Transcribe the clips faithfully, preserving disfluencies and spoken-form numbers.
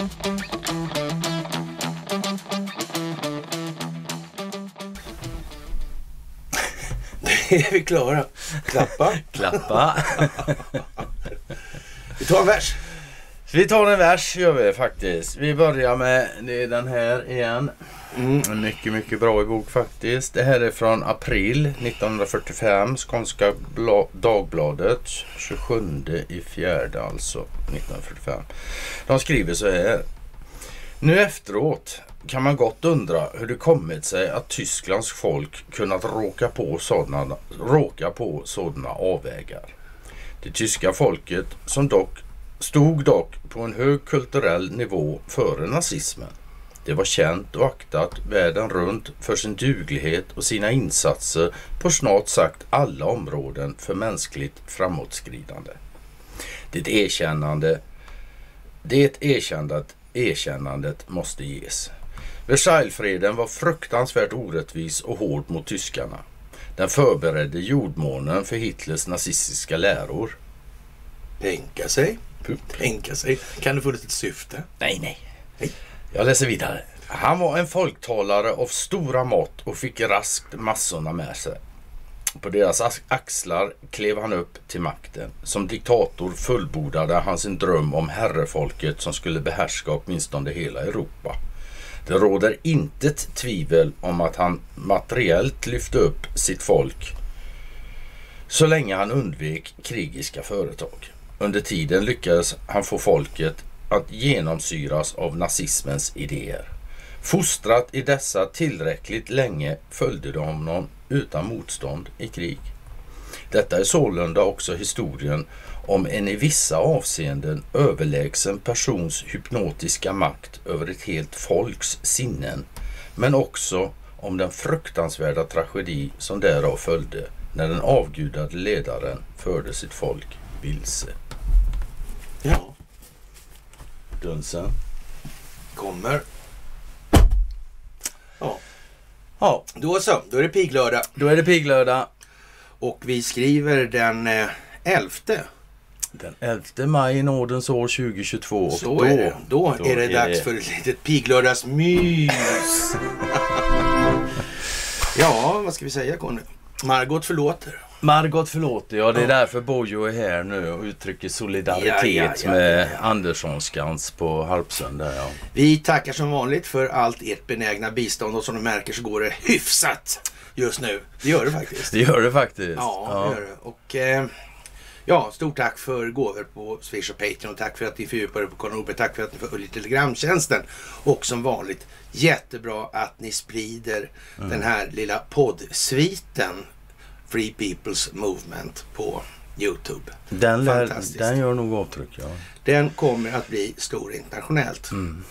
Är vi klara? Klappa. Klappa. Vi tar en vers. Vi tar en vers gör vi faktiskt. Vi börjar med det är den här igen. Mm. En mycket, mycket bra bok faktiskt. Det här är från april nittonhundrafyrtiofem. Skånska Bla- Dagbladet. tjugosjunde i fjärde alltså nittonhundrafyrtiofem. De skriver så här. Nu efteråt kan man gott undra hur det kommit sig att Tysklands folk kunnat råka på sådana, råka på sådana avvägar. Det tyska folket som dock stod dock på en hög kulturell nivå före nazismen. Det var känt och aktat världen runt för sin duglighet och sina insatser på snart sagt alla områden för mänskligt framåtskridande. Det erkännande, det erkännandet, erkännandet måste ges. Versaillesfreden var fruktansvärt orättvis och hård mot tyskarna. Den förberedde jordmånen för Hitlers nazistiska läror. Tänka sig. Tänka sig. Kan det få ett syfte? Nej, nej. nej. Jag läser vidare. Han var en folktalare av stora mått och fick raskt massorna med sig. På deras axlar klev han upp till makten. Som diktator fullbordade han sin dröm om herrefolket som skulle behärska åtminstone hela Europa. Det råder intet tvivel om att han materiellt lyfte upp sitt folk så länge han undvek krigiska företag. Under tiden lyckades han få folket att genomsyras av nazismens idéer. Fostrat i dessa tillräckligt länge följde de honom utan motstånd i krig. Detta är sålunda också historien om en i vissa avseenden överlägsen persons hypnotiska makt över ett helt folks sinnen, men också om den fruktansvärda tragedi som därav följde när den avgudade ledaren förde sitt folk vilse. Ja. Dunsen. Kommer. Ja. Ja. Då så, då är det piglördag. Då är det piglördag. Och vi skriver den eh, elfte. Den elfte maj i nådens år tjugohundratjugotvå. Och så då, är det. Då, då är det är dags det... för ett litet piglördagsmys. Ja, vad ska vi säga, Conny? Margot förlåter. Margot förlåter, ja. Det är ja. därför Bojo är här nu och uttrycker solidaritet ja, ja, ja, med ja, ja. Anderssonskans på Harpsund där, ja. Vi tackar som vanligt för allt ert benägna bistånd och som du märker så går det hyfsat just nu. Det gör det faktiskt. Det gör det faktiskt. Ja, ja. Det gör det. Och eh, ja, stort tack för gåvor på Swish och Patreon. Tack för att ni fördjupar er på Conor. Tack för att ni följer Telegramtjänsten. Och som vanligt, jättebra att ni sprider mm. den här lilla poddsviten Free People's Movement på YouTube. Den, lär, den gör nog avtryck, ja. Den kommer att bli stor internationellt. Mm.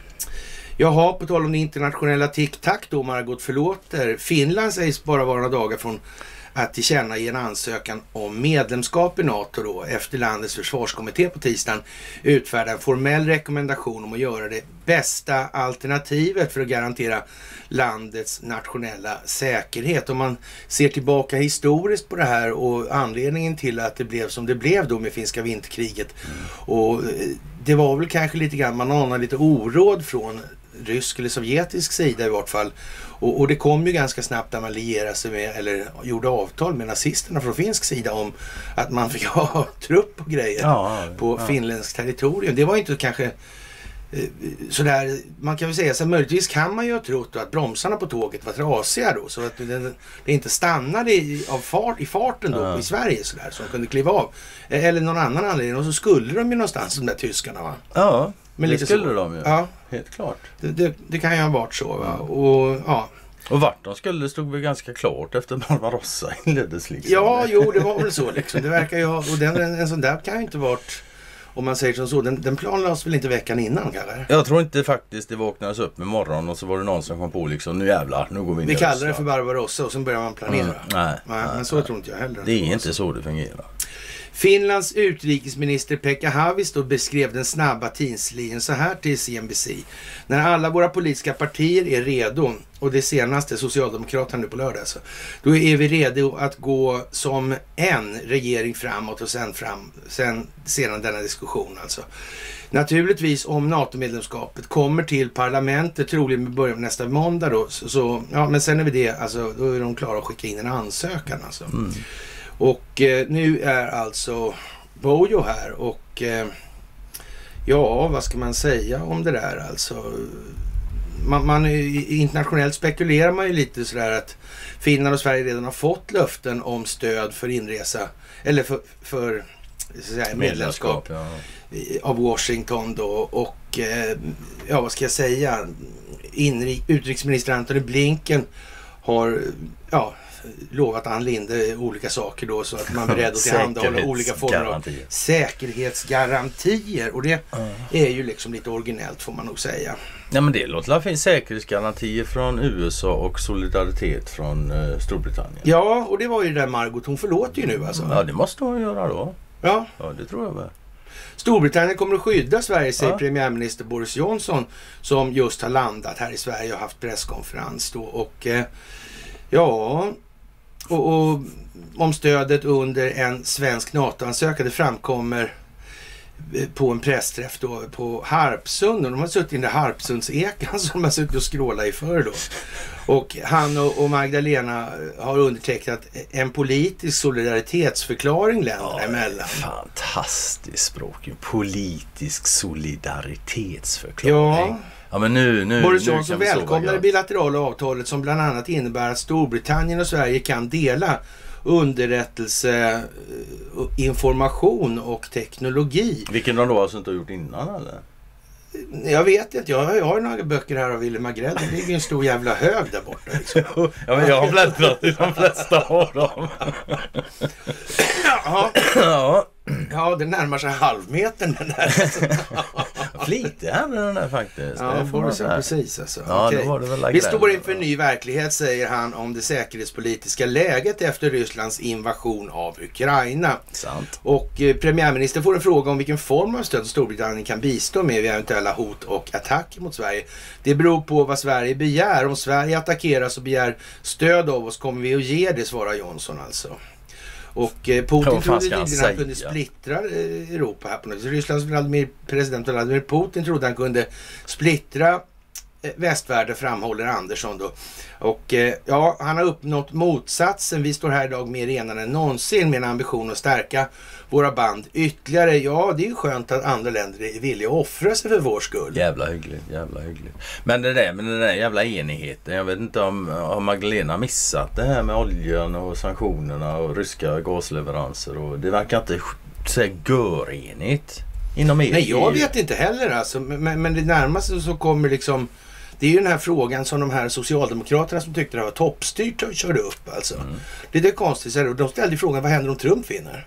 Jaha, på tal om det internationella tick-tack då, Margot förlåter. Finland sägs bara vara några dagar från att tillkännage en ansökan om medlemskap i NATO då, efter landets försvarskommitté på tisdagen utfärda en formell rekommendation om att göra det bästa alternativet för att garantera landets nationella säkerhet. Om man ser tillbaka historiskt på det här och anledningen till att det blev som det blev då med finska vinterkriget, mm. och det var väl kanske lite grann, man anade lite oråd från rysk eller sovjetisk sida i vart fall. Och, och det kom ju ganska snabbt när man lierade sig med, eller gjorde avtal med nazisterna från finsk sida om att man fick ha trupp och grejer ja, på ja. finländskt territorium. Det var inte kanske eh, sådär, man kan väl säga så möjligtvis kan man ju ha trott att bromsarna på tåget var trasiga då, så att det, det inte stannade i, av fart, i farten då ja. i Sverige sådär, så de kunde kliva av. Eller någon annan anledning, och så skulle de ju någonstans, de där tyskarna, va? Ja. Men det lite skulle så. de ju. Ja. Helt klart. Det, det, det kan ju ha varit så, va? Och ja. Och vart de skulle stod väl ganska klart efter Barbarossa inleddes liksom. Ja, jo, det var väl så liksom. Det verkar ju ha, och den, en, en sån där kan ju inte varit, om man säger som så, den, den planlades väl inte veckan innan kanske? Jag tror inte faktiskt det vaknades upp med morgon och så var det någon som kom på liksom, nu jävlar, nu går vi in. Vi kallar det för Barbarossa och sen börjar man planera. Mm, nej, nej, men nej, så nej. tror inte jag heller. Det är inte så det fungerar. Finlands utrikesminister Pekka Haavisto beskrev den snabba tidslinjen så här till C N B C. När alla våra politiska partier är redo, och det senaste Socialdemokraterna nu på lördag, alltså, då är vi redo att gå som en regering framåt och sen, fram, sen sedan denna diskussion. Alltså. Naturligtvis om NATO-medlemskapet kommer till parlamentet, troligen med början nästa måndag då, så, så ja, men sen är vi det, alltså, då är de klara att skicka in en ansökan alltså. Mm. Och eh, nu är alltså Bojo här och eh, ja, vad ska man säga om det där alltså? Man, man, internationellt spekulerar man ju lite sådär att Finland och Sverige redan har fått löften om stöd för inresa, eller för, för så säga, medlemskap, medlemskap ja. av Washington då, och eh, ja, vad ska jag säga, Inri- utrikesminister Antony Blinken har ja lovat Ann Linde olika saker då, så att man är beredd att tillhandahålla olika former av säkerhetsgarantier, och det mm. är ju liksom lite originellt får man nog säga. Ja, men det låter det finns säkerhetsgarantier från U S A och solidaritet från uh, Storbritannien. Ja, och det var ju det där Margot, hon förlåter ju nu alltså. Ja, det måste hon göra då. Ja. Ja, det tror jag väl. Storbritannien kommer att skydda Sverige, säger ja. premiärminister Boris Johnson, som just har landat här i Sverige och haft presskonferens då, och eh, ja, och, och om stödet under en svensk NATO-ansökan, det framkommer på en pressträff då på Harpsund, och de har suttit i den där Harpsundsekan som de har suttit och skrålat i för då. Och han och, och Magdalena har undertecknat en politisk solidaritetsförklaring länderna ja, emellan. Fantastiskt språk, politisk solidaritetsförklaring. Ja. Ja, men nu, nu, Boris Johnson välkomnar det bilaterala avtalet som bland annat innebär att Storbritannien och Sverige kan dela underrättelse, information och teknologi. Vilken de då alltså inte har gjort innan, eller? Jag vet inte, jag, jag har några böcker här av Willem Agrell. Det ligger en stor jävla hög där borta liksom. Ja, men jag har bläddrat i de flesta av dem. Ja. Ja. Ja, det närmar sig halvmetern den där. Flitig är den där faktiskt. Ja, det får du säga precis alltså. Ja, okay. var det väl Vi står inför en ny verklighet, säger han om det säkerhetspolitiska läget efter Rysslands invasion av Ukraina. Sant. Och eh, premiärministern får en fråga om vilken form av stöd Storbritannien kan bistå med vid eventuella hot och attacker mot Sverige. Det beror på vad Sverige begär. Om Sverige attackeras och begär stöd av oss kommer vi att ge det, svarar Johnson alltså. Och eh, Putin trodde tydligen att han kunde splittra eh, Europa här på något. Rysslands Vladimir, president Vladimir Putin trodde han kunde splittra eh, västvärlden, framhåller Andersson då. Och eh, ja, han har uppnått motsatsen. Vi står här idag mer enade än någonsin med en ambition att stärka våra band ytterligare. Ja, det är ju skönt att andra länder är villiga att offra sig för vår skull. Jävla hyggligt, jävla hyggligt. Men det där, men den där jävla enigheten, jag vet inte om har Magdalena missat det här med oljan och sanktionerna och ryska gasleveranser, och det verkar inte så görenigt inom E U. Nej, jag vet inte heller alltså, men, men det närmaste så kommer liksom, det är ju den här frågan som de här socialdemokraterna som tyckte det var toppstyrt körde upp alltså. Mm. Det är det konstiga, de ställde frågan, vad händer om Trump vinner?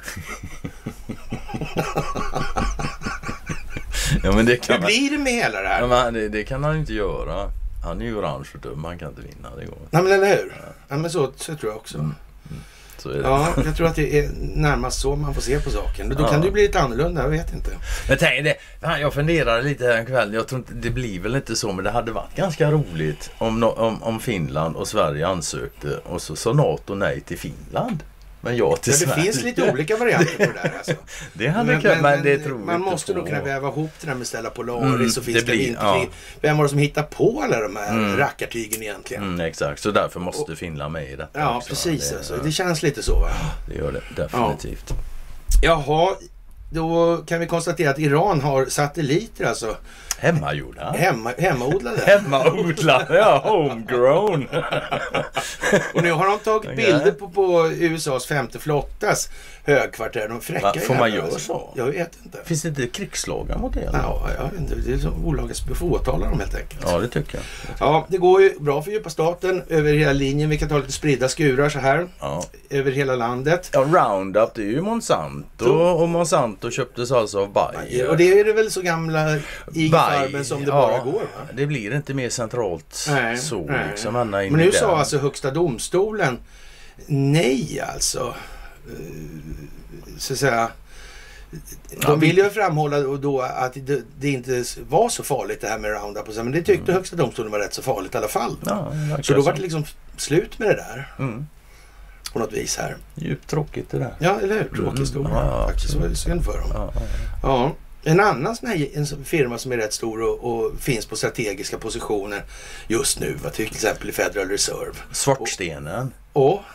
Ja, men det kan Hur blir det med hela det här? Ja, men det, det kan han inte göra. Han är ju orange och dum, han kan inte vinna, det går. Nej, men eller hur? Ja, ja men så, så tror jag också. Mm. Mm. Så är det. Ja, jag tror att det är närmast så man får se på saken. Då ja. kan det bli lite annorlunda, jag vet inte. Men tänk det, jag funderar lite här en kväll, jag tror inte, det blir väl inte så, men det hade varit ganska roligt om, om, om Finland och Sverige ansökte och så sa NATO nej till Finland. Men jag till ja, det Sverige. Finns lite olika varianter på det där alltså. Det hade men, men, men det tror man måste nog kunna väva ihop det där med Stella Polaris mm, och finns det, det inte ja. Vem var det som hittar på alla de här mm. rackartygen egentligen? Mm, exakt, så därför måste och, Finland med i detta. Ja, också. precis det, alltså. Det känns lite så, va? Det gör det, definitivt. Ja. Jaha, då kan vi konstatera att Iran har satelliter alltså. Hemmagjorda. Hemma, hemmaodlade. Hemmaodlade, ja. Homegrown. Och nu har de tagit bilder på, på U S A:s femte flottas högkvarter. De fräcka. Får man göra så? Jag vet inte. Finns det inte krigslagar mot det? Ja, jag vet inte. Det är som bolaget får åtala dem helt enkelt. Ja, det tycker jag. Ja, det går ju bra för djupa staten över hela linjen. Vi kan ta lite spridda skurar så här. Ja. Över hela landet. Ja, Roundup, det är ju Monsanto. Så. Och Monsanto köptes alltså av Bayer. Och det är det väl så gamla igelfarmen som det ja, bara går, va? Det blir inte mer centralt nej, så. Nej. Liksom, men nu sa alltså högsta domstolen nej alltså. så att säga, de vill ju framhålla då att det, det inte var så farligt det här med Roundup. Men det tyckte mm. högsta domstolen var rätt så farligt i alla fall. Ja, så då var det liksom slut med det där. Mm. På något vis här. Djupt tråkigt det där. Ja, eller hur? Tråkig mm. historia. Ja, faktiskt var det synd för dem. Ja, ja, ja. Ja. En annan sån här en firma som är rätt stor och, och finns på strategiska positioner just nu, va, till exempel i Federal Reserve. Svartstenen. Och... och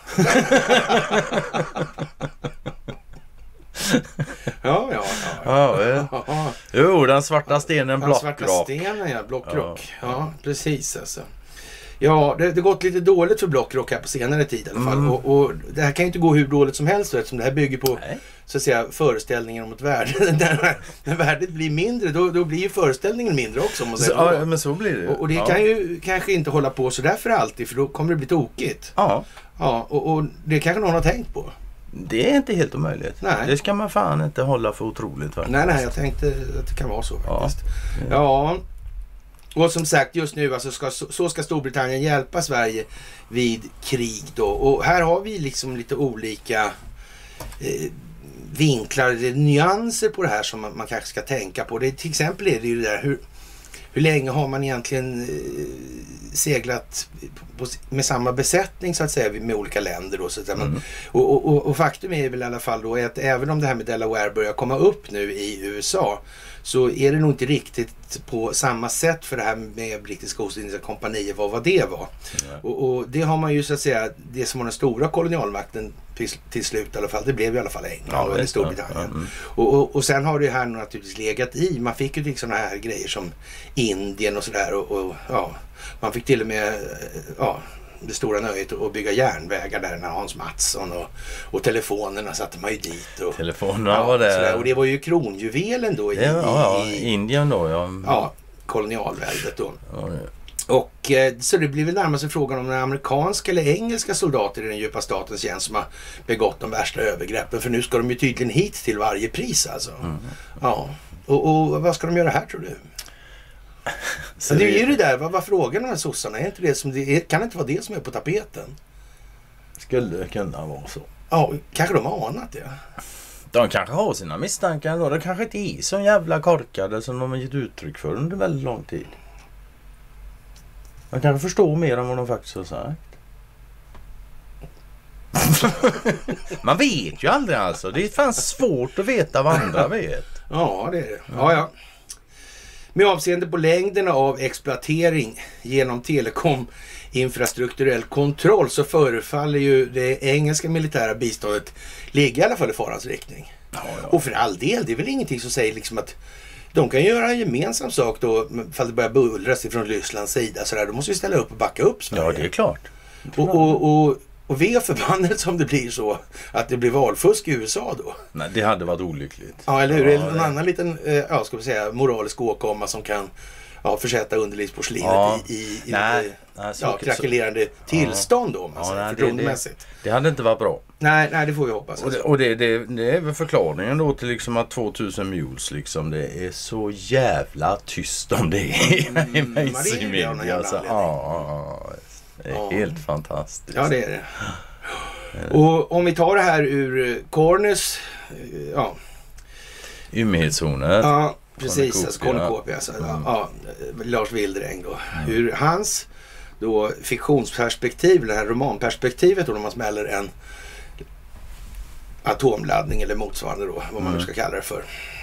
ja, ja, ja. ja, ja. Jo, den svarta stenen, Blockrock. Den svarta stenen, ja, Blockrock. Ja. ja, precis alltså. Ja, det har gått lite dåligt för Blockrock här på senare tid i alla fall. Mm. Och, och det här kan ju inte gå hur dåligt som helst eftersom det här bygger på Nej. så att säga föreställningen om ett värde. när, när värdet blir mindre, då, då blir ju föreställningen mindre också. Om man säger så, ja, men så blir det. Och, och det ja. kan ju kanske inte hålla på så där för alltid, för då kommer det bli tokigt. Ja. Ja, och, och det kanske någon har tänkt på. Det är inte helt omöjligt. Nej. Det ska man fan inte hålla för otroligt faktiskt. Nej, nej, jag tänkte att det kan vara så faktiskt. Ja. ja. Och som sagt, just nu alltså ska, så ska Storbritannien hjälpa Sverige vid krig då. Och här har vi liksom lite olika eh, vinklar, nyanser på det här som man, man kanske ska tänka på. Det, till exempel är det ju det där, hur, hur länge har man egentligen eh, seglat på, med samma besättning så att säga med olika länder då. Så att säga. Mm. Och, och, och faktum är väl i alla fall då att även om det här med Delaware börjar komma upp nu i U S A så är det nog inte riktigt på samma sätt för det här med brittiska Ostindiska kompanier, vad vad det var. Mm. Och, och det har man ju så att säga, det som var den stora kolonialmakten till, till slut i alla fall, det blev i alla fall England ja, eller Storbritannien. Mm. Och, och, och sen har det här naturligtvis legat i, man fick ju liksom sådana här grejer som Indien och sådär och, och ja, man fick till och med ja, det stora nöjet att bygga järnvägar där när Hans Mattsson och, och telefonerna satte man ju dit. Och, telefonerna ja, var det. Sådär. Och det var ju kronjuvelen då i, ja, ja, i, i Indien då. Ja, ja kolonialväldet då. Ja, ja. Och eh, så det blir väl närmast frågan om den amerikanska eller engelska soldater i den djupa statens tjänst som har begått de värsta övergreppen. För nu ska de ju tydligen hit till varje pris alltså. Mm. Ja. Och, och vad ska de göra här tror du? Så det är ju det där, vad, vad frågar de här sossarna? Är inte det som det är, kan det inte vara det som är på tapeten? Skulle det kunna vara så. Ja, kanske de har anat det. De kanske har sina misstankar då. Det kanske inte är så jävla korkade som de har gett uttryck för under väldigt lång tid. De kanske förstår mer än vad de faktiskt har sagt. Man vet ju aldrig alltså. Det är fan svårt att veta vad andra vet. Ja, det är det. Ja, ja. Med avseende på längden av exploatering genom telekom infrastrukturell kontroll så förefaller ju det engelska militära biståndet ligga i alla fall i farans riktning. Ja, ja. Och för all del, det är väl ingenting som säger liksom att de kan göra en gemensam sak då ifall det börjar bullras ifrån Rysslands sida så där, då måste vi ställa upp och backa upp Sverige. Ja, det är klart. Och, och, och, och ve förbannat som det blir så att det blir valfusk i U S A då. Nej, det hade varit olyckligt. Ja, eller hur? Ja, eller någon det... annan liten, ja, ska vi säga, moralisk åkomma som kan ja, försätta underlivsporslinet ja. i, i, i nej, lite nej, så, ja, krackelerande så, tillstånd då, om man ja, säger, nej, förtroendemässigt. Det, det, det hade inte varit bra. Nej, nej, det får vi hoppas. Och det, och det, det, det är väl förklaringen då till liksom att tvåtusen mules liksom, det är så jävla tyst om det i mm, media. Alltså, ja, det är ja. helt fantastiskt. Ja, det är det. Och om vi tar det här ur Corners, ja. Ymmighetszonen. Ja, precis. Alltså, Cornucopia. Alltså, mm. ja, Lars Wildräng då. Mm. Hur hans då fiktionsperspektiv, det här romanperspektivet då när man smäller en atomladdning eller motsvarande då, vad man nu ska kalla det för,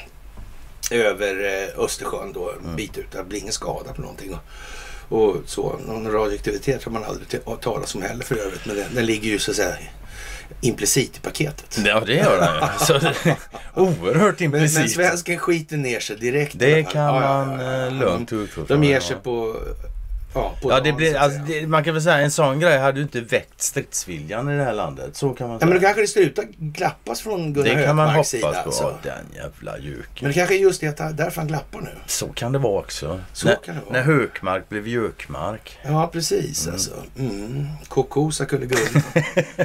över eh, Östersjön då, en mm. bit ut, det blir ingen skada på någonting. Och, och så, någon radioaktivitet har man aldrig t- talat om heller för övrigt, men den, den ligger ju så att säga implicit i paketet. Ja, det gör den. Så, oerhört implicit. Men, men svensken skiter ner sig direkt. Det kan ja, man ja, ja, ja. lugnt utgå De ger sig på... Ja, på ja det blir, alltså, det, man kan väl säga en sån grej hade ju inte väckt stridsviljan i det här landet. Så kan man säga. Ja, men då kanske det slutar glappas från Gunnar Det kan man hoppas sida, på. alltså. Den jävla juken. Men det kanske är just det att därför han glappar nu. Så kan det vara också. Så när, kan det vara. När Hökmark blev Jökmark. Ja, precis. Mm. Alltså. Mm. Kokosa kunde guld. Ja.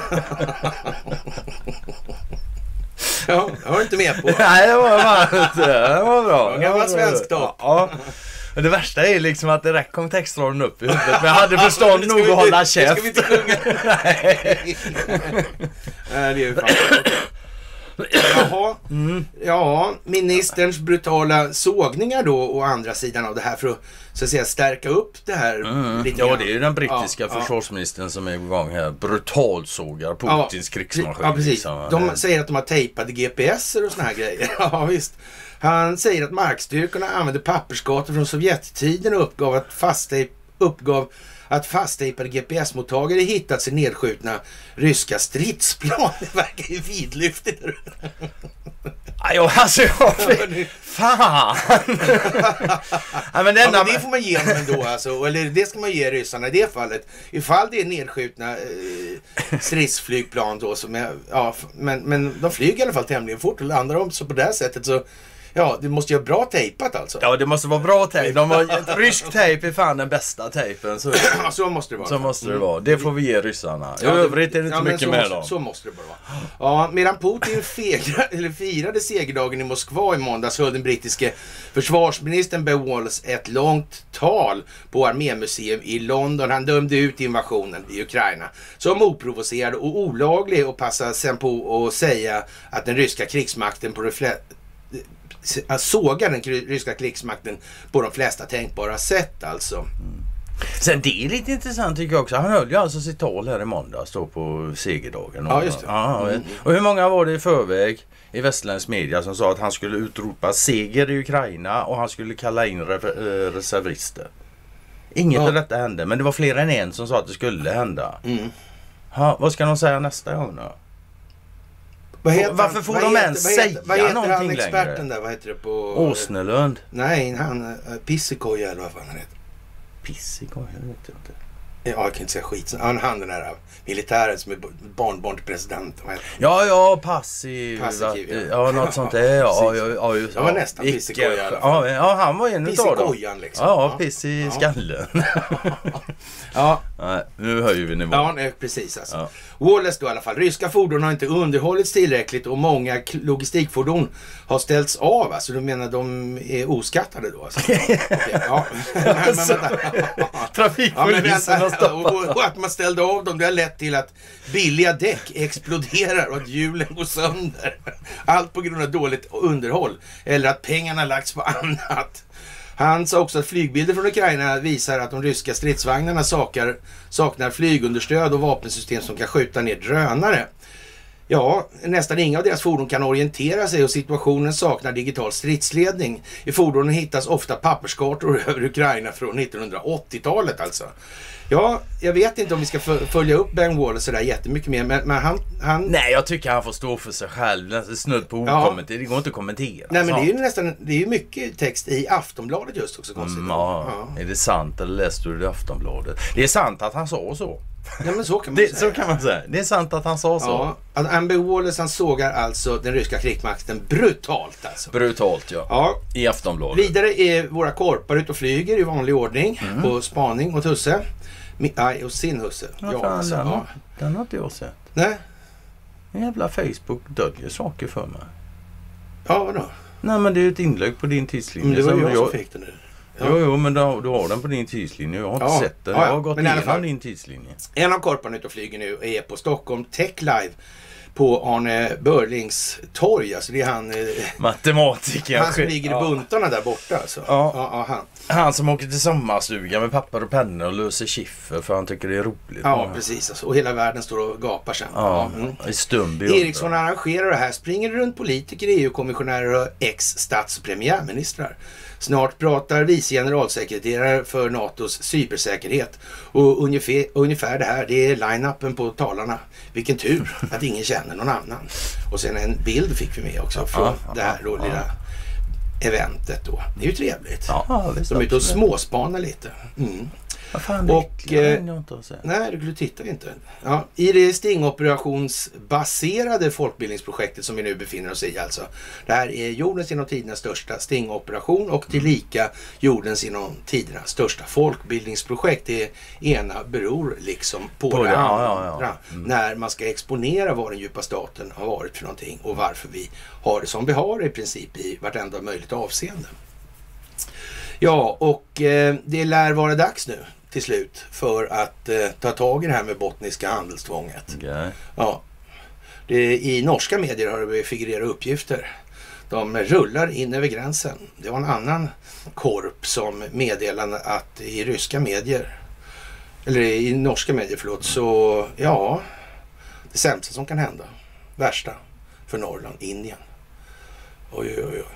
Ja, jag var inte med på. Nej, det var varmt. Det var bra. Det var svensk då. Ja. Men det värsta är liksom att det räcker kom textraden upp i huvudet. Men jag hade förstånd nog att hålla käft. Ska vi inte sjunga? Nej. Nej, det är ju fan. Jaha, mm. ja, ministerns brutala sågningar då å andra sidan av det här för att, så att säga, stärka upp det här. Mm. Lite ja, grann. det är ju den brittiska ja, försvarsministern ja. som är igång här. Brutalsågar Putins ja, krigsmaskin. Ja, precis. Liksom. De säger att de har tejpade G P S-er och såna här grejer. Ja, visst. Han säger att markstyrkorna använde pappersgator från Sovjettiden och uppgav att fasttejp, uppgav att fasttejpade G P S-mottagare hittats i nedskjutna ryska stridsplan. Det verkar ju vidlyftigt. Ja, alltså, jag... fan! ja, men, denna... ja, men det får man ge dem ändå, alltså. Eller det ska man ge ryssarna i det fallet. Ifall det är nedskjutna eh, stridsflygplan då, som är, ja, men, men de flyger i alla fall tämligen fort och landar de så på det här sättet så. Ja, det måste ju vara bra tejpat alltså. Ja, det måste vara bra tejp. De har, rysk tejp är fan den bästa tejpen. Så, ja, så måste det vara. Så måste det vara. Det får vi ge ryssarna. I ja, övrigt är det inte ja, mycket så med måste, dem. Så måste det bara vara. Ja, medan Putin fegra, eller firade segerdagen i Moskva i måndags höll den brittiske försvarsministern Ben Wallace ett långt tal på Armémuseum i London. Han dömde ut invasionen i Ukraina som oprovocerad och olaglig och passade sen på att säga att den ryska krigsmakten på det flesta att såga den ryska krigsmakten på de flesta tänkbara sätt alltså. Mm. Sen det är lite intressant tycker jag också. Han höll ju alltså sitt tal här i måndags då på segerdagen. Ja, just det. Ja, mm. Och hur många var det i förväg i västerländsk media som sa att han skulle utropa seger i Ukraina och han skulle kalla in re- reservister? Inget ja. av detta hände, men det var fler än en som sa att det skulle hända. Mm. Ha, vad ska de säga nästa gång då? Vad heter Varför han, får vad de heter, ens vad heter, säga vad heter någonting han experten längre? Där? Vad heter det på... Åsnelund? Nej, han uh, Pissikoja eller vad fan han heter. Pissikoja, jag vet inte. Ja, jag kan inte säga skit. Han, han den där militären som är barnbarn till president. Ja, ja, passiv. Passiv, ja. Ja, något sånt där. Ja, ja, ja, just, jag var nästan Pissikoja i alla fall. Ja, ja, han var en utav dem. Liksom. Ja, piss i ja. skallen. ja. Nej, nu höjer vi nivån. Ja, nej, precis alltså. Ja. Wallace då i alla fall. Ryska fordon har inte underhållits tillräckligt och många logistikfordon har ställts av. Alltså du menar de är oskattade då? Alltså. Okay, ja. men, men, Trafikpolisen har stoppat. Och, och att man ställde av dem, det har lett till att billiga däck exploderar och att hjulen går sönder. Allt på grund av dåligt underhåll. Eller att pengarna lagts på annat. Han sa också att flygbilder från Ukraina visar att de ryska stridsvagnarna sakar, saknar flygunderstöd och vapensystem som kan skjuta ner drönare. Ja, nästan inga av deras fordon kan orientera sig och situationen saknar digital stridsledning. I fordonen hittas ofta papperskartor över Ukraina från nittonhundraåttiotalet alltså. Ja, jag vet inte om vi ska följa upp Ben Wallace sådär jättemycket mer, men, men han, han... Nej, jag tycker han får stå för sig själv. Snudd på okommenterat. Ja. Det går inte att kommentera. Nej, men det är ju nästan, det är ju mycket text i Aftonbladet just också konstigt. Mm, ja. Ja. Är det sant eller läste du det i Aftonbladet? Det är sant att han sa så. Ja, men så kan man det, säga. Så kan man säga. Det är sant att han sa så. Ja, att Ben Wallace han sågar alltså den ryska krigsmakten brutalt alltså. Brutalt, ja. Ja. I Aftonbladet. Vidare är våra korpar ut och flyger i vanlig ordning mm. på spaning mot husse. Nej, och sin husse. Ja, ja, fan, alltså, den, ja. den har inte jag sett. Nej. En jävla Facebook döljer saker för mig. Ja, vadå? Nej, men det är ett inlägg på din tidslinje. Men det var som jag, jag som fick den nu. Ja. Jo, jo, men du, du har den på din tidslinje. Jag har inte ja. sett den. Ja, ja. Jag har gått men igenom fall, din tidslinje. En av korparna ute och flyger nu är på Stockholm Tech Live på Arne Börlings torg. Alltså det är han... Matematiker. Han som ligger i buntarna där borta alltså. Ja. Ja, ja, han. Han som åker till sommarstugan med papper och pennor och löser skiffer för han tycker det är roligt. Ja, ja. precis. Alltså. Och hela världen står och gapar sen. Ja, mm. i stund Eriksson arrangerar det här. Springer runt politiker, E U-kommissionärer och ex-statspremiärministrar. Snart pratar vice generalsekreterare för NATOs cybersäkerhet. Och ungefär, ungefär det här, det är line-upen på talarna. Vilken tur att ingen känner någon annan. Och sen en bild fick vi med också från ja, det här då, ja. lilla eventet då. Det är ju trevligt. Ja, de är ute och småspanar lite. Mm. Vad fan, och eh, nej, du tittar inte. Ja, i det stingoperationsbaserade folkbildningsprojektet som vi nu befinner oss i alltså. Det här är jordens genom tiderna största stingoperation och tillika jordens genom tiderna största folkbildningsprojekt. Det ena beror liksom på, på det, det andra. Ja, ja, ja. Mm. När man ska exponera vad den djupa staten har varit för någonting och varför vi har det som vi har i princip i vartenda möjligt avseende. Ja, och eh, det lär vara dags nu till slut för att eh, ta tag i det här med bottniska handelstvånget. Okay. Ja. Det, i norska medier har det figurerat uppgifter. De rullar in över gränsen. Det var en annan korp som meddelade att i ryska medier, eller i norska medier förlåt, så ja, det sämsta som kan hända, värsta för Norrland, Indien. Oj, oj, oj.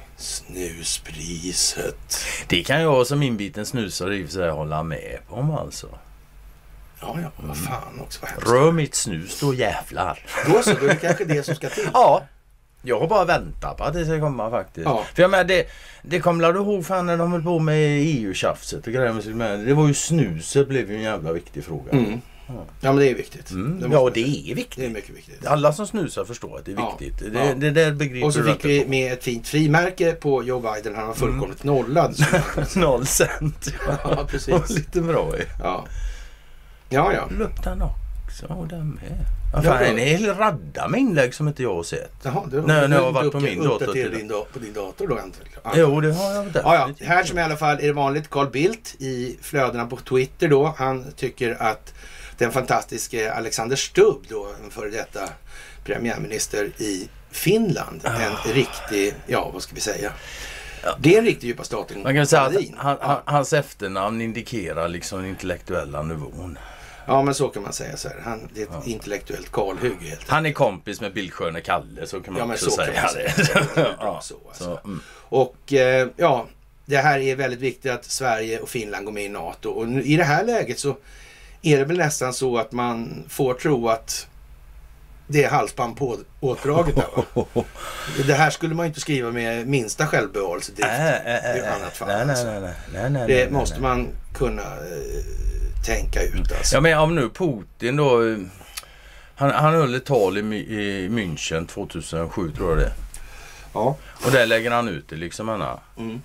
Snuspriset. Det kan jag som inbiten snusare i och för sig hålla med på alltså. Ja, ja, vad fan också. Vad hemskt. Rör mitt snus då jävlar. Då så, då är det kanske det som ska till. Ja, jag har bara väntat på att det ska komma faktiskt. Ja. För jag menar, det, det kommer du ihåg fan när de höll på med E U-tjafset och grejer med. Det var ju snuset blev ju en jävla viktig fråga. Mm. Ja. ja, men det är viktigt. Mm. Det ja, det är viktigt. Det är mycket viktigt. Alla som snusar förstår att det är Ja. viktigt. Det, Ja. det där begriper. Och så fick vi med ett fint frimärke på Joe Biden. Han var fullkomligt mm. nollad. Noll cent. Ja, ja precis. lite bra i. Ja, ja. ja. Luktar också. Och den med. Ja, fan, en hel radda med inlägg som inte jag har sett. Jaha, du, Nej, du, när jag har du varit på min dator. Till din, på din dator då antagligen. Ja. Jo, det har jag. Ja, ja. Här som i alla fall är det vanligt. Carl Bildt i flödena på Twitter då. Han tycker att den fantastiske Alexander Stubb då, en före detta premiärminister i Finland. En oh. riktig, ja vad ska vi säga. Ja. Det är en riktig djupa staten. Man kan säga att han, han, hans efternamn indikerar liksom den intellektuella nivån. Ja, men så kan man säga så här. Han, det är ett ja. intellektuellt kalhugg helt. Han är kompis med Bildsköne Kalle, så kan man ja, också så säga. Man säga. Det är bra så, alltså. så mm. Och eh, ja, det här är väldigt viktigt att Sverige och Finland går med i NATO. Och nu, i det här läget så är det väl nästan så att man får tro att det är halsband på åtdraget där, va? Det här skulle man inte skriva med minsta självbevarelse direkt. Äh, äh, äh, i annat fall. Nej, nej, nej, nej, nej, nej, det nej, måste nej. man kunna eh, tänka ut. Alltså. Ja, men om nu Putin då, han, han höll ett tal i, i München tjugohundrasju tror jag det. Ja. Och där lägger han ut det liksom henne. Mm.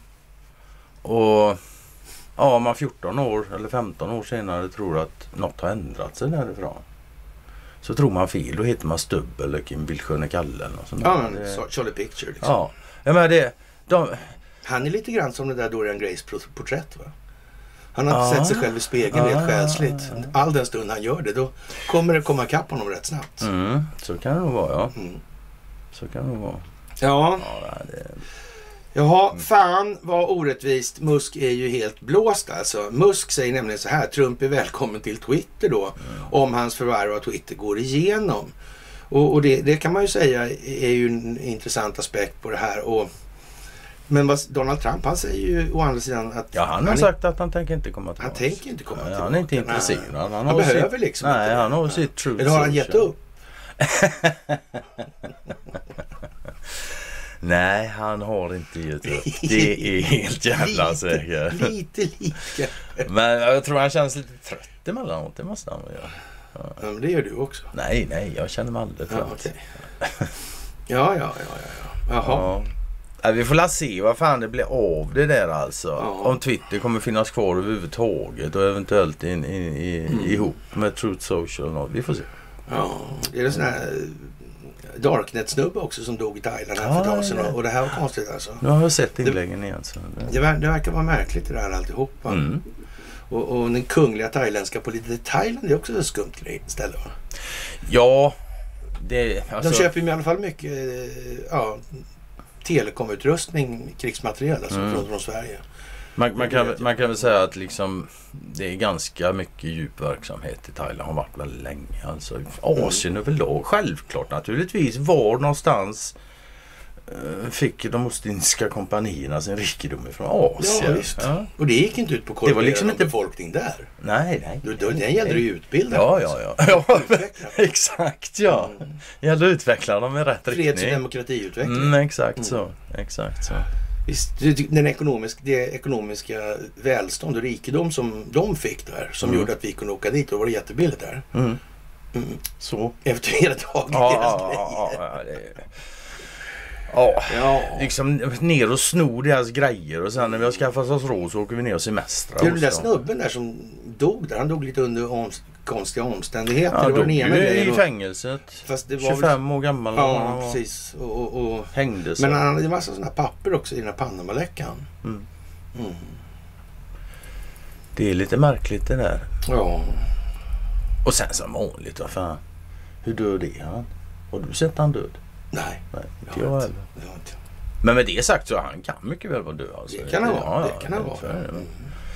Och ja, om man fjorton år eller femton år senare tror att något har ändrat sig därifrån, så tror man fel. Då heter man Stubb eller Kim Bildsköne Kalle eller något sånt. Ja, men det... Charlie Picture liksom. Ja, ja men det... De... Han är lite grann som det där Dorian Grays porträtt, va? Han har inte ah, sett sig själv i spegeln ah, rent själsligt. All den stund han gör det, då kommer det komma kapp honom rätt snabbt. Mm, så kan det nog vara, ja. Mm. Så kan det nog vara. Ja. Ja, det... Jaha, fan vad orättvist. Musk är ju helt blåst alltså. Musk säger nämligen så här: Trump är välkommen till Twitter då, mm. om hans förvärv av Twitter går igenom. Och, och det, det kan man ju säga är ju en intressant aspekt på det här. Och, men vad, Donald Trump, han säger ju å andra sidan att... Ja, han har han sagt är, att han tänker inte komma tillbaka. Han tänker inte komma tillbaka. Han är inte intresserad. Han, han, han behöver sitt, liksom nej, inte. Han har sitt truth. Eller har han gett upp? Nej, han har inte gett upp. Det är helt jävla säkert. Lite, lite. Men jag tror han känns lite trött emellanåt. Det måste han göra. Ja. Ja, men det gör du också. Nej, nej, jag känner mig aldrig trött. Ja, okay. ja, ja, ja, ja, ja. Jaha. Ja, vi får la se vad fan det blir av det där alltså. Ja. Om Twitter kommer finnas kvar överhuvudtaget och eventuellt in, in, in, mm. ihop med Truth Social och något. Vi får se. Ja, det är en sån här Darknet-snubbe också som dog i Thailand här för ett tag sedan. Och det här var konstigt alltså. Nu har jag sett inläggen igen. Så det, det, det verkar vara märkligt det där alltihopa. Mm. Och, och den kungliga thailändska politiken. Thailand är också ett skumt ställe, va? Ja. Det, alltså... De köper ju i alla fall mycket ja, telekomutrustning, krigsmateriel alltså, mm. från, från Sverige. Man, man, kan, man kan väl säga att liksom, det är ganska mycket djup verksamhet i Thailand. Har varit väldigt länge. Alltså, Asien mm. överlag, självklart naturligtvis. Var någonstans uh, fick de ostindiska kompanierna sin rikedom ifrån Asien. Ja, visst. Ja. Och det gick inte ut på det var liksom inte befolkning där. Nej, nej. Då, då, den gällde det ju utbilda. Ja, ja, ja. ja exakt, ja. Mm. Gällde att utveckla dem i rätt riktning. Freds- och demokratiutveckling. Mm, exakt mm. så. Exakt så. Visst, den ekonomiska, det ekonomiska välstånd och rikedom som de fick där, som mm. gjorde att vi kunde åka dit, och var det jättebilligt där. Mm. Mm. Så. Efter hela dagen. Ja, ja, ja, det är... Ja, ja, liksom ner och snor deras grejer och sen när vi har skaffat oss råd så åker vi ner och semestrar. Det är den där snubben där som dog där, han dog lite under om, konstiga omständigheter. Ja, det var dog ena ju grejen i och, fängelset. Fast det var tjugofem år gammal. Ja, och, precis. Och, och, och, hängde sig. Men han hade en massa sådana papper också i den här Panama-läckan. Mm. Mm. Det är lite märkligt det där. Ja. Och sen som vanligt, vad fan. Hur dör det han? Har du sett han död? Nej. Nej, inte jag jag har heller. inte. Jag har inte. Men med det sagt så han kan mycket väl vara död. Alltså. Det kan han vara. Ja, det kan han ja, vara. Mm. Mm.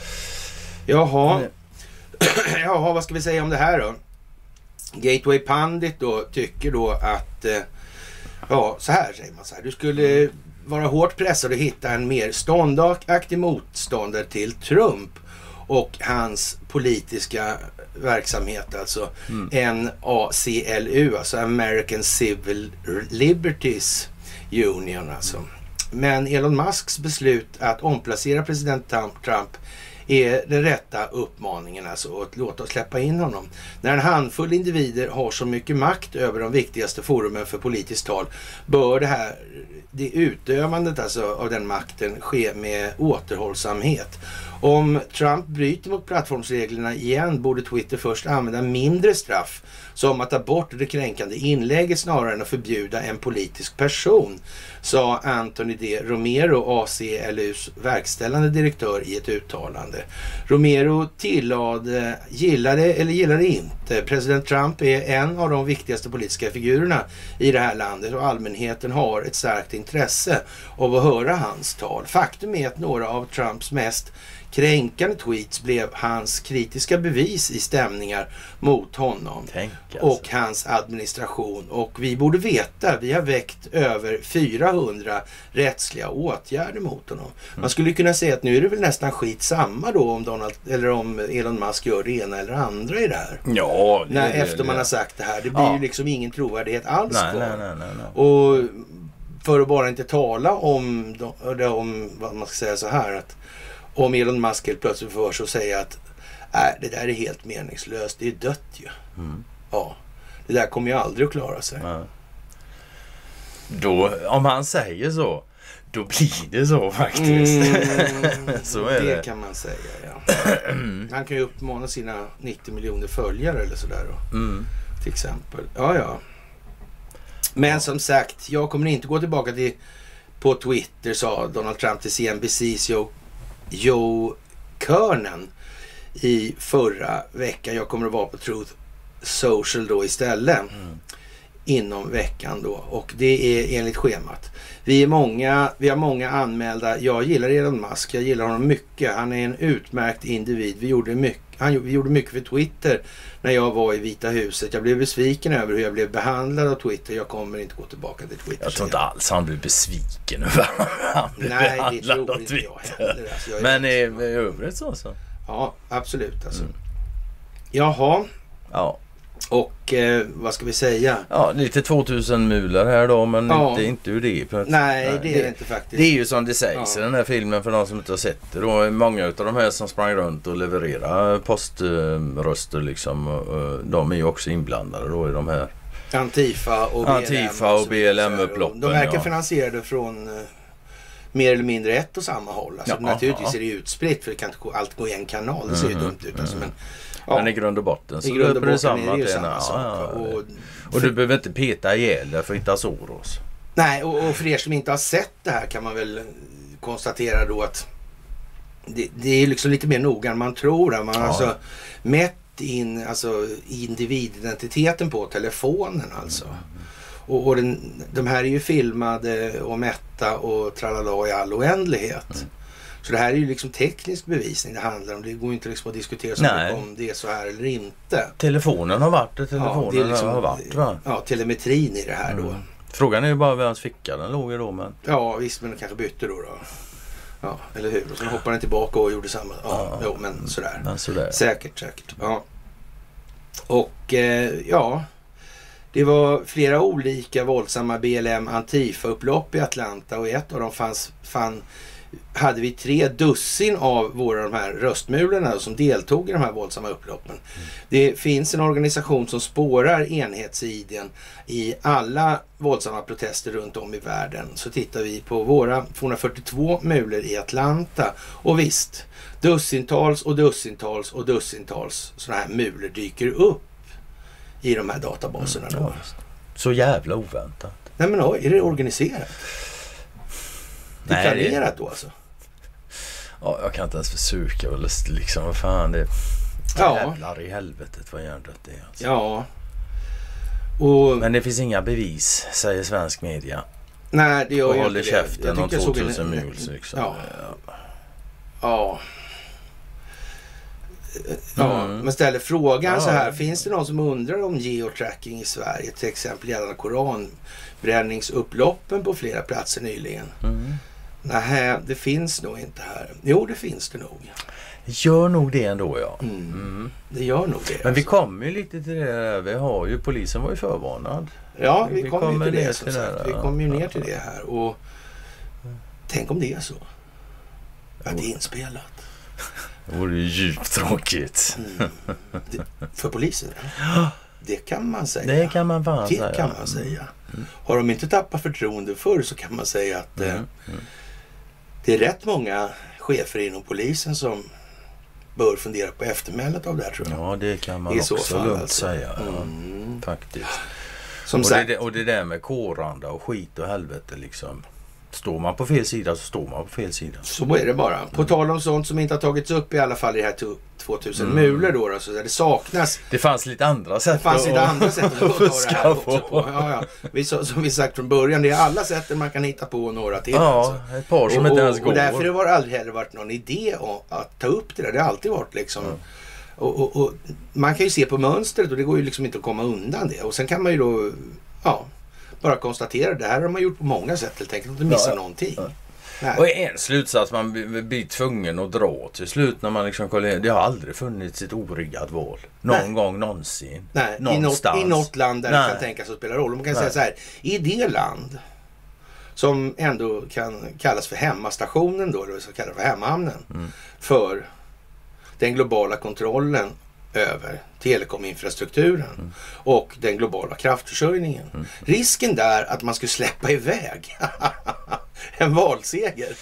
Jaha. Jaha, vad ska vi säga om det här då? Gateway Pundit då tycker då att eh, ja, så här säger man så här. Du skulle vara hårt pressad och hitta en mer ståndaktig motståndare till Trump och hans politiska verksamhet, alltså mm. N A C L U, alltså American Civil Liberties Union alltså. Men Elon Musks beslut att omplacera president Trump är den rätta uppmaningen, alltså att låta oss släppa in honom. När en handfull individer har så mycket makt över de viktigaste forumen för politiskt tal bör det här, det utövandet alltså av den makten ske med återhållsamhet. Om Trump bryter mot plattformsreglerna igen borde Twitter först använda mindre straff, som att ta bort det kränkande inlägget snarare än att förbjuda en politisk person, sa Anthony D. Romero, A C L U:s verkställande direktör, i ett uttalande. Romero tillade, gillar det eller gillar det inte. President Trump är en av de viktigaste politiska figurerna i det här landet och allmänheten har ett starkt intresse av att höra hans tal. Faktum är att några av Trumps mest kränkande tweets blev hans kritiska bevis i stämningar mot honom alltså. Och hans administration. Och vi borde veta, vi har väckt över fyrahundra rättsliga åtgärder mot honom. Mm. Man skulle kunna säga att nu är det väl nästan skitsamma då om Donald eller om Elon Musk gör det ena eller andra i det här. Ja, det, när, det, efter det, man det. har sagt det här. Det blir ja. ju liksom ingen trovärdighet alls nej, kvar. nej, nej, nej, nej. Och för att bara inte tala om, om vad man ska säga så här, att om Elon Musk helt plötsligt får så säga att nej, det där är helt meningslöst, det är dött ju. Mm. Ja, det där kommer ju aldrig att klara sig. Ja. Då, om han säger så, då blir det så faktiskt. Mm, så är det, det kan man säga, ja. Han kan ju uppmana sina nittio miljoner följare eller sådär då. Mm. Till exempel. Ja, ja. Men ja. Som sagt, jag kommer inte gå tillbaka till på Twitter, sa Donald Trump till C N B C:s Joe Joe Kernan i förra veckan. Jag kommer att vara på Truth Social då istället mm. inom veckan då, och det är enligt schemat. Vi är många, vi har många anmälda. Jag gillar Elon Musk, jag gillar honom mycket. Han är en utmärkt individ. Vi gjorde mycket, han, vi gjorde mycket för Twitter när jag var i Vita huset. Jag blev besviken över hur jag blev behandlad av Twitter. Jag kommer inte gå tillbaka till Twitter. Jag tror inte alls han blev besviken över han blev Nej, behandlad det tror av inte Twitter. jag heller. Alltså, jag Men i, i övrigt så så. Ja, absolut alltså. Mm. Jaha. Ja. Och eh, vad ska vi säga? Ja, lite tvåtusen mular här då, men ja. inte, inte ur det. Nej, Nej, det är det inte faktiskt. Det är ju som det sägs ja. i den här filmen, för de som inte har sett det. Då, många av de här som sprang runt och levererade poströster liksom, de är ju också inblandade då i de här Antifa och B L M. Antifa och B L M-upploppen. De verkar ja. finansierade från uh, mer eller mindre ett och samma håll. Alltså, ja, naturligtvis ja. är det utspritt, för det kan inte allt gå i en kanal. Det ser ju mm, dumt ut. Alltså, mm. men ja. Men i grund och botten så I grund och botten det samma är det ju till samma ja, sak. ja, och, och du behöver inte peta ihjäl det för inte Soros. Nej, och, och för er som inte har sett det här kan man väl konstatera då att det, det är liksom lite mer noga än man tror. Man har ja. alltså mätt in alltså, individidentiteten på telefonen alltså. Mm. Och, och den, de här är ju filmade och mätta och tralala i all oändlighet. Mm. Så det här är ju liksom teknisk bevisning det handlar om. Det går inte liksom att diskutera så mycket om det är så här eller inte. Telefonen har varit det. Telefonen ja, det är liksom, har varit va? Ja, telemetrin i det här mm. då. Frågan är ju bara vems ficka den låg i då. Men... Ja, visst, men den kanske bytte då då. Ja, eller hur? Och så hoppade den tillbaka och gjorde samma. Ja, ja. Jo, men sådär. Men sådär. Säkert, säkert. Ja. Och eh, ja... Det var flera olika våldsamma B L M-Antifa-upplopp i Atlanta och ett av dem fanns, fann, hade vi tre dussin av våra de här röstmulorna som deltog i de här våldsamma upploppen. Mm. Det finns en organisation som spårar enhetsidén i alla våldsamma protester runt om i världen. Så tittar vi på våra tvåhundrafyrtiotvå mulor i Atlanta och visst, dussintals och dussintals och dussintals sådana här mulor dyker upp i de här databaserna då. Mm, ja, så jävla oväntat. Nej men oj, är det organiserat? Det är Nej, planerat det... då alltså? Ja, jag kan inte ens försöka väl liksom, vad fan det ja. jävlar i helvetet vad hjärndött det är alltså. Ja. Och, Men det finns inga bevis, säger svensk media. nej, det gör Och ju håller inte det. käften om tyckte jag såg en- tvåtusen mules liksom. Ja. Ja. Ja, Mm. men ställer frågan Ja. så här. Finns det någon som undrar om geotracking i Sverige? Till exempel gällande koranbränningsupploppen på flera platser nyligen. Mm. Nej, det finns nog inte här. Jo, det finns det nog. Gör nog det ändå, ja. Mm. Mm. Det gör nog det. Men vi alltså. kommer ju lite till det där. Vi har ju, polisen var ju förvarnad. Ja, vi, vi kommer kommer ju till ner det som till sagt. det, Vi ja. kommer ju ner Ja. till det här. Och tänk om det är så. Att det är inspelat. Det vore ju djupt tråkigt. Mm. Det, för polisen? Ja. Det kan man säga. Det kan man fan Det säga. kan man säga. Har de inte tappat förtroende för så kan man säga att eh, Mm. Mm. det är rätt många chefer inom polisen som bör fundera på eftermälet av det här, tror jag. Ja, det kan man I så också fall, lugnt alltså. säga. Ja. Mm. Faktiskt. Som Och sagt, det, och det där med kåranda och skit och helvete liksom. Står man på fel sida så står man på fel sida. så är det bara. På tal om sånt som inte har tagits upp i alla fall i det här to- tvåtusen Mm. mulor då, då, så där det saknas. Det fanns lite andra sätt Det fanns lite att- andra sätt att ta det fuska här också på. på. Ja, ja. Vi, så, som vi sagt från början, det är alla sätten man kan hitta på och några till. Ja, alltså. ett par som och, inte ens och, går. och därför har det aldrig heller varit någon idé om att ta upp det där. Det har alltid varit liksom... Mm. Och, och, och man kan ju se på mönstret och det går ju liksom inte att komma undan det. Och sen kan man ju då, ja, bara konstatera det här har man gjort på många sätt helt enkelt. Inte missa Ja. någonting. Ja. Nej. Och en slutsats man blir, blir tvungen att dra till slut när man liksom kollar. Det har aldrig funnits ett origgat val. Någon Nej. gång någonsin. Nej, i något, Någonstans. i något land där Nej. det kan tänkas att spela roll. Och man kan Nej. säga så här, i det land som ändå kan kallas för hemmastationen då, eller så kallas för hemmahamnen, Mm. för den globala kontrollen över telekominfrastrukturen Mm. och den globala kraftförsörjningen. Mm. Risken där att man skulle släppa iväg en valseger.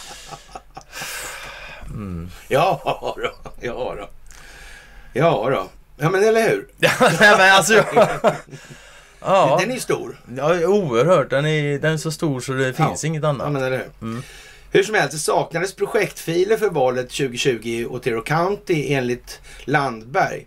Mm. Ja då, ja då. Ja då. Ja men eller hur? Nej men alltså jag... Ja, Den är ju stor. ja, oerhört. Den är, den är så stor så det finns Ja. inget annat. Ja men eller hur? Mm. Hur som helst, det saknades projektfiler för valet tjugo tjugo i Otero County enligt Landberg.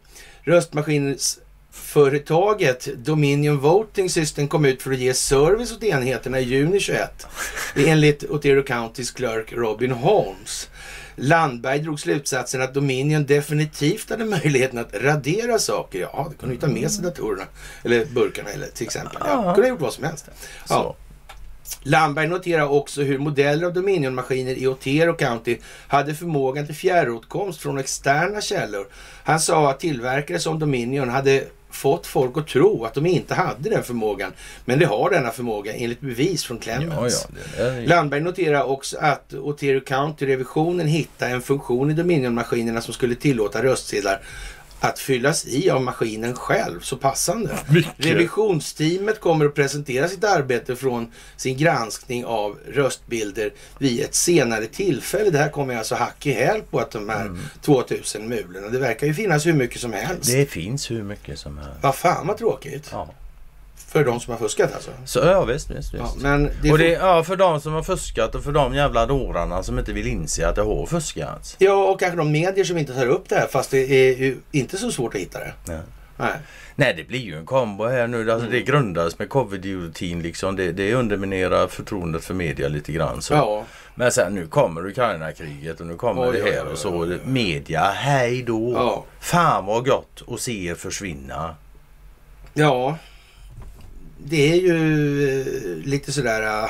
Röstmaskinsföretaget Dominion Voting System kom ut för att ge service åt enheterna i juni tjugoett. Enligt Otero Countys clerk Robin Holmes. Landberg drog slutsatsen att Dominion definitivt hade möjligheten att radera saker. Ja, det kunde ju ta med sig datorerna. Eller burkarna eller till exempel. Ja, Ja. kunde ha gjort vad som helst. Ja. Så. Landberg noterar också hur modeller av Dominion-maskiner i Otero County hade förmågan till fjärråtkomst från externa källor. Han sa att tillverkare som Dominion hade fått folk att tro att de inte hade den förmågan. Men de har denna förmåga enligt bevis från Ja, Clemens. ja, det är... Landberg noterar också att Otero County-revisionen hittade en funktion i Dominion-maskinerna som skulle tillåta röstsedlar att fyllas i av maskinen själv, så passande. Mycket. Revisionsteamet kommer att presentera sitt arbete från sin granskning av röstbilder vid ett senare tillfälle. Det här kommer jag alltså hack i häl på att de här Mm. tvåtusen mulorna. Det verkar ju finnas hur mycket som helst. Det finns hur mycket som helst. Vad fan vad tråkigt. Ja. För de som har fuskat alltså. Så ja, visst, visst, visst. Ja, men det och får- det, ja, för de som har fuskat och för de jävla dårarna som inte vill inse att det har fuskats. Ja, och kanske de medier som inte tar upp det här, fast det är ju inte så svårt att hitta det. Ja. Nej. Nej, det blir ju en kombo här nu. Alltså, Mm. Det grundas med covid-idiotin liksom. Det, det underminerar förtroendet för media lite grann. Så. Ja, Men sen nu kommer Ukraina-kriget och nu kommer Oj, det oj, här oj, och så. oj, oj. Media, hej då. ja. Fan vad gott att se er försvinna. Ja, det är ju eh, lite sådär eh,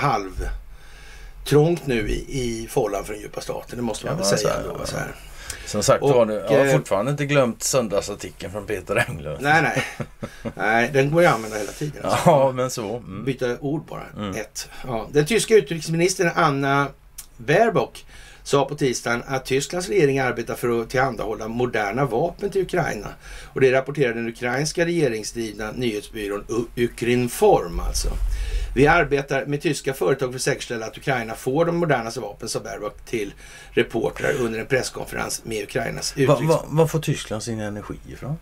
halvtrångt nu i, i fållan för den djupa staten. Det måste man Ja, väl så säga här, ändå. ja. Så här. Som sagt Och, var det, jag har eh, fortfarande inte glömt söndagsartikeln från Peter Englund. Nej, nej. Nej, den går ju att använda hela tiden. Alltså. Ja, men så. Mm. Byta ord bara. Mm. Ett. Ja. Den tyska utrikesministern Anna Baerbock sa på tisdagen att Tysklands regering arbetar för att tillhandahålla moderna vapen till Ukraina. Och det rapporterar den ukrainska regeringsdrivna nyhetsbyrån U- Ukrinform alltså. Vi arbetar med tyska företag för att säkerställa att Ukraina får de modernaste vapen, sa Baerbock till reportrar under en presskonferens med Ukrainas Va, utrikes... va, vad får Tyskland sin energi ifrån?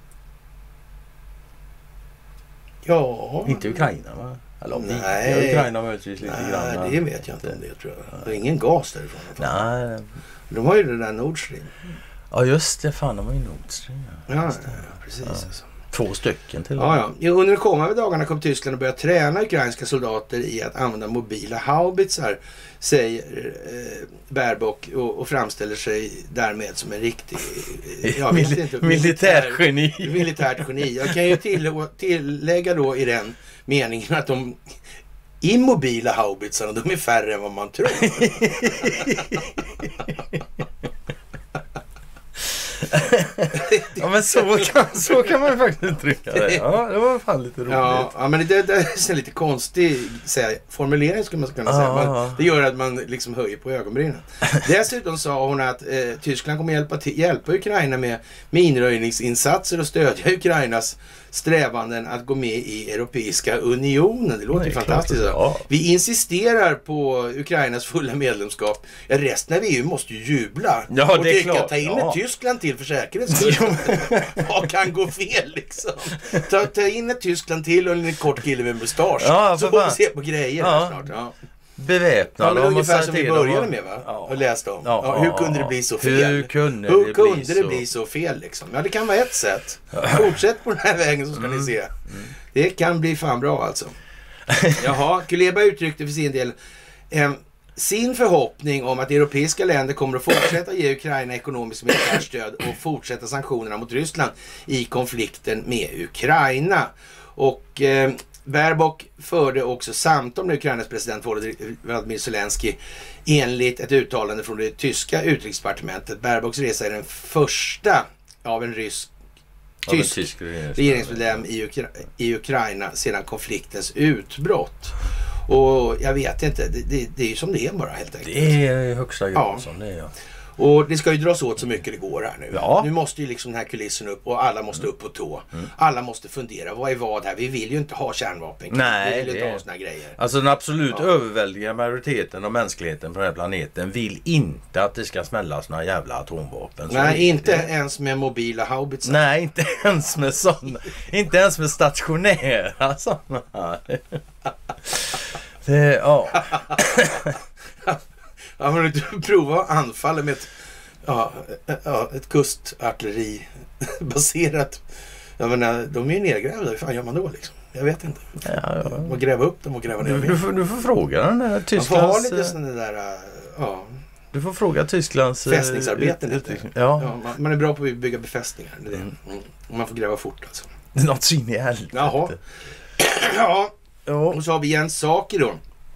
Ja... Inte Ukraina va? Eller om Nej. Ja, Ukraina möjligtvis lite Nej, grann. det vet jag inte om det tror jag. Det är ingen gas därifrån. Nej. De har ju det där Nord Stream. Ja just det, fan de var ju Nord Stream. Ja, ja, precis. Ja. Alltså. Två stycken till. Ja, ja. Under de kommande dagarna kommer Tyskland att börja träna ukrainska soldater i att använda mobila haubitsar, säger eh, Baerbock och, och framställer sig därmed som en riktig eh, jag vet inte, militärgeni. Militär, militärt geni. Jag kan ju till, tillägga då i den meningen att de immobila haubitsarna, de är färre än vad man tror. Ja, men så kan, så kan man faktiskt uttrycka det. Ja, det var fan lite roligt. Ja, ja men det, det är en lite konstig säga, formulering skulle man kunna säga. Man, det gör att man liksom höjer på ögonbrynen. Dessutom sa hon att eh, Tyskland kommer hjälpa, till, hjälpa Ukraina med minröjningsinsatser och stödja Ukrainas strävanden att gå med i Europeiska unionen. Det låter ju fantastiskt. Ja. Vi insisterar på Ukrainas fulla medlemskap. Ja, resten av E U måste ju jubla. Ja, och det är klart. klart. Ta in ja. ett Tyskland till för säkerhets skull. Vad kan gå fel liksom? Ta, ta in ett Tyskland till och en kort kille med mustasch. Ja, så får vi se på grejer ja. här snart. Ja. Beväpnad. Ja, men ungefär som vi började med va? Ja. Och läste om. Ja, ja, hur kunde det bli så fel? Hur kunde, hur det, kunde bli det så... bli så fel liksom? Ja, det kan vara ett sätt. Fortsätt på den här vägen så ska mm. ni se. Mm. Det kan bli fan bra alltså. Jaha, Kuleba uttryckte för sin del eh, sin förhoppning om att europeiska länder kommer att fortsätta ge Ukraina ekonomiskt militärt stöd och fortsätta sanktionerna mot Ryssland i konflikten med Ukraina. Och eh, Baerbock förde också samtal med Ukrainas president Volodymyr Zelensky enligt ett uttalande från det tyska utrikesdepartementet. Baerbocks resa är den första av en rysk tysk, tysk regeringsmedlem i, Ukra- i Ukraina sedan konfliktens utbrott. Och jag vet inte, det, det, det är ju som det är bara helt enkelt. Det är i högsta grad ja. som det är, ja. Och det ska ju dras åt så mycket det går här nu. Ja. Nu måste ju liksom den här kulissen upp och alla måste upp på tå. Mm. Alla måste fundera, vad är vad här? Vi vill ju inte ha kärnvapen. Nej, vi vill inte det... ha såna grejer. Alltså den absolut ja. överväldigande majoriteten av mänskligheten på den här planeten vill inte att det ska smällas några jävla atomvapen. Nej, inte det... ens med mobila haubitsar. Nej, inte ens med sådana. Inte ens med stationära sådana. Det, ja. Ja, men du provar anfalla med ett, ja, ett kustartilleri baserat. Jag menar, de är ju nedgrävda. Hur fan gör man då liksom? Jag vet inte. Ja, ja. Man gräva upp dem och gräva ner dem. Du, du, får, du får fråga den där Tysklands... Man får ha lite sådana där, ja. Du får fråga Tysklands... Fästningsarbeten ut, lite. Ja. Ja, man, man är bra på att bygga befästningar. Det är det. Mm. Man får gräva fort alltså. Något så in i helvete. Jaha. Ja. Ja. Och så har vi Jens Saker då.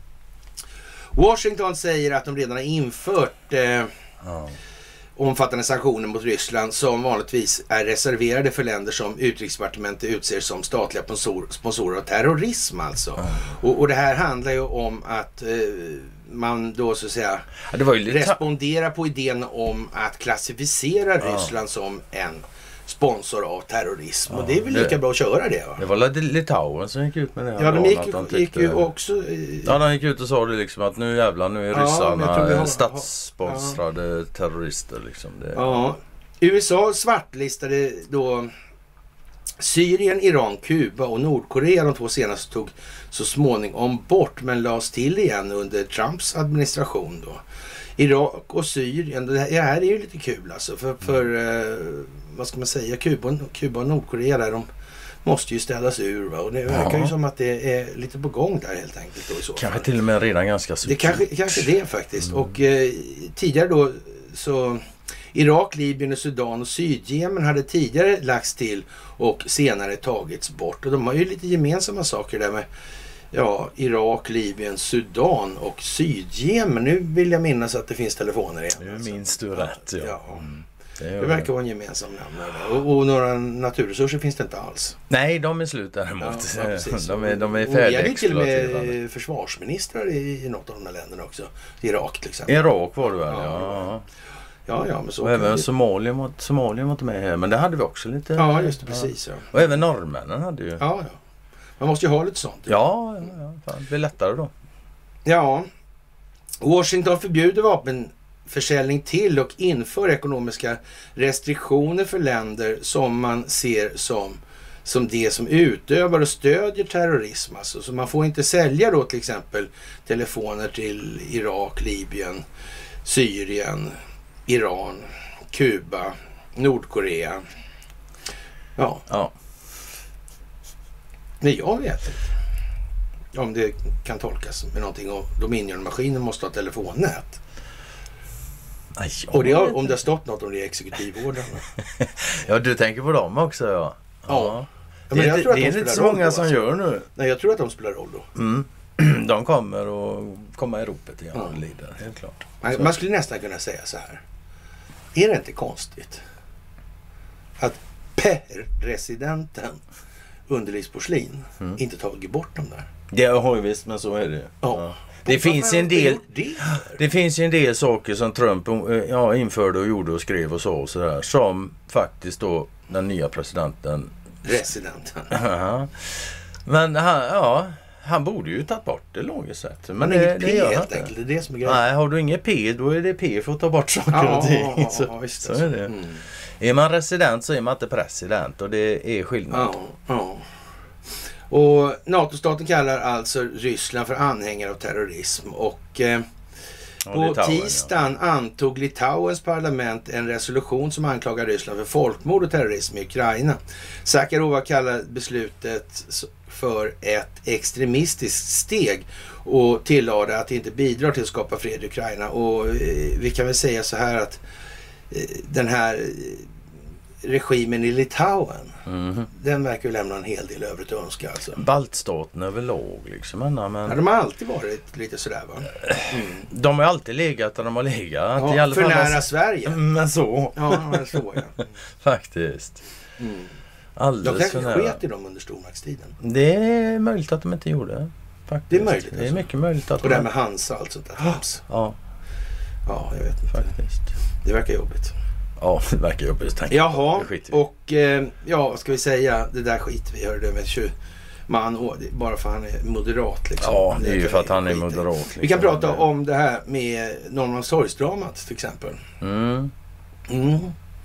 Washington säger att de redan har infört eh, ja. omfattande sanktioner mot Ryssland som vanligtvis är reserverade för länder som utrikesdepartementet utser som statliga sponsor, sponsorer av terrorism alltså. Ja. Och, och det här handlar ju om att eh, man då så att säga ja, det var ju lite... responderar på idén om att klassificera ja. Ryssland som en sponsor av terrorism. Ja, och det är väl lika det, bra att köra det va? Det var Litauen som gick ut med det här. Ja, de gick, ju, de gick ju också... I... Ja, de gick ut och sa det liksom att nu jävlar, nu är ja, ryssarna har... statssponsrade ja. terrorister liksom. Det... Ja, U S A svartlistade då Syrien, Iran, Kuba och Nordkorea. De två senaste tog så småningom bort men lades till igen under Trumps administration då. Irak och Syrien, det här är ju lite kul alltså. För, för eh, vad ska man säga, Kuba, Kuba och Nordkorea där, de måste ju ställas ur va? Och det verkar ju som att det är lite på gång där helt enkelt. Då, i så kanske till och med redan ganska så. Det kanske, kanske det faktiskt. Mm. Och eh, tidigare då så Irak, Libyen och Sudan och Sydjemen hade tidigare lagts till och senare tagits bort. Och de har ju lite gemensamma saker där med ja, Irak, Libyen, Sudan och Sydjemen. Nu vill jag minnas att det finns telefoner igen. Nu alltså. Minns du rätt, ja. ja. Mm. Det, det verkar vara en gemensam namn. Och, och några naturresurser finns det inte alls. Nej, de är slut däremot. Ja, ja, de är, de är färdigexploaterade. Och vi hade till och med försvarsministrar i, i något av de här länderna också. Irak till exempel. Irak var det väl, ja. ja. Ja, ja, men så och även Somalien var, Somalien var inte med här, men det hade vi också lite. Ja, just det, precis. Ja. Och även norrmännen hade ju. Ja, ja. Man måste ju ha lite sånt. Ja, ja, ja. Fan, det blir lättare då. Ja. Washington förbjuder vapenförsäljning till och inför ekonomiska restriktioner för länder som man ser som, som det som utövar och stödjer terrorism. Alltså. Så man får inte sälja då till exempel telefoner till Irak, Libyen, Syrien, Iran, Kuba, Nordkorea. Ja. Ja. Nej, jag vet inte. Om det kan tolkas med någonting. Och Dominion-maskinen måste ha telefonnät. Aj, och det har, om det har stått något om det är exekutivvårdarna. Ja, du tänker på dem också, ja. Ja. ja. Det är, det, det är inte så många som alltså. gör nu. Nej, jag tror att de spelar roll då. Mm. De kommer och kommer i ropet igen och lider, helt klart. Man, man skulle nästan kunna säga så här. Är det inte konstigt att presidenten underlivsporslin mm. inte tagit bort dem där? Det har ju visst, men så är det. Ja. Ja. Det finns en del det? det finns en del saker som Trump ja, införde och gjorde och skrev och så och så där, som faktiskt då den nya presidenten presidenten. Men han, ja, han borde ju tagit bort det logiskt sett. Men, men det, inget det P gör helt enkelt, det är det som är grejen. Nej, har du inget P, då är det P för att ta bort saker ja, och ting. Ja, så, ja, visst, så är det. Mm. Är man resident så är man inte president och det är skillnad. Ja, ja. Och NATO-staten kallar alltså Ryssland för anhängare av terrorism och eh, på Litauen, tisdagen ja. antog Litauens parlament en resolution som anklagar Ryssland för folkmord och terrorism i Ukraina. Zakharova kallar beslutet för ett extremistiskt steg och tillade att det inte bidrar till att skapa fred i Ukraina. Och eh, vi kan väl säga så här att eh, den här regimen i Litauen, mm. den verkar ju lämna en hel del övrigt att önska. Alltså. Baltstaten överlag liksom. Men... Ja, de har alltid varit lite sådär va? Mm. De har alltid legat där de har legat. Ja, I alla för fall nära var... Sverige. Men så. Ja, men så ja. Faktiskt. Mm. Alldeles de kanske sket i dem under stormaktstiden. Det är möjligt att de inte gjorde. Faktiskt. Det är möjligt. Det är mycket möjligt att och de... det med Hansa och allt sånt där. Ja. Ja, jag vet inte. Faktiskt. Det verkar jobbigt. Ja, det verkar jobbigt. Jaha, och eh, ja, vad ska vi säga? Det där skit vi hörde med tjugo man bara för han är moderat. Liksom. Ja, det är ju för att han är skit. moderat. Liksom. Vi kan prata om det här med Norrmalmstorgsdramat till exempel. Mm. Mm.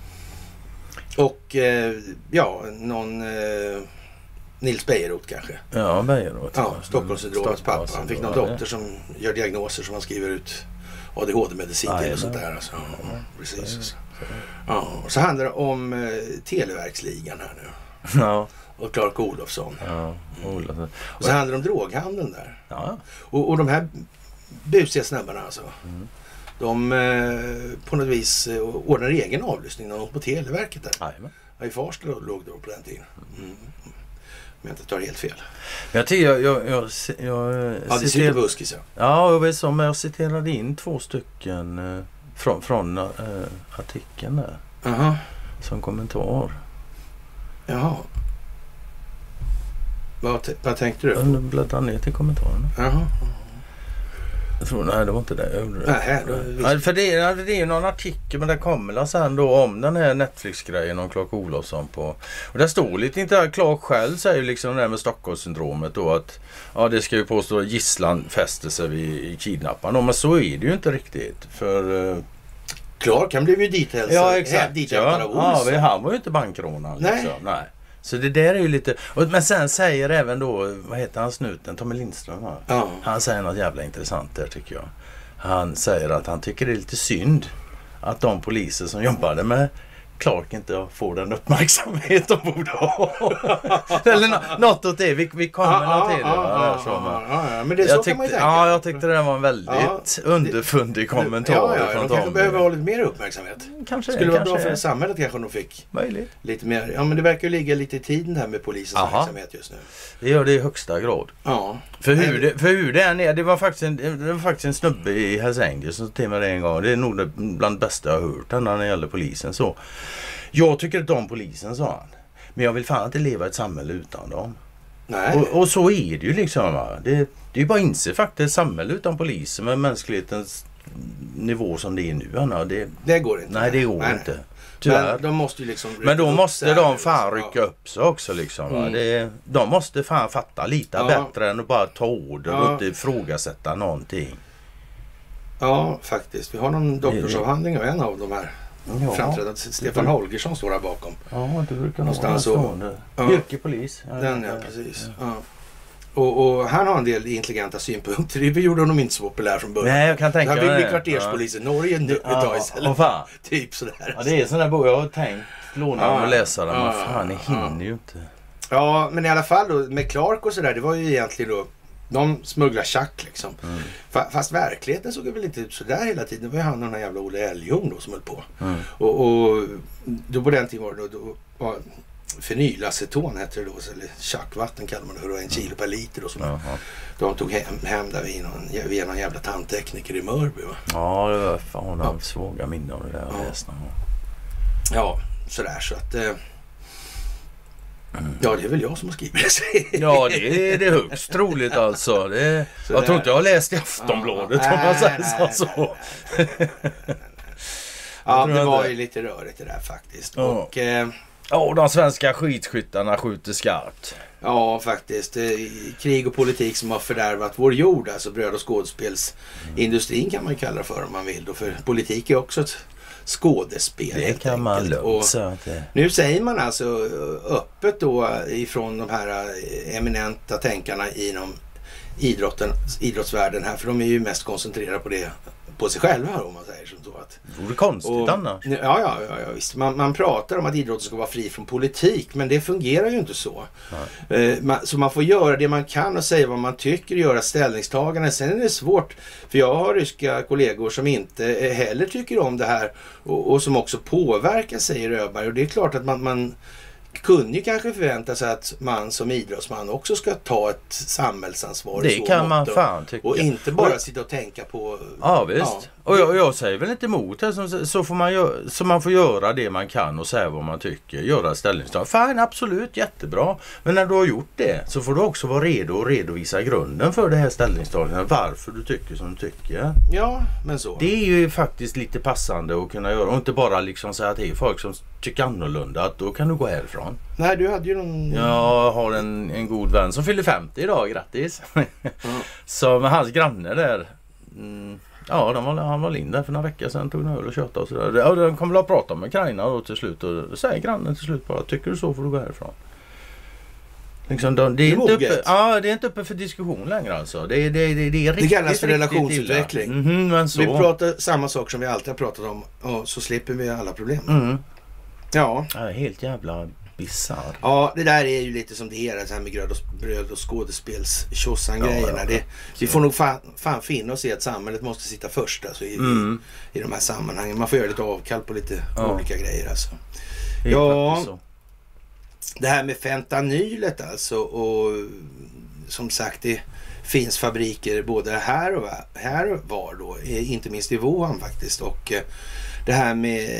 Och eh, ja, någon eh, Nils Bejerot kanske. Ja, Bejerot. Ja, Stockholmssyndromets pappa. Han fick någon doktor som gör diagnoser som han skriver ut A D H D-medicin till och sånt där. Alltså. Ja, precis. Ja, och så handlar det om eh, Televerksligan här nu. Ja. Och Clark Olofsson. Ja, Olofsson. Och så handlar det om droghandeln där. Ja. Och, och de här busiga snabbarna alltså. Mm. De eh, på något vis eh, ordnar egen avlyssning när de på Televerket där. Jajamän. Ja, i Farsta låg då på den tiden. Mm. Men jag inte tar helt fel. Jag tycker jag... jag, jag, jag ja, det sitter buskis, ja. Ja, jag vet som jag citerade in två stycken eh, från, från äh, artikeln där. Uh-huh. Som kommentar. Jaha. Vad, t- vad tänkte du? Jag bläddrar ner till kommentarerna. Jaha. Jag tror, nej det var inte det. Nej, då, nej, för det är, det är ju någon artikel men det kommer sen då om den här Netflix-grejen om Clark Olofsson på. Och det står lite inte Clark själv säger liksom det här med Stockholmssyndromet då att ja det ska ju påstå att gisslan fäster sig vid kidnapparna. Men så är det ju inte riktigt för... Uh, Clark han blev ju dithälsad. Ja exakt. Dit ja, ja, han var ju inte bankrånaren liksom. Nej. nej. Så det där är ju lite... Men sen säger även då, vad heter han snuten? Tommy Lindström här. Ja. Han säger något jävla intressant där tycker jag. Han säger att han tycker det är lite synd att de poliser som jobbade med Clark inte får den uppmärksamhet de borde ha. Eller no- något åt det. Vi, vi kommer ah, till det. Ah, ah, ah, ah, ah, men det är så jag kan man ju tyckte, tänka. Ja, jag tyckte det var en väldigt ja, underfundig kommentar. Ja, ja, från de kanske behöver ha lite mer uppmärksamhet. Kanske skulle det, vara kanske bra för är. Samhället kanske de fick. Möjligt. Lite mer. Ja, men det verkar ju ligga lite i tiden här med polisens Aha. verksamhet just nu. Det gör det i högsta grad. Ja. För hur det, för hur det är, det var faktiskt en, det var faktiskt en snubbe i Hells Angels som till mig det en gång. Det är nog det bland bästa jag har hört när det gäller polisen så. Jag tycker inte om polisen, sa han. Men jag vill fan inte leva i ett samhälle utan dem. Nej. Och, och så är det ju liksom. Va? Det, det är ju bara att inse faktiskt ett samhälle utan polisen med mänsklighetens nivå som det är nu. Anna, det, det går inte. Nej, det går nej, inte. Nej. Tyvärr. Men, de måste ju liksom Men då måste de fan liksom. rycka upp sig också. Liksom, va? Mm. Det, de måste fan fatta lite ja. bättre än att bara ta order ja. och inte ifrågasätta någonting. Ja, faktiskt. Vi har någon doktorsavhandling av en av de här. Ja. Framträdande Stefan Holgersson står där bakom. Ja, det brukar någonstans så. Ja. Yrkepolis. Ja, den ja, precis. Ja. Ja. Och, och han har en del intelligenta synpunkter. Det gjorde honom inte så populär från början. Nej, jag kan tänka mig. Han vill bli kvarterspolis i Norge nu ett tag istället. Ja, typ sådär. Ja, det är sån där bok jag har tänkt låna ja. och läsa den. Ja. Men fan, jag hinner ja. ju inte. Ja, men i alla fall då, med Clark och sådär, det var ju egentligen då, de smugglar tjack liksom. Mm. Fast verkligheten såg väl inte ut sådär hela tiden. Det var ju han och den här jävla Olle Älgholm då som höll på. Mm. Och, och då på den tiden var det då, då var fenylaceton hette det då, eller tjackvatten kallar man det, då, en kilo per liter och så. De tog hem, hem där vid någon, vid någon jävla tandtekniker i Mörby, va? Ja, det var fan ja. Svåga minnen av det där. Ja, ja sådär så att... Eh, Mm. Ja, det är väl jag som har skrivit det. Ja, det är det högst troligt alltså. Det, jag tror inte jag har läst i Aftonbladet ja, om man säger nej, så. Nej, nej, nej, nej, nej. Ja, det var ju lite rörigt det där faktiskt. Ja, och, eh, ja de svenska skidskyttarna skjuter skarpt. Ja, faktiskt. Krig och politik som har fördärvat vår jord. Alltså bröd- och skådespelsindustrin mm. kan man ju kalla det för om man vill. Då, för politik är också ett skådespel. Det kan man lugnt säga. Nu säger man alltså öppet då ifrån de här eminenta tänkarna inom idrotten, idrottsvärlden här, för de är ju mest koncentrerade på det, på sig själva om man säger som så. Att, det vore konstigt och, annars. Ja, ja, ja, ja visst. Man, man pratar om att idrotten ska vara fri från politik, men det fungerar ju inte så. Eh, man, så man får göra det man kan och säga vad man tycker och göra ställningstaganden. Sen är det svårt, för jag har ryska kollegor som inte heller tycker om det här och, och som också påverkar, säger Öberg. Och det är klart att man, man kunde ju kanske förvänta sig att man som idrottsman också ska ta ett samhällsansvar. Det kan man fan tycka. Och inte bara sitta och tänka på... Ja, visst. Ja. Och jag, jag säger väl inte emot det. Så, så, får man gö- så man får göra det man kan och säga vad man tycker. Göra ställningstagande. Fine, absolut, jättebra. Men när du har gjort det så får du också vara redo att redovisa grunden för det här ställningstagandet. Varför du tycker som du tycker. Ja, men så. Det är ju faktiskt lite passande att kunna göra. Och inte bara liksom säga att det är folk som tycker annorlunda. Att då kan du gå härifrån. Nej, du hade ju någon... Jag har en, en god vän som fyller femtio idag. Grattis. Mm. Så med hans granne där... Mm, ja, de var, han var in där för några veckor sedan, tog en öl och köttade och sådär. Ja, de kommer väl att prata med Ukraina då till slut och säger grannen till slut bara, tycker du så får du gå härifrån. Liksom, de, det, är inte uppe, ja, det är inte uppe för diskussion längre alltså. Det, är, det, är, det, är riktigt, det kallas för relationsutveckling. Mm-hmm, men så. Vi pratar samma sak som vi alltid har pratat om och så slipper vi alla problem. Mm. Ja. Ja, helt jävla bizarr. Ja, det där är ju lite som det är, det här med gröd och, bröd och skådespels tjossan-grejerna. Ja, ja, ja. Vi får nog fan, fan finna oss i att samhället måste sitta först alltså, i, mm. i, i de här sammanhangen. Man får göra lite avkall på lite ja. olika grejer. Alltså. Ja, det här med fentanylet alltså, och som sagt det finns fabriker både här och här och var då, inte minst i Wuhan faktiskt. Och det här med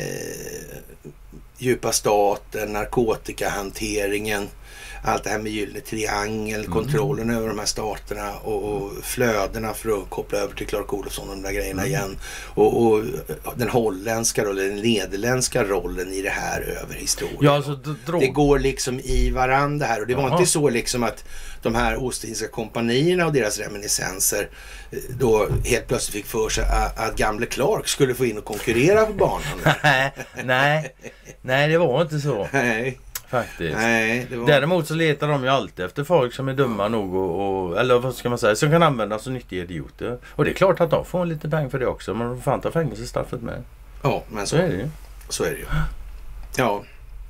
djupa staten, narkotikahanteringen, allt det här med gyllene triangel, mm. kontrollen över de här staterna och, och flödena för att koppla över till Clark Olofsson och de där grejerna mm. igen. Och, och den holländska rollen, den nederländska rollen i det här över historien. Ja, alltså, d- det går liksom i varandra här och det var Aha. inte så liksom att de här ostindiska kompanierna och deras reminiscenser då helt plötsligt fick för sig att, att gamle Clark skulle få in och konkurrera på banan. nej, nej, det var inte så. Nej. Faktiskt. Nej, det var... Däremot så letar de ju alltid efter folk som är dumma nog och, och eller vad ska man säga, som kan användas som nyttiga idioter. Och det är klart att de får en lite peng för det också, men de får fan ta fängelsestraffet med. Ja, men så, så är det ju. Så är det ju. Ja.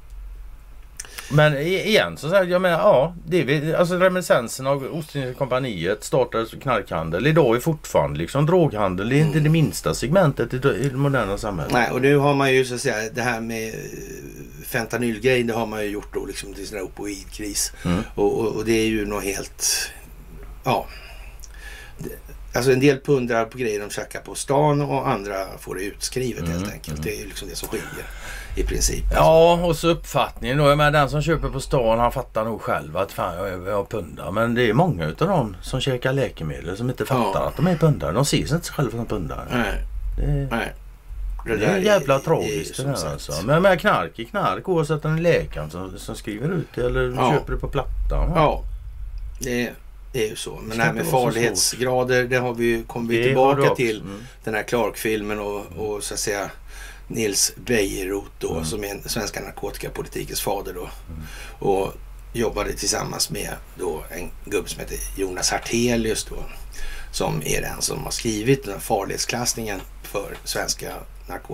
Men igen så säger jag menar, ja, det är, alltså reminiscensen av Ostindiska kompaniet startade knarkhandel. Idag är fortfarande liksom droghandel. Det är inte mm. det minsta segmentet i det moderna samhället. Nej, och nu har man ju så att säga det här med fentanylgrejen, det har man ju gjort då liksom till sån här opioidkris. Mm. Och, och, och det är ju något helt, ja, det, alltså en del pundrar på grejer de käkar på stan och andra får det utskrivet mm. helt enkelt. Det är ju liksom det som skiljer i princip. Ja, och så uppfattningen då, men den som köper på stan, han fattar nog själv att fan jag, jag pundar. Men det är många utav dem som käkar läkemedel som inte fattar ja. att de är pundare. De ser sig inte själva som pundare. Nej. Det, Nej. Det, det är jävla tragiskt det där alltså. Men med knark i knark, oavsett om det är läkaren som, som skriver ut det eller ja. köper det på plattan. Ja, det är, det är ju så. Men det här med farlighetsgrader, det har vi kommer vi tillbaka till mm. den här Clark-filmen och, och så att säga Nils Bejerot då mm. som är en svenska narkotikapolitikens fader då. Mm. Och jobbade tillsammans med då en gubbe som heter Jonas Hartelius då, som är den som har skrivit den här farlighetsklassningen för svenska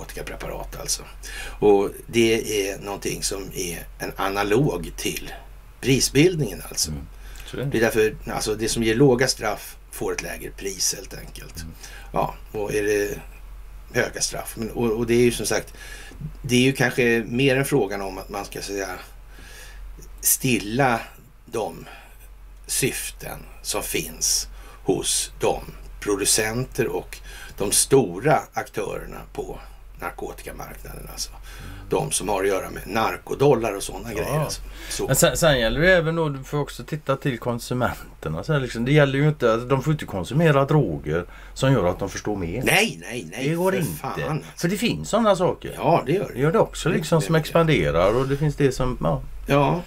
narkotikapreparat alltså. Och det är någonting som är en analog till prisbildningen alltså. Mm. Så är det. Det är därför, alltså det som ger låga straff får ett lägre pris helt enkelt. Mm. Ja, och är det höga straff. Men, och, och det är ju som sagt, det är ju kanske mer en frågan om att man ska säga stilla de syften som finns hos de producenter och de stora aktörerna på narkotikamarknaden. Alltså. De som har att göra med narkodollar och sådana ja. grejer. Alltså. Så. Men sen, sen gäller det även då, du får också titta till konsumenterna. Så här liksom, det gäller ju inte, de får inte konsumera droger som gör att de förstår mer. Nej, nej, nej. Det går för inte. Fan, alltså. För det finns sådana saker. Ja, det gör det. Det gör det också liksom, det, som expanderar och det finns det som, ja. Ja,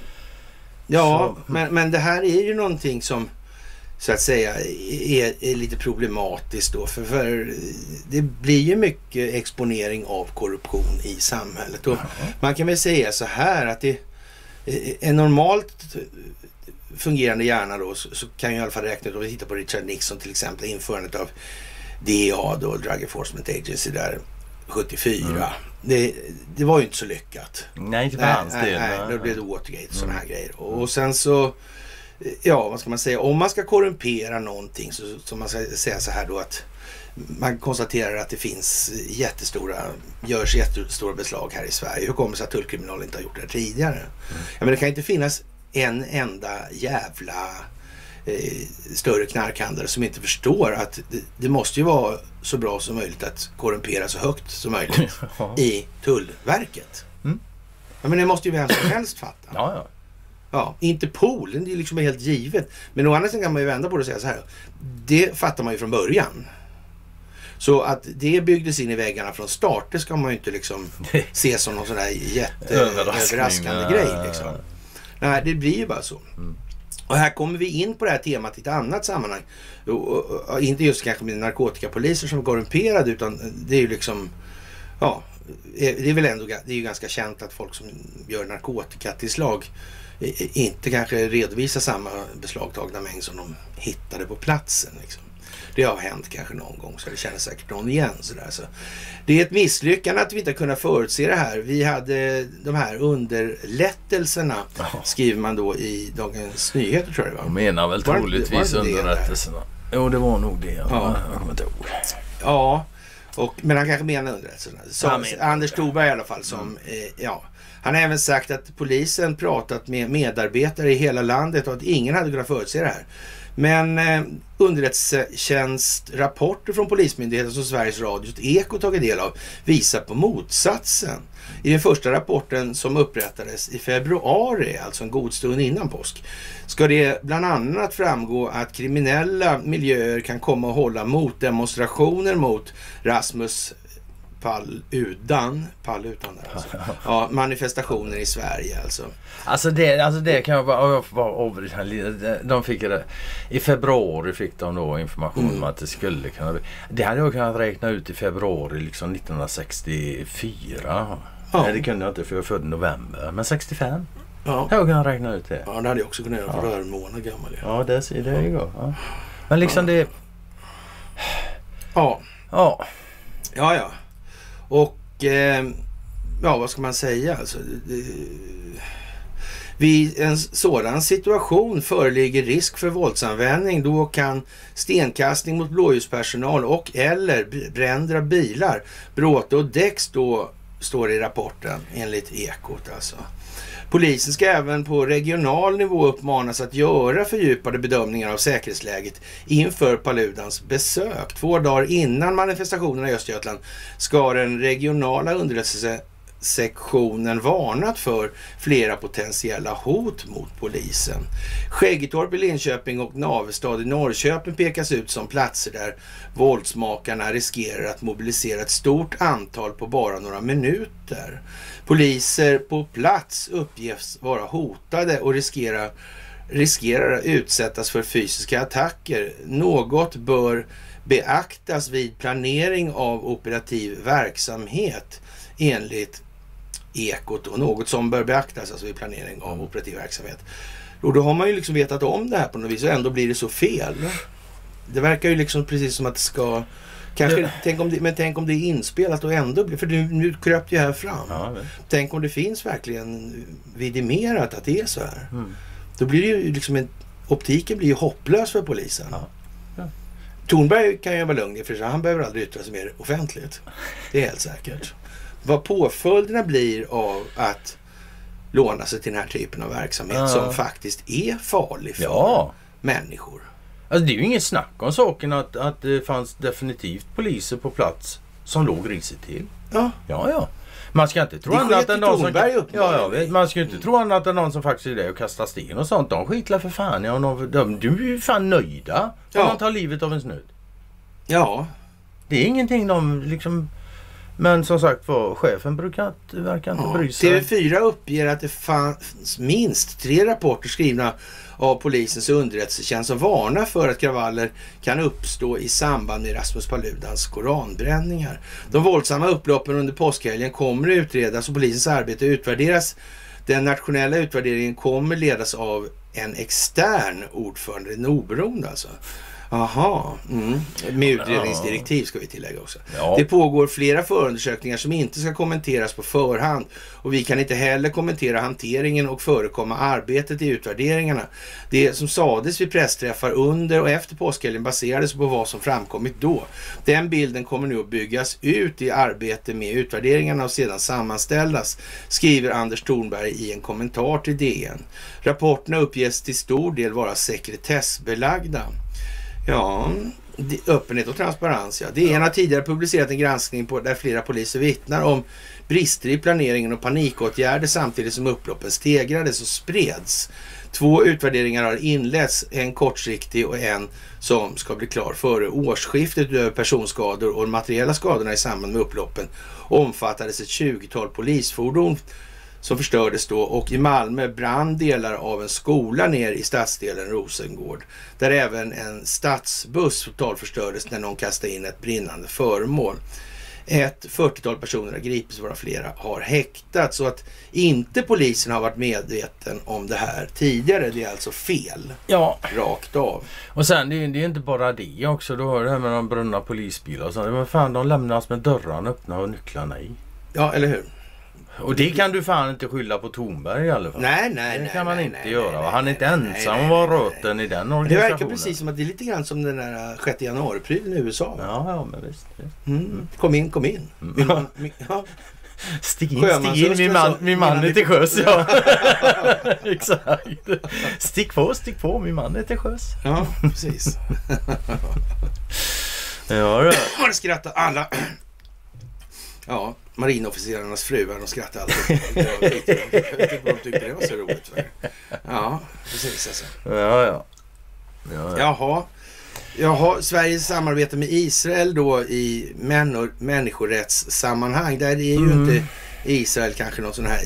ja så. Men, men det här är ju någonting som så att säga är, är lite problematiskt då. För, för det blir ju mycket exponering av korruption i samhället. Och man kan väl säga så här att det är normalt fungerande hjärna då, så, så kan jag i alla fall räkna ut, om vi tittar på Richard Nixon till exempel, införandet av D E A då, Drug Enforcement Agency där sjuttiofyra. Mm. Det, det var ju inte så lyckat. Nej, inte för hans del. Nej, då blev det Watergate och sådana här grejer. Och, och sen så ja, vad ska man säga? Om man ska korrumpera någonting så, så man ska säga så här då att man konstaterar att det finns jättestora, görs jättestora beslag här i Sverige. Hur kommer det sig att tullkriminal inte har gjort det tidigare? Mm. Ja, men det kan inte finnas en enda jävla eh, större knarkhandlare som inte förstår att det, det måste ju vara så bra som möjligt att korrumpera så högt som möjligt i Tullverket. Mm. Ja, men det måste ju vem som helst fatta. Ja, ja. Ja, Interpol, det är liksom helt givet. Men å andra sidan kan man ju vända på det och säga så här. Det fattar man ju från början. Så att det byggdes in i väggarna från start, det ska man ju inte liksom se som någon sån där jätteöverraskande grej. Liksom. Nej, det blir ju bara så. Mm. Och här kommer vi in på det här temat i ett annat sammanhang. Och, och, och, inte just kanske med narkotikapoliser som är korrumperade, utan det är ju liksom, ja, det är väl ändå, det är ju ganska känt att folk som gör narkotikatillslag inte kanske redovisar samma beslagtagna mängd som de hittade på platsen. Liksom. Det har hänt kanske någon gång, så det känner säkert någon igen. Sådär. Så det är ett misslyckande att vi inte kunnat förutse det här. Vi hade de här underlättelserna, oh. skriver man då i Dagens Nyheter, tror jag det var. De menar väl var troligtvis det, var det underrättelserna. Det jo, det var nog det. Ja, ja. Jag kommer inte ihåg. Ja, och, men han kanske menar underrättelserna. Så, Anders Thorberg i alla fall som, mm. eh, ja. Han har även sagt att polisen pratat med medarbetare i hela landet och att ingen hade kunnat förutse det här. Men eh, underrättelsetjänstrapporter från Polismyndigheten som Sveriges Radio Eko tagit del av visar på motsatsen. I den första rapporten som upprättades i februari, alltså en god stund innan påsk, ska det bland annat framgå att kriminella miljöer kan komma och hålla motdemonstrationer mot Rasmus Paludan, Paludan där alltså. Ja, manifestationer i Sverige alltså. Alltså det, alltså det kan jag bara, bara de fick det, i februari fick de då information mm. om att det skulle kunna bli. Det hade jag kunnat räkna ut i februari liksom nittonhundrasextiofyra. Ja. Nej, det kunde jag inte för jag födde i november, men sextiofem. Ja. Jag kan räkna ut det. Ja, det hade jag också kunnat göra för ja. en månad gammal. Ja, ja det är det ju. Ja. Men liksom ja. det Ja. Ja. Ja, ja. Och eh, ja, vad ska man säga? Alltså, det, vid en sådan situation föreligger risk för våldsanvändning. Då kan stenkastning mot blåljuspersonal och eller brända bilar, bråte och däck då, står det i rapporten enligt Ekot alltså. Polisen ska även på regional nivå uppmanas att göra fördjupade bedömningar av säkerhetsläget inför Paludans besök. Två dagar innan manifestationerna i Östergötland ska den regionala underrättelsesektionen varnat för flera potentiella hot mot polisen. Skäggetorp i Linköping och Navestad i Norrköping pekas ut som platser där våldsmakarna riskerar att mobilisera ett stort antal på bara några minuter. Poliser på plats uppges vara hotade och riskerar, riskerar att utsättas för fysiska attacker. Något bör beaktas vid planering av operativ verksamhet enligt Ekot, och något som bör beaktas alltså vid planering av operativ verksamhet. Och då har man ju liksom vetat om det här på något vis och ändå blir det så fel. Det verkar ju liksom precis som att det ska kanske, ja. tänk om det, men tänk om det är inspelat och ändå blir, för nu, nu kröp det här fram. Ja, tänk om det finns verkligen vidimerat att det är så här. Mm. Då blir det ju liksom en, optiken blir ju hopplös för polisen. Ja. Ja. Thornberg kan ju vara lugn för sig. Han behöver aldrig yttra sig mer offentligt. Det är helt säkert. Vad påföljderna blir av att låna sig till den här typen av verksamhet ja. som faktiskt är farlig för ja. människor. Alltså det är ju inget snack om saken att, att det fanns definitivt poliser på plats som låg risigt till. Ja. Ja, ja. Man ska inte tro annat än någon som... Ja, ja, man ska inte mm. tro annat än någon som faktiskt är där och kastar sten och sånt. De skitlar för fan. Ja, de, de, de är ju fan nöjda om ja. man tar livet av en snudd. Ja. Det är ingenting de liksom... Men som sagt var, chefen brukar verkar inte ja. bry sig. T V fyra uppger att det fanns minst tre rapporter skrivna av polisens underrättelsetjänst som varnar för att kravaller kan uppstå i samband med Rasmus Paludans koranbränningar. De våldsamma upploppen under påskhelgen kommer att utredas och polisens arbete utvärderas. Den nationella utvärderingen kommer ledas av en extern ordförande, en oberoende alltså. Aha, mm. med utredningsdirektiv ska vi tillägga också. Ja. Det pågår flera förundersökningar som inte ska kommenteras på förhand och vi kan inte heller kommentera hanteringen och förekomma arbetet i utvärderingarna. Det som sades vid pressträffar under och efter påskhelgen baserades på vad som framkommit då. Den bilden kommer nu att byggas ut i arbete med utvärderingarna och sedan sammanställas, skriver Anders Thornberg i en kommentar till D N. Rapporterna uppges till stor del vara sekretessbelagda. Ja, öppenhet och transparens. Ja. D N har tidigare publicerat en granskning på, där flera poliser vittnar om brister i planeringen och panikåtgärder samtidigt som upploppen stegrades och spreds. Två utvärderingar har inletts, en kortsiktig och en som ska bli klar före årsskiftet. Utöver personskador och de materiella skadorna i samband med upploppen omfattades ett tjugotal polisfordon som förstördes då, och i Malmö brann delar av en skola ner i stadsdelen Rosengård, där även en stadsbuss totalförstördes när någon kastade in ett brinnande föremål. Ett fyrtiotal personer har gripits, varav flera har häktats, så att inte polisen har varit medveten om det här tidigare. Det är alltså fel. Ja. Rakt av. Och sen, det är, det är inte bara det också. Du har det här med de brunna polisbilar och sånt. Men fan, de lämnas med dörrarna öppna och nycklarna i. Ja, eller hur? Och det kan du fan inte skylla på Thornberg i alla fall. Nej, nej, det nej. kan man nej, inte nej, göra. Nej, han är inte nej, ensam nej, att vara nej, röten nej. i den organisationen. Det verkar precis som att det är lite grann som den där sjätte januari-prylen i U S A. Ja, ja, men visst. Mm. Kom in, kom in. Min man, min, ja. Stig in, stig in, min man, min man är till sjöss. Ja. Exakt. Stick på, stick på, min man är till sjöss. Ja, precis. Ja, det. Man skrattar alla. Ja, marinofficerarnas fruar, de skrattade alltid. Jag vet inte vad de tyckte det var så roligt för. Ja, precis alltså. Ja, ja. Ja, ja. Jaha. Jaha, Sveriges samarbete med Israel då i människor, människorättssammanhang. Där är ju mm. inte Israel kanske någon sån här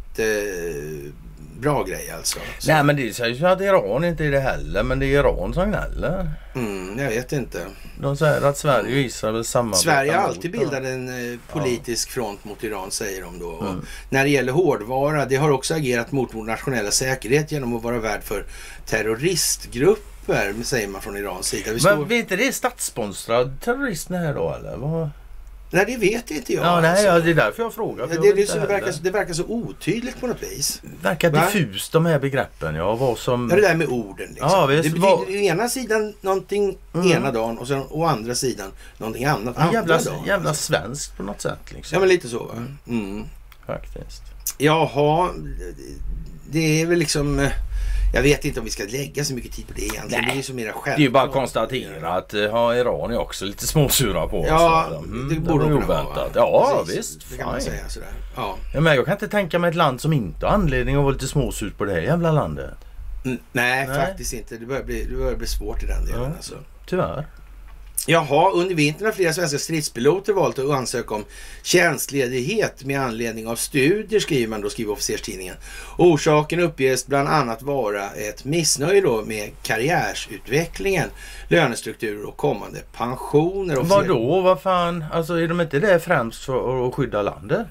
jättebra grej alltså. Så. Nej, men det sägs ju att Iran inte är det heller, men det är Iran som gnäller. Mm, jag vet inte. De säger att Sverige och Israel samarbetar. Sverige har alltid bildat en eh, politisk ja. front mot Iran, säger de då. Mm. När det gäller hårdvara, det har också agerat mot vår nationella säkerhet genom att vara värd för terroristgrupper, säger man från Irans sida. Vi står... Men vet inte det är statssponsrad terrorism här då, eller? Vad? Nej, det vet inte jag. Ja, nej, alltså. ja, det är därför jag frågar. Ja, det, det, det, verkar, det verkar så otydligt på något vis. Verkar diffust de här begreppen, ja. Vad som... Ja, det där med orden liksom. Ja, visst, det betyder vad... å ena sidan någonting mm. ena dagen och sen å andra sidan någonting annat andra jävla, dagen. Jävla alltså. svenskt på något sätt liksom. Ja, men lite så va? Mm. Faktiskt. Jaha, det är väl liksom... Jag vet inte om vi ska lägga så mycket tid på det egentligen. Nej. Det är så mera själv. Det är ju bara att konstatera att ja, Iran är också lite småsura på oss. Ja, mm, det borde de oväntat. Ja, precis. visst. Det kan man säga sådär. Ja. Ja, men jag kan inte tänka mig ett land som inte har anledning att vara lite småsur på det här jävla landet. Mm, nej, nej, faktiskt inte. Det börjar bli, det börjar bli svårt i den delen. Ja, alltså. Tyvärr. Jaha, under vintern har flera svenska stridspiloter valt att ansöka om tjänstledighet med anledning av studier, skriver man då, skriver officerstidningen. Orsaken uppges bland annat vara ett missnöje då med karriärsutvecklingen, lönestrukturer och kommande pensioner. Vad då? Vad fan? Alltså är de inte där främst för att skydda landet?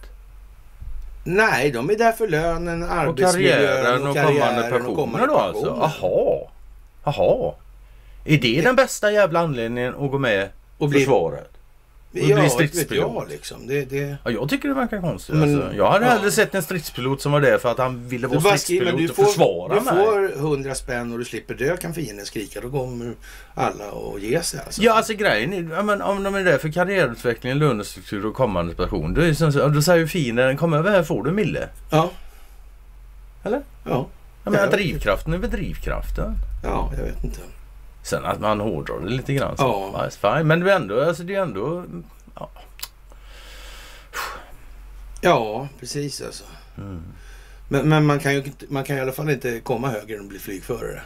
Nej, de är där för lönen, arbetsmiljön och, och, karriären kommande pensioner, och kommande då alltså? Jaha. Jaha. Är det den bästa jävla anledningen att gå med och bli försvaret? det ja, blir vet stridspilot. jag liksom. Det, det... Ja, jag tycker det verkar konstigt. Men, alltså. Jag hade ja. hellre sett en stridspilot som var där för att han ville vara bara stridspilot skriver, du och får, försvara du mig. Du får hundra spänn och du slipper dö, kan fienden skrika. Då kommer alla att ge sig. Alltså. Ja, alltså grejen är, ja, men, om de är där för karriärutveckling, lönestruktur och kommande station. Då, är det så, då säger ju fienden, kom över här får du mille. Ja. Eller? Ja. Jag menar, drivkraften är väl drivkraften. Ja, jag vet inte. Sen att man hårdrar det lite grann. Så. Ja. Ja, fine. Men det är ändå, alltså det är ändå... Ja, ja precis alltså. mm. Men, men man kan ju man kan i alla fall inte komma högre än att bli flygförare.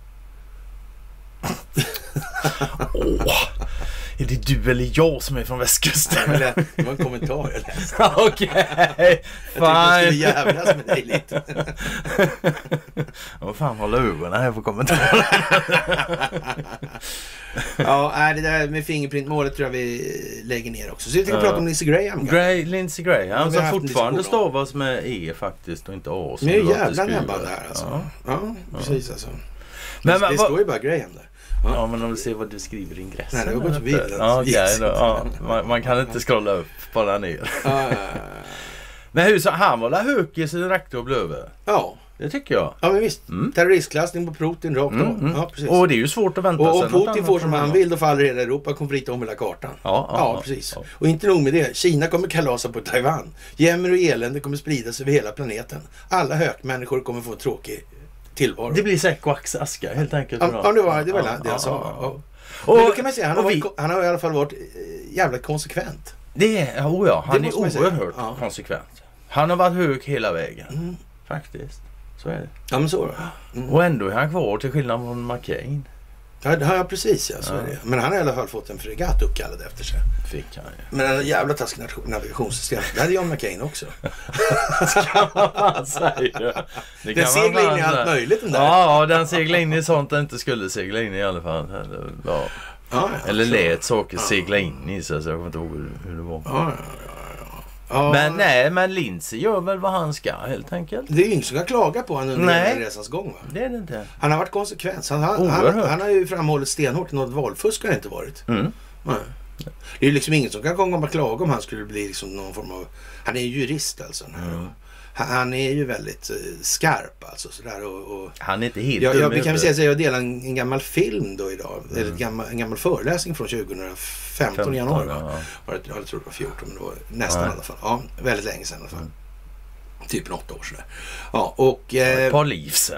Åh, är det du eller jag som är från västkusten? Nej, det var en kommentar jag läste. Okej, okay. Fine. Jag tyckte jag skulle jävlas med dig lite. Vad fan håller ögonen här på kommentarer? Ja, det där med fingerprintmålet tror jag vi lägger ner också. Så jag tänker uh, prata om Lindsey Graham. Gray, Lindsey Graham som fortfarande stavas med E faktiskt och inte A. Men det är jävla näbban där alltså. Ja, ja precis alltså. Men, det, det står ju bara Graham där. Ja. ja, men om vi ser vad du skriver i ingressen. Nej, det har gått förbi. Ja, okay, då, ja. Man, man kan inte scrolla upp, bara ner. Ja, ja, ja. Men hur så, han var la hökig så rektor blev över? Ja. Det tycker jag. Ja, men visst. Mm. Terroristklassning på Putin rakt mm, mm. Ja, precis. Och det är ju svårt att vänta och, sig. Och Putin får som han vill, då faller hela Europa konflikt om hela kartan. Ja, ja, ja, ja precis. Ja. Och inte nog med det. Kina kommer kalasa på Taiwan. Jämmer och elände kommer spridas över hela planeten. Alla hökmänniskor kommer få en tråkig tillvaro. Det blir säck aska helt enkelt. Ja, ja, det var det, var ja, det jag ja, sa. Ja. Och, men då kan man säga, han har, vi, varit, han har i alla fall varit jävla konsekvent. Det är, oh ja, han är oerhört ja. konsekvent. Han har varit hög hela vägen. Mm. Faktiskt. Så är det. Ja, men så är det. Mm. Och ändå är han kvar till skillnad från McCain. Ja, det har jag precis, ja, så ja. Är det. Men han har i alla fall fått en fregatt uppkallad efter sig. Fick han, ja. Men en jävla taskig navigationssystem. Det hade John McCain också. kan man säga. Det den seglar in i allt möjligt den där. Ja, ja, den seglar in i sånt den inte skulle segla in i alla fall. Eller, ja. Ja, ja, eller lät saker ja. segla in i så jag kommer inte ihåg hur det var. Ja, ja, ja. Ja. Men nej, men Lindsey gör väl vad han ska helt enkelt. Det är ju ingen som kan klaga på honom under nej. resans gång, va? Det är det inte. Han har varit konsekvent. Han, han, han, han har ju framhållit stenhårt. Något valfusk har det inte varit. Mm. Nej. Det är ju liksom ingen som kan komma och klaga om han skulle bli liksom någon form av... Han är ju jurist alltså. Mm. Han, han är ju väldigt uh, skarp alltså. Sådär, och, och... Han är inte helt jag, jag, Vi kan väl säga att jag delar en, en gammal film då idag. Mm. Eller en gammal, en gammal föreläsning från tjugohundrafemton i januari. Ja. Var det, jag tror det var fjorton, men det var nästan ja. i alla fall. Ja, väldigt länge sedan i alla fall. Mm. Typ åtta år sådär. Ja, och... Eh, ett par liv sedan.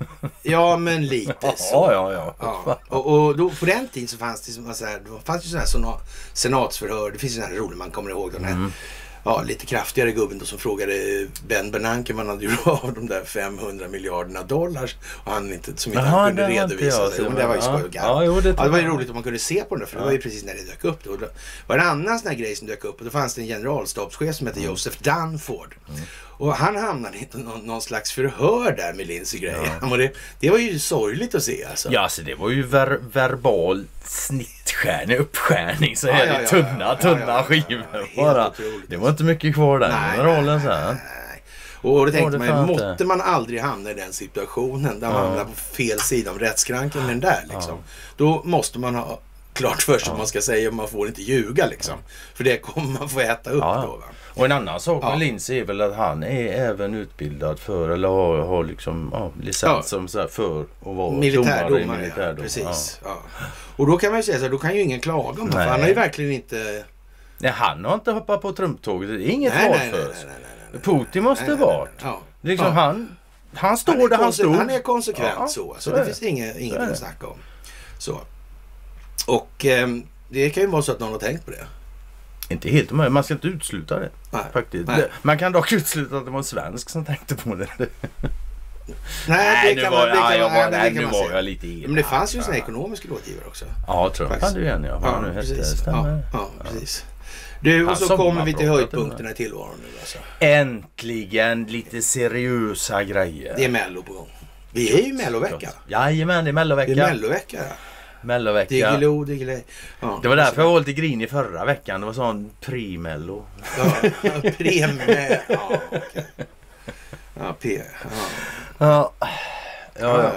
ja, men lite så. Ja, ja, ja. ja. Och, och då, på den tiden så fanns det, som, så här, det fanns ju sådana här senatsförhör. Det finns ju sådana här roliga man kommer ihåg. Den här, mm. ja, lite kraftigare gubben då som frågade Ben Bernanke man hade gjort av de där femhundra miljarderna dollar. Och han inte, som inte Aha, han kunde redovisa det. Men det var ju skoj och ja, ja, det, ja, det var ju roligt om man kunde se på den där, för ja. det var ju precis när det dök upp. Då. Det var en annan sån här grej som dök upp och då fanns det en generalstabschef som hette mm. Joseph Dunford. Mm. Och han hamnade i någon, någon slags förhör där med Lindsey Graham. Ja. Och det, det var ju sorgligt att se. Alltså. Ja, alltså det var ju ver, verbal snittskärning, uppskärning. Så här ja, ja, ja, tunna, ja, tunna ja, ja, skivor ja, ja, bara. Det var inte mycket kvar där. Nej, rollen, så här. Nej, nej. Och då tänkte man, man måtte man aldrig hamna i den situationen där man ja. hamnar på fel sida om rättskranken med den där liksom. Ja. Då måste man ha klart först ja. vad man ska säga och man får inte ljuga liksom. För det kommer man få äta upp ja. då, va? Och en annan sak med ja. Lindsey är väl att han är även utbildad för eller har, har liksom ja, licens ja. som så här för att vara militärdomare. Domare, militärdomare. Ja, precis. Ja. Ja. Och då kan man ju säga så här, då kan ju ingen klaga om det. För han har ju verkligen inte... Nej, han har inte hoppat på trumptåget. Det är inget val för oss. Putin måste nej, varit. Nej, nej. Ja. Liksom ja. han, han står han där han står. Han är konsekvent ja. så. Så, så det, det finns inget, inget att snacka om. Så. Och eh, det kan ju vara så att någon har tänkt på det. Inte helt omöjligt. Man ska inte utesluta det. Nej. Faktiskt. Nej. Man kan dock utesluta att det var en svensk som tänkte på det. Nej, nej, det kan man, det kan jag man, var, nej, det kan nu man var jag lite illa. Men det fanns ju såna ekonomiska rådgivare också. Ja, tror jag. Hade ju en, ja. Ja, nu precis. Ja, ja, precis. Du, och så kommer vi till höjdpunkterna i tillvaron nu alltså. Äntligen lite seriösa grejer. Det är Mello på gång. Vi är ju Mellovecka. Jajamän, det är Mellovecka. Det är Mellovecka, ja. Mellovecka. Digilo, digilo. Ja, det var därför jag var lite grinig förra veckan. Det var sån pre-mello. Ja, pre-mello. Ja, okej. Ja, P. Ja. Ja. Ja, ja.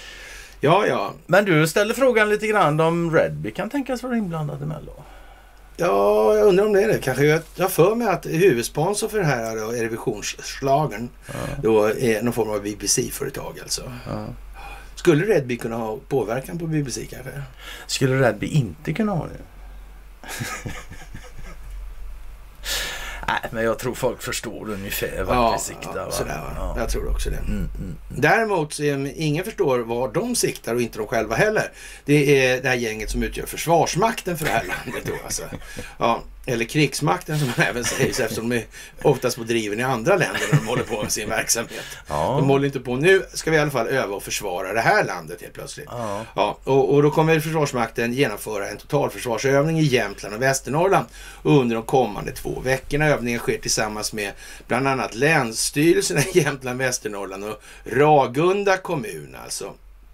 Ja, ja. Men du ställer frågan lite grann om Redby kan tänkas vara inblandad i Mello. Ja, jag undrar om det är det. Kanske jag, jag för mig att huvudsponsor för det här då, Eurovisionsschlagern ja. då är någon form av B B C-företag alltså. Ja. Skulle Redby kunna ha påverkan på B B C kanske? Skulle Redby inte kunna ha det? Nej, men jag tror folk förstår ungefär vart ja, det siktar. Ja, sådär, ja. Jag tror också det. Mm, mm, mm. Däremot, ingen förstår var de siktar och inte de själva heller. Det är det här gänget som utgör försvarsmakten för det här landet då alltså. Ja, eller krigsmakten som man även säger, eftersom de är oftast på driven i andra länder när de håller på med sin verksamhet. Ja. De håller inte på, nu ska vi i alla fall öva och försvara det här landet helt plötsligt. Ja. Ja, och, och då kommer försvarsmakten genomföra en totalförsvarsövning i Jämtland och Västernorrland under de kommande två veckorna. Övningen sker tillsammans med bland annat länsstyrelserna i Jämtland, Västernorrland och Ragunda kommun alltså.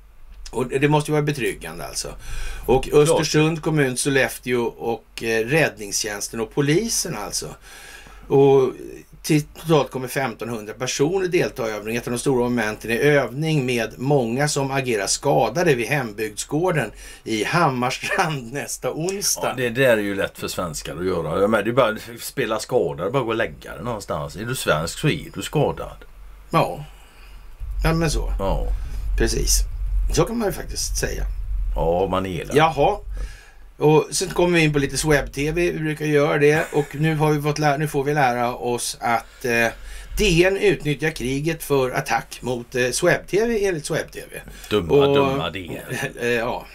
Och det måste ju vara betryggande alltså. Och Östersund kommun, Sollefteå och eh, räddningstjänsten och polisen alltså. Och till, totalt kommer femtonhundra personer delta i övningen. Ett av de stora momenten är övning med många som agerar skadade vid hembygdsgården i Hammarstrand nästa onsdag. Ja, det där är ju lätt för svenskar att göra. Men det är bara att spela skadad, bara gå och lägga det någonstans. Är du svensk så är du skadad. Ja, ja men så. Ja. Precis. Så kan man ju faktiskt säga. Ja, man är det. Jaha. Och sen kommer vi in på lite swebb-tv. Vi brukar göra det. Och nu, har vi fått lära, nu får vi lära oss att eh, D N utnyttjar kriget för attack mot eh, swebb-tv enligt swebb-tv. Dumma, och, dumma D N. Eh, ja.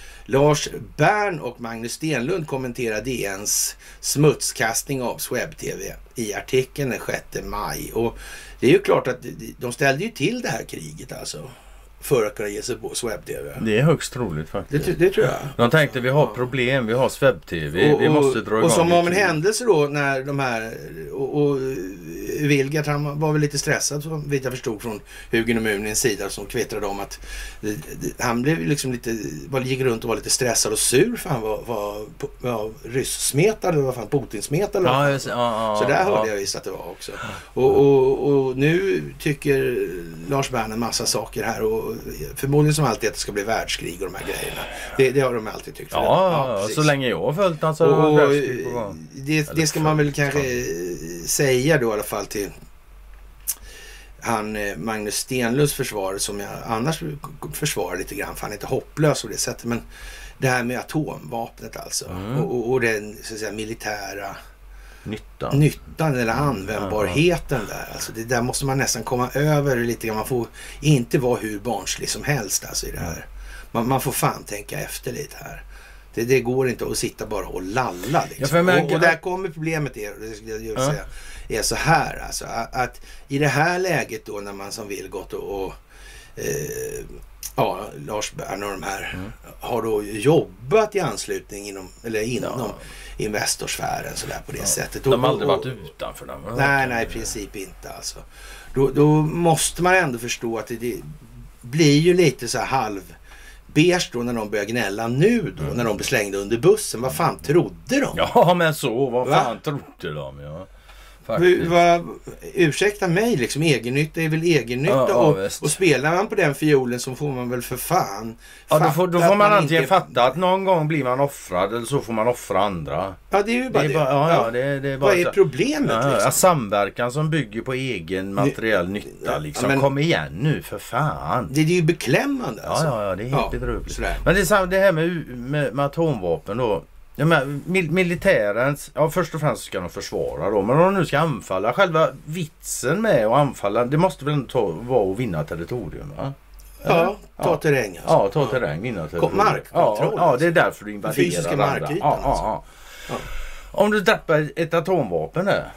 Lars Bern och Magnus Stenlund kommenterar D N:s smutskastning av swebb-tv i artikeln den sjätte maj. Och det är ju klart att de ställde ju till det här kriget alltså. För att kunna ge sig på swebb-tv. Det är högst troligt faktiskt. Det, det tror jag. De tänkte vi har problem, vi har swebb-tv, vi måste dra igång. Och som om en händelse då när de här och, och Vilgard, han var väl lite stressad så vet jag förstod från Hugen och Munins sida som kvittrade om att det, det, han blev liksom lite, bara gick runt och var lite stressad och sur för han var, var, var ryss-smetad eller vad fan, Putin-smetad eller ja, vad fan. Ja, ja, så där hörde ja. jag visst att det var också. Och, och, och nu tycker Lars Bern en massa saker här och förmodligen som alltid att det ska bli världskrig och de här grejerna. Det, det har de alltid tyckt. Ja, ja så länge jag har följt alltså, och, och det, det ska man väl kanske säga då i alla fall till han Magnus Stenlunds försvar som jag annars försvarar lite grann för han är inte hopplös på det sättet, men det här med atomvapnet alltså mm. och, och, och den så att säga militära Nyttan. Nyttan eller användbarheten ja. Där. Alltså det där måste man nästan komma över lite grann. Man får inte vara hur barnslig som helst alltså i det här. Man, man får fan tänka efter lite här. Det, det går inte att sitta bara och lalla liksom. Ja, märker, och, och där kommer problemet är, jag vill säga, är så här alltså. Att, att i det här läget då när man som vill gått och, och eh, ja, Lars Bern och de här mm. har då jobbat i anslutning inom, eller inom ja. Investorsfären sådär på det ja. Sättet. De har aldrig varit utanför dem. Nej, nej, i princip inte alltså. Då, då måste man ändå förstå att det, det blir ju lite så här halv beige då när de börjar gnälla nu då, mm. när de blir slängda under bussen. Vad fan trodde de? Ja, men så, vad fan Va? trodde de, ja. Hur, vad, ursäkta mig liksom, egennytta är väl egennytta ja, och, ja, och spelar man på den fiolen så får man väl för fan ja, då får, då får man, man antingen inte... fatta att någon gång blir man offrad eller så får man offra andra. Ja, det är ju bara det. Är det. Bara, ja, ja, det, det är bara vad är så... problemet ja, liksom? Samverkan som bygger på egen materiell nytta ja, liksom. Men, kom igen nu för fan. Det är ju beklämmande alltså. Ja, ja, ja det är helt ja, bedrövligt. Men det är så, det här med, med, med atomvapen då. Ja, men mil- militärens, ja först och främst ska de försvara då, men om de nu ska anfalla, själva vitsen med att anfalla, det måste väl ta, vara att vinna territorium, va? Ja, ta terräng alltså. Ja, ta terräng, vinna territorium. Markkontroll. Ja, ja, det är därför du invaderar fysiska markytan ja, alltså. ja, ja. Om du drappar ett atomvapen där,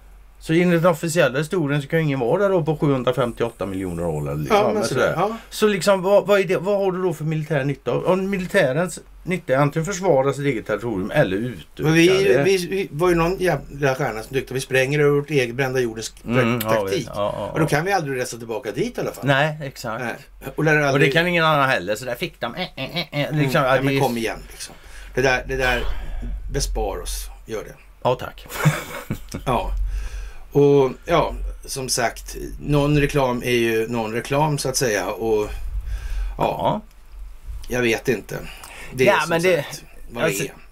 så enligt den officiella historien så kan ingen vara där då på sjuhundrafemtioåtta miljoner år. Liksom, ja, men sådär, ja. Så liksom, vad, vad, är det, vad har du då för militär nytta? Om militärens nytta är antingen försvara sitt eget territorium eller utöka vi, det. Vi, vi var ju någon jävla stjärna som tyckte att vi spränger över vårt eget brända jordens mm, taktik. Ja, ja, ja. Och då kan vi aldrig resa tillbaka dit i alla fall. Nej, exakt. Nej. Och, det aldrig... och det kan ingen annan heller, så där fick de äh, äh, äh, liksom, mm, ja, men kom igen liksom. Det där, det där bespar oss, gör det. Ja, tack. Ja. Och ja, som sagt, någon reklam är ju någon reklam så att säga och ja, ja. jag vet inte. Det är ja, som men sagt, det, vad alltså, det är. Ja,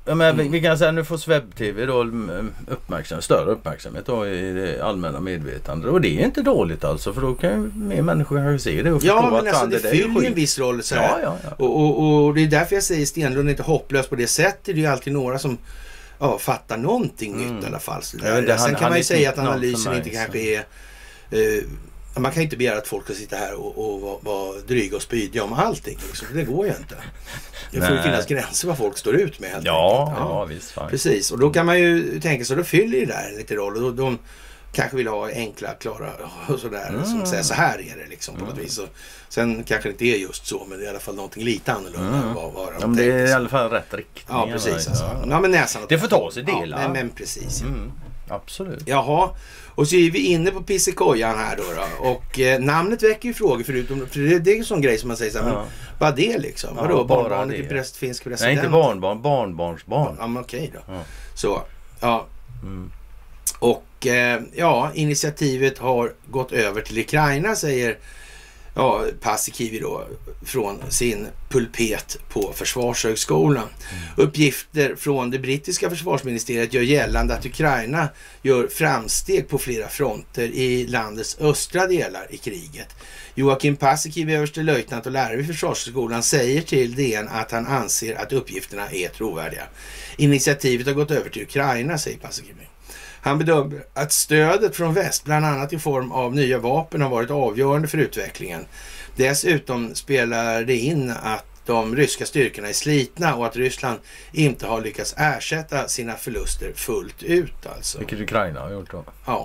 Ja, men mm. vi kan säga nu får Swebb-tv då uppmärksamhet, större uppmärksamhet då i det allmänna medvetandet. Och det är inte dåligt alltså, för då kan ju mer människor kanske se det och förstå ja, men att alltså, det, det fyller ju en viss roll så här. Ja, ja, ja. Och, och, och det är därför jag säger Stenlund är inte hopplös på det sättet. Det är ju alltid några som ja, fattar någonting mm. nytt i alla fall. Så där. Det, Sen han, kan man ju säga att analysen inte kanske är... Eh, man kan inte begära att folk ska sitta här och, och vara, vara dryga och spydiga om allting. Liksom. Det går ju inte. Det får ju finnas gränser vad folk står ut med. Helt ja, ja, ja, visst. Fan. Precis. Och då kan man ju tänka så då fyller det där en lite roll. Och då, de kanske vill ha enkla, klara och sådär. Mm. Som säger så här är det liksom på något mm. vis. Och sen kanske det inte är just så, men det är i alla fall någonting lite annorlunda. Mm. Vad, vad de ja, men det är i alla fall rätt riktning. Ja, precis. Alltså. Ja. Ja, men näsan det får ta sig delar. Ja, men, men precis. Mm. Absolut. Jaha. Och så är vi inne på pissekojan här då, då. Och eh, namnet väcker ju frågor förutom, för det, det är ju en sån grej som man säger så här, ja. men vad det liksom? Ja, vadå, barnbarnet till präst, finsk president? Nej, inte barnbarn, barnbarnsbarn. Ja, men okej då. Ja. Så, ja. Mm. Och eh, ja, initiativet har gått över till Ukraina, säger ja, Paasikivi då, från sin pulpet på Försvarshögskolan. Mm. Uppgifter från det brittiska försvarsministeriet gör gällande att Ukraina gör framsteg på flera fronter i landets östra delar i kriget. Joakim Paasikivi, överstelöjtnant och lärare vid Försvarshögskolan, säger till D N att han anser att uppgifterna är trovärdiga. Initiativet har gått över till Ukraina, säger Paasikivi. Han bedömer att stödet från väst, bland annat i form av nya vapen, har varit avgörande för utvecklingen. Dessutom spelar det in att de ryska styrkorna är slitna och att Ryssland inte har lyckats ersätta sina förluster fullt ut. Alltså. Vilket Ukraina har gjort då? Ja.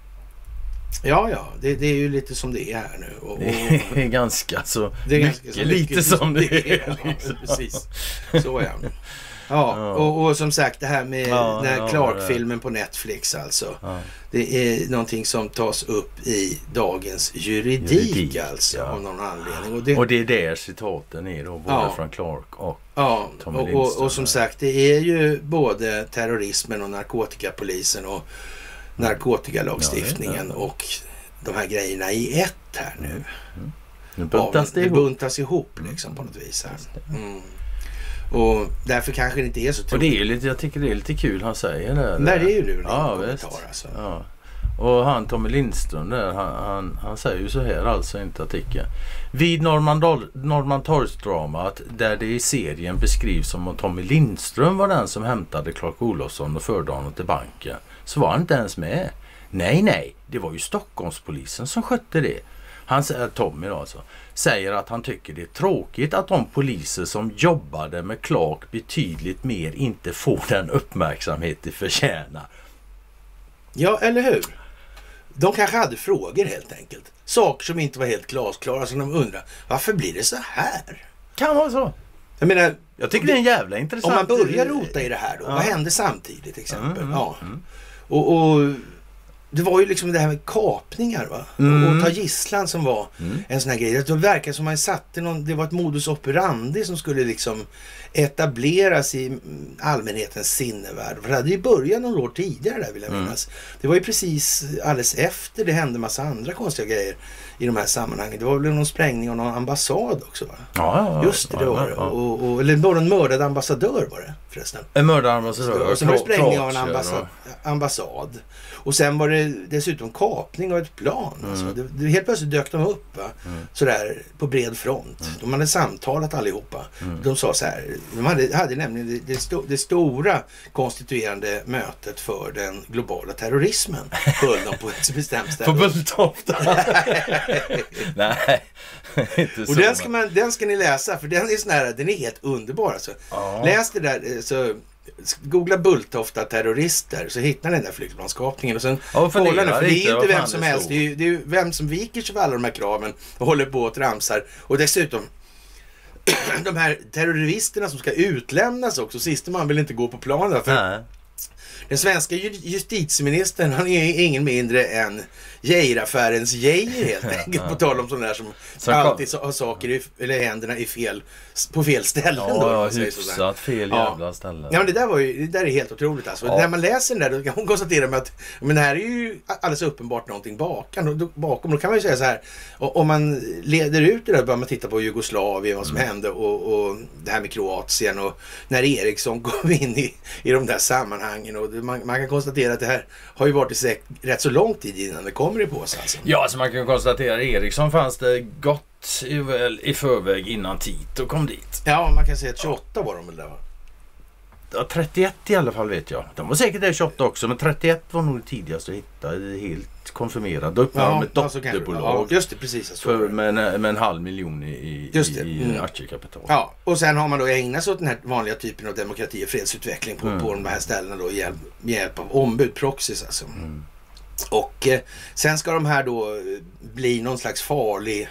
Ja, ja. Det, det är ju lite som det är här nu. Och, och, det är ganska så det är mycket, ganska så lite mycket som det är. är liksom. Ja, precis. Så är det. Ja, ja. Och, och som sagt det här med ja, den här Clark-filmen på Netflix alltså. Ja. Det är någonting som tas upp i dagens juridik, juridik alltså ja. Av någon anledning. Och det, och det är där citaten är då, både ja. Från Clark och ja, Tommy och, Lindström. Och, och som sagt det är ju både terrorismen och narkotikapolisen och narkotikalagstiftningen ja, och de här grejerna i ett här nu. Mm. Nu buntas ja, det, det buntas ihop liksom på något vis här. Mm. Och därför kanske det inte är så troligt. Och det är ju lite, jag tycker det är lite kul han säger det. Nej, det är ju du. Ja, visst. Alltså. Ja. Och han Tommy Lindström där, han, han, han säger ju så här alltså inte artikeln. Vid Norrmalmstorgsdramat, där det i serien beskrivs som att Tommy Lindström var den som hämtade Clark Olofsson och förde honom till banken, så var han inte ens med. Nej, nej, det var ju Stockholmspolisen som skötte det. Han säger, Tommy då alltså, säger att han tycker det är tråkigt att de poliser som jobbade med Clark betydligt mer inte får den uppmärksamhet de förtjänar. Ja, eller hur? De kanske hade frågor helt enkelt. Saker som inte var helt glasklara, som de undrar, varför blir det så här? Kan vara så. Jag menar, jag tycker det är en jävla intressant. Om man börjar rota i det här då, ja. Vad hände samtidigt exempel? Mm, mm, ja. Mm. Och... och det var ju liksom det här med kapningar va? Mm. Och, och ta gisslan som var mm. en sån här grej. Det verkar som man satte någon, det var ett modus operandi som skulle liksom etableras i allmänhetens sinnevärld. För det hade ju börjat några år tidigare där vill jag minnas. Mm. Det var ju precis alldeles efter det hände massa andra konstiga grejer i de här sammanhangen. Det var väl någon sprängning av någon ambassad också va? Ja, ja, just det, ja, det var det. Ja, ja. Och, och, eller bara en mördad ambassadör var det förresten. En mördad ambassadör. Och sen var det sprängning av en ambassad. ambassad. Och sen var det dessutom kapning av ett plan. Mm. Alltså. Det, det, helt plötsligt dök de upp va? Mm. Sådär på bred front. Mm. De hade samtalat allihopa. Mm. De sa så här, de hade, hade nämligen det, det, sto, det stora konstituerande mötet för den globala terrorismen. Höll de på ett bestämt ställe. På Bulltofta. Nej, inte så. Och den ska, man, den ska ni läsa för den är sån här, den är helt underbar. Alltså. Ja. Läs det där så... Googla Bulltofta terrorister så hittar ni den där flygplanskapningen och sen ja, kolla den, för det är ju inte vem som helst, det är, ju, det är ju vem som viker sig för alla de här kraven och håller på och tramsar och dessutom de här terroristerna som ska utlämnas också, sista man vill inte gå på planen för Nej. Den svenska justitieministern, han är ingen mindre än Geiraffärens Geijer helt enkelt. På tal om sådana där som Så alltid kom... har saker i, eller händerna i fel, på fel ställen. Ja, då, ja hyfsat fel jävla ja. ställen. Ja, men det där, var ju, det där är helt otroligt alltså. Ja. När man läser den där då kan hon konstatera med att men det här är ju alldeles uppenbart någonting bakom. Och då, bakom. Då kan man ju säga så här, och, om man leder ut det där börjar man titta på Jugoslavien, vad som mm. hände och, och det här med Kroatien och när Eriksson kom in i, i de där sammanhangen och man, man kan konstatera att det här har ju varit i rätt så lång tid innan det kommer i på sig alltså. Ja, så man kan konstatera att Eriksson fanns det gott i, väl, i förväg innan Tito kom dit. Ja, man kan säga att tjugoåtta var de väl där va? Ja, trettioett i alla fall vet jag. De var säkert där tjugoåtta också, men trettioett var nog det tidigaste att hitta helt konfirmerat. Då öppnade de ett dotterbolag. Ja, just det, precis. Alltså. För, med, en, med en halv miljon i, just det. i mm. aktiekapital. Ja, och sen har man då ägnat sig åt den här vanliga typen av demokrati och fredsutveckling på, mm. på de här ställena då, hjälp, med hjälp av ombud, proxys alltså. Mm. Och eh, sen ska de här då bli någon slags farlig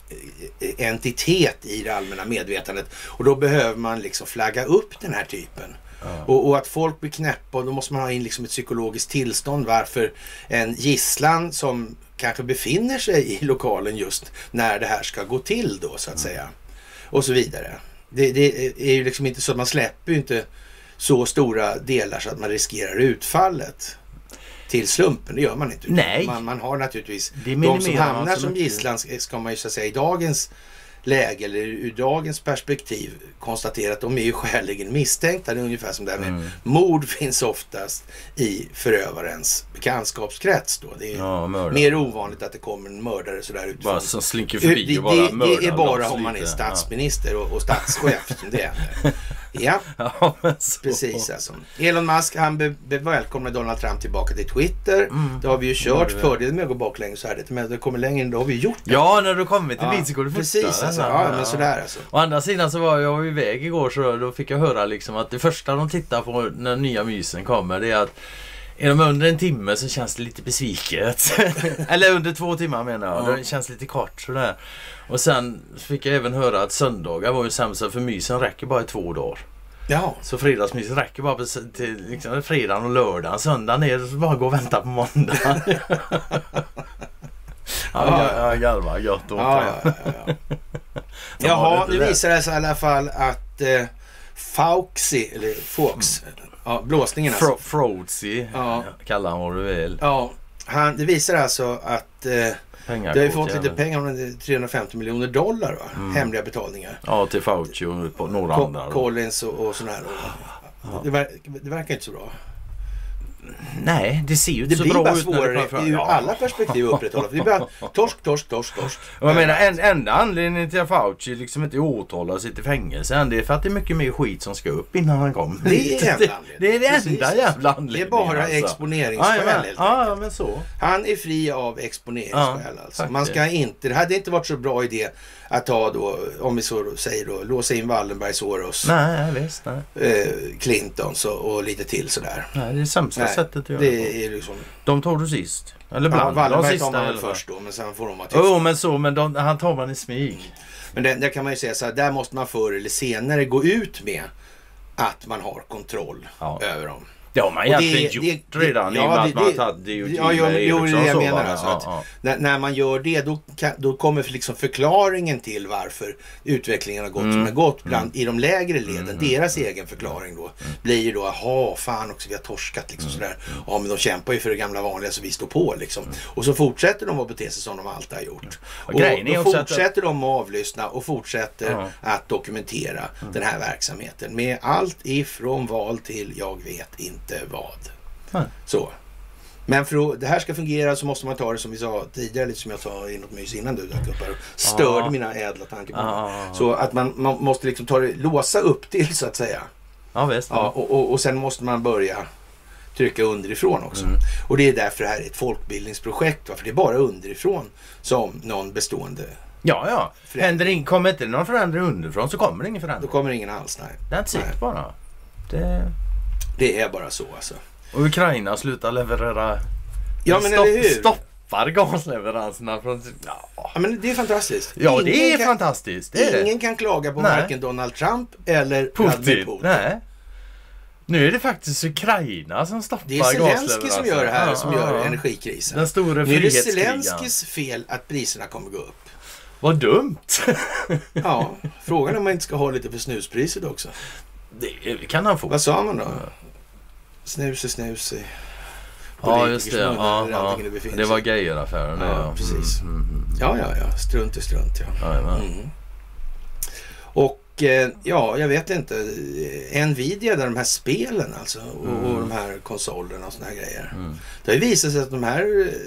entitet i det allmänna medvetandet. Och då behöver man liksom flagga upp den här typen. Ja. Och, och att folk blir knäppa och då måste man ha in liksom ett psykologiskt tillstånd varför en gisslan som kanske befinner sig i lokalen just när det här ska gå till då så att mm. säga. Och så vidare. Det, det är ju liksom inte så att man släpper ju inte så stora delar så att man riskerar utfallet till slumpen, det gör man inte. Nej. Man, man har naturligtvis de som hamnar som gisslan ska man ju så att säga i dagens läge eller ur dagens perspektiv konstatera att de är ju skäligen misstänkta. Det är ungefär som det här med mm. mord finns oftast i förövarens bekantskapskrets då. Det är ja, mer ovanligt att det kommer en mördare sådär utifrån. Bara som slinker förbi det, och bara det, mördar. Det är bara om man är statsminister och, och statschef som det är. Ja, ja precis alltså. Elon Musk, han be, be välkomnar Donald Trump tillbaka till Twitter. Mm. Det har vi ju kört fördelen med att gå baklänges här. Men det kommer längre än det har vi gjort det. Ja, när du kommer till ja, bit så går det precis första, alltså. Ja, ja, men sådär alltså. Å andra sidan så var jag iväg igår så då fick jag höra liksom att det första de tittar på när nya mysen kommer det är att är de under en timme så känns det lite besviket. Eller under två timmar menar jag. Ja. Det känns lite kort sådär. Och sen fick jag även höra att söndagar var ju sämsta för mysen räcker bara i två dagar. Ja. Så fredagsmysen räcker bara till liksom, fredagen och lördagen. Söndagen är det bara gå och vänta på måndag. ja, jag garvar gött åt ja, ja, ja, ja. Jaha, nu visar det sig i alla fall att eh, Fauci, eller Fox, mm. ja, blåsningen alltså. Frozy, ja. Kallar han vad du vill. Ja, han, det visar alltså att eh, det har ju fått lite pengar, trehundrafemtio miljoner dollar va? Mm. Hemliga betalningar. Ja, till Fauci och på några Co- andra. Collins och, och sådär. Ja. Det, ver- det verkar inte så bra. Nej, det ser ju inte det så blir bra bara ut. Svårare ur ja. alla perspektiv upprätthålla. Det blir bara torsk, torsk, torsk, torsk. Jag menar, en, enda anledningen till att Fauci liksom inte åtalar sig till fängelse det är för att det är mycket mer skit som ska upp innan han kommer. Det är det, det är det enda jävla anledningen. Det är bara alltså. exponeringsskäl ja, ja, ja, men så. Han är fri av exponeringsskäl ja, alltså. Man ska inte, det hade inte varit så bra idé att ta då, om vi så säger då, låsa in Wallenberg, Soros, nej, visst, nej. Eh, Clinton så, och lite till sådär. Nej, det är det sämsta nej, sättet att göra det är liksom... De tar du sist. Eller bland ja, Wallenberg de tar man först då, men sen får de ha tyst. Jo, oh, men så, men de, han tar man i smyg. Men det, där kan man ju säga så här, där måste man förr eller senare gå ut med att man har kontroll ja. över dem. Det har man egentligen gjort det, redan det, i och med ja, att man det, hade ju ja, ja, jo, det är det jag menar alltså, ja, att ja. När, när man gör det då, kan, då kommer liksom förklaringen till varför utvecklingen har gått mm. som har gått bland, mm. i de lägre leden, mm. deras mm. egen förklaring då mm. blir ju då, jaha fan också vi har torskat liksom mm. sådär, ja men de kämpar ju för det gamla vanliga så vi står på liksom mm. och så fortsätter de att bete sig som de alltid har gjort och, och då fortsätter att... de att avlyssna och fortsätter mm. att dokumentera mm. den här verksamheten med allt ifrån val till jag vet inte vad. Mm. Så. Men för att det här ska fungera så måste man ta det som vi sa tidigare, lite som jag sa i något mys innan du dök upp här och störde ah. mina ädla tankar på ah. Så att man, man måste liksom ta det, låsa upp till så att säga. Ja, visst. Ja, och, och, och sen måste man börja trycka underifrån också. Mm. Och det är därför det här är ett folkbildningsprojekt, va? För det är bara underifrån som någon bestående. Ja, ja. Händer in, kommer inte någon förändring underifrån så kommer det ingen förändring. Då kommer det ingen alls, nej. Det är inte sikt bara. Det... det är bara så alltså. Och Ukraina slutar leverera. Ja, men stopp, eller hur? Stoppar gasleveranserna från. Ja. ja, men det är fantastiskt. Ja, ingen det är kan, fantastiskt. Det är ingen det. kan klaga på Nej. varken Donald Trump eller Putin. Putin. Nej. Nu är det faktiskt Ukraina som stoppar gasleveranser. Det är Zelensky som gör det här, ja, som ja, gör ja. energikrisen. Den stora nu är det frihetskrigan. Zelenskys fel att priserna kommer gå upp. Vad dumt. Ja, frågan är om man inte ska ha lite för snuspriset också. Det kan han få. Vad sa man då? Snus är snus i Ja, just det. ja, Ja, ja. Det, det var Geijeraffären. Ja, Ja, precis. Mm, mm, Ja, ja, ja. Strunt är strunt, ja. ja. Mm. Och eh, ja, jag vet inte. Nvidia, där de här spelen alltså. Och, Mm. och de här konsolerna och såna här grejer. Mm. Det har ju visat sig att de här eh,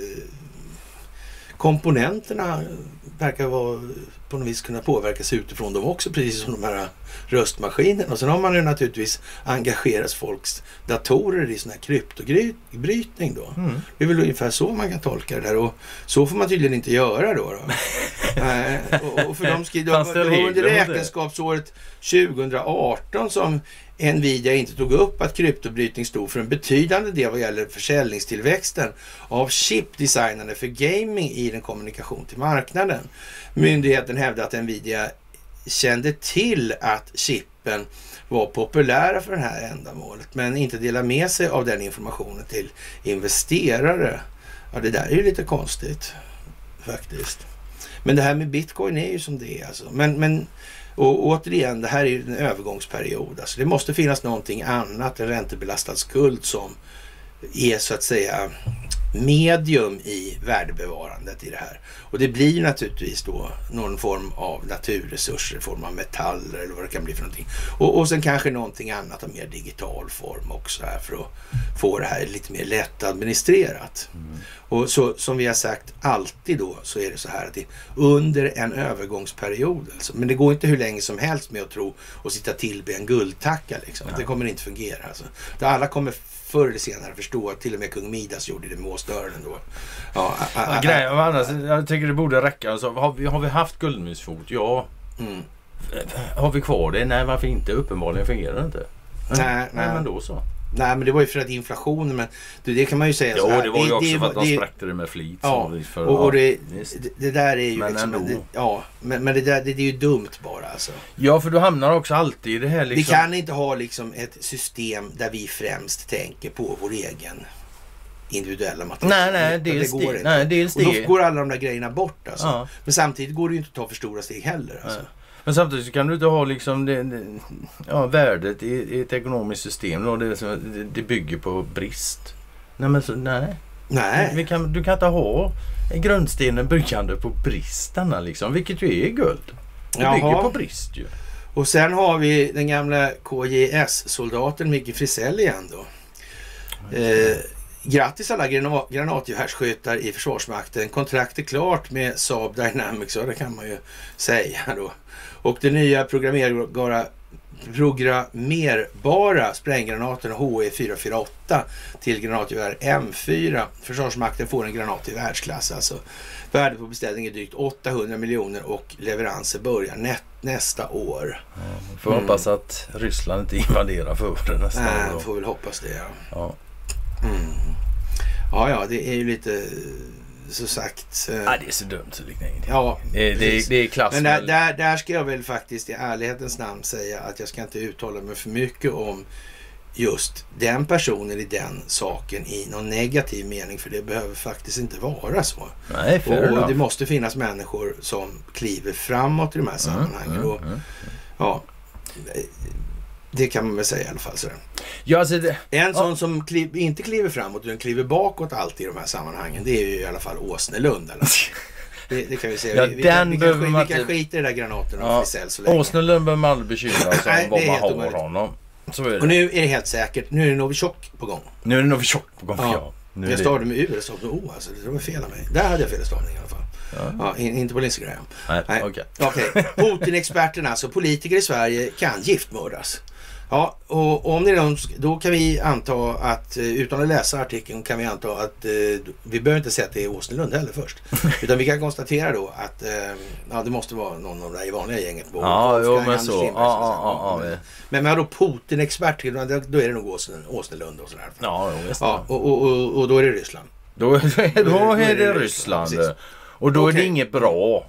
komponenterna verkar vara på något vis kunna påverkas utifrån dem också, precis som de här röstmaskinerna. Och sen har man ju naturligtvis engagerat folks datorer i sån här kryptobrytning då. Mm. Det är väl ungefär så man kan tolka det där, och så får man tydligen inte göra då. då. Nej, och, och för de skriver, det var under räkenskapsåret tjugohundraarton som Nvidia inte tog upp att kryptobrytning stod för en betydande del vad gäller försäljningstillväxten av chip designade för gaming i den kommunikation till marknaden. Myndigheten hävdade att Nvidia kände till att chippen var populära för det här ändamålet, men inte delade med sig av den informationen till investerare. Ja, det där är ju lite konstigt faktiskt. Men det här med Bitcoin är ju som det är alltså. Men, men och återigen, det här är ju en övergångsperiod. Alltså det måste finnas någonting annat än räntebelastad skuld som är så att säga medium i värdebevarandet i det här. Och det blir naturligtvis då någon form av naturresurser i form av metaller eller vad det kan bli för någonting. Och, och sen kanske någonting annat av mer digital form också här för att få det här lite mer lätt administrerat. Mm. Och så som vi har sagt alltid då, så är det så här att det under en övergångsperiod alltså. Men det går inte hur länge som helst med att tro och sitta till med en guldtacka liksom. Ja. Det kommer inte fungera alltså. Där alla kommer förr eller senare förstå att till och med kung Midas gjorde det med åsdörren då. Ja, a, a, a, Grejer, annars, jag tycker det borde räcka. Alltså, har, vi, har vi haft guldmysfot? Ja. Mm. Har vi kvar det? Nej, varför inte? Uppenbarligen fungerar det inte. Nej, nej, nej, men då så. Nej, men det var ju för att inflationen, men det kan man ju säga jo, så här. Jo, det var ju det, också det, för att det, de spräckte det med flit. Ja, för, och, och det, ja, det, det där är ju men liksom, det, ja, men, men det där det, det är ju dumt bara alltså. Ja, för du hamnar också alltid i det här liksom. Vi kan inte ha liksom ett system där vi främst tänker på vår egen individuella material. Nej, nej, dels det. Går det. Nej, dels och då det. går alla de där grejerna bort alltså. Ja. Men samtidigt går det ju inte att ta för stora steg heller alltså. Nej. Men samtidigt så kan du inte ha liksom det, det, ja, värdet i, i ett ekonomiskt system då, det, det, det bygger på brist. Nej, men så, nej. Nej. Vi kan, du kan inte ha grundstenen byggande på bristerna liksom, vilket ju är guld. Det Jaha. bygger på brist ju. Och sen har vi den gamla K J S-soldaten Micke Frisell igen då. Eh, grattis alla gran- granatgevärsskyttar i Försvarsmakten. Kontrakt är klart med Saab Dynamics, och det kan man ju säga då. Och det nya programmerbara, programmerbara spränggranaten H E fyra fyra åtta till granatgevär M fyra. Försvarsmakten får en granat i världsklass alltså. Värdet på beställning är drygt åttahundra miljoner och leveranser börjar nä- nästa år. Ja, får mm. hoppas att Ryssland inte invaderar för nästa Nej, år. Nej, får väl hoppas det, ja. Ja. Mm. Ja, ja, det är ju lite så sagt. Eh, ja, det är så dumt så liknar ingenting. Ja, det, det, det är klass. Men där, där, där ska jag väl faktiskt i ärlighetens namn säga att jag ska inte uttala mig för mycket om just den personen i den saken i någon negativ mening, för det behöver faktiskt inte vara så. Nej, fair och enough. Det måste finnas människor som kliver framåt i de här sammanhangen. Mm, mm, och, mm. Ja, det kan man väl säga i alla fall. Sådär. Ja, alltså det, en ja. sån som kliv, inte kliver framåt utan kliver bakåt alltid i de här sammanhangen, det är ju i alla fall Åsnelund. Eller? Det, det kan vi säga. Ja, vi, vi, den vi, behöver kan, man vi kan inte... skita i de där granaterna ja. och Frisell så länge. Åsnelund behöver man aldrig bekymra sig om vad man har omöjligt. honom. Så är det. Och nu är det helt säkert, nu är det Novichok på gång. Nu är det Novichok på gång, ja. ja. Nu jag stavade med U, jag stavade med O, alltså det var fel av mig. Där hade jag fel stavning i alla fall. Ja. Ja, in, inte på Instagram. Nej, Nej. okej. Okay. Okay. Putin-experterna, alltså politiker i Sverige kan giftmördas. Ja, och, och om det är någon, då kan vi anta att, utan att läsa artikeln, kan vi anta att eh, vi behöver inte säga att det är Åsnelund heller först. Utan vi kan konstatera då att eh, ja, det måste vara någon av de där i vanliga gänget. På, ja, på, jo, men så. Ja, ja, ja, ja. Men med då Putin-expert, då är det nog Åsnelund och sådär. Ja, jo, ja och, och, och, och då är det Ryssland. Då, då, är, då är det Ryssland. Ryssland. Och då okay. är det inget bra.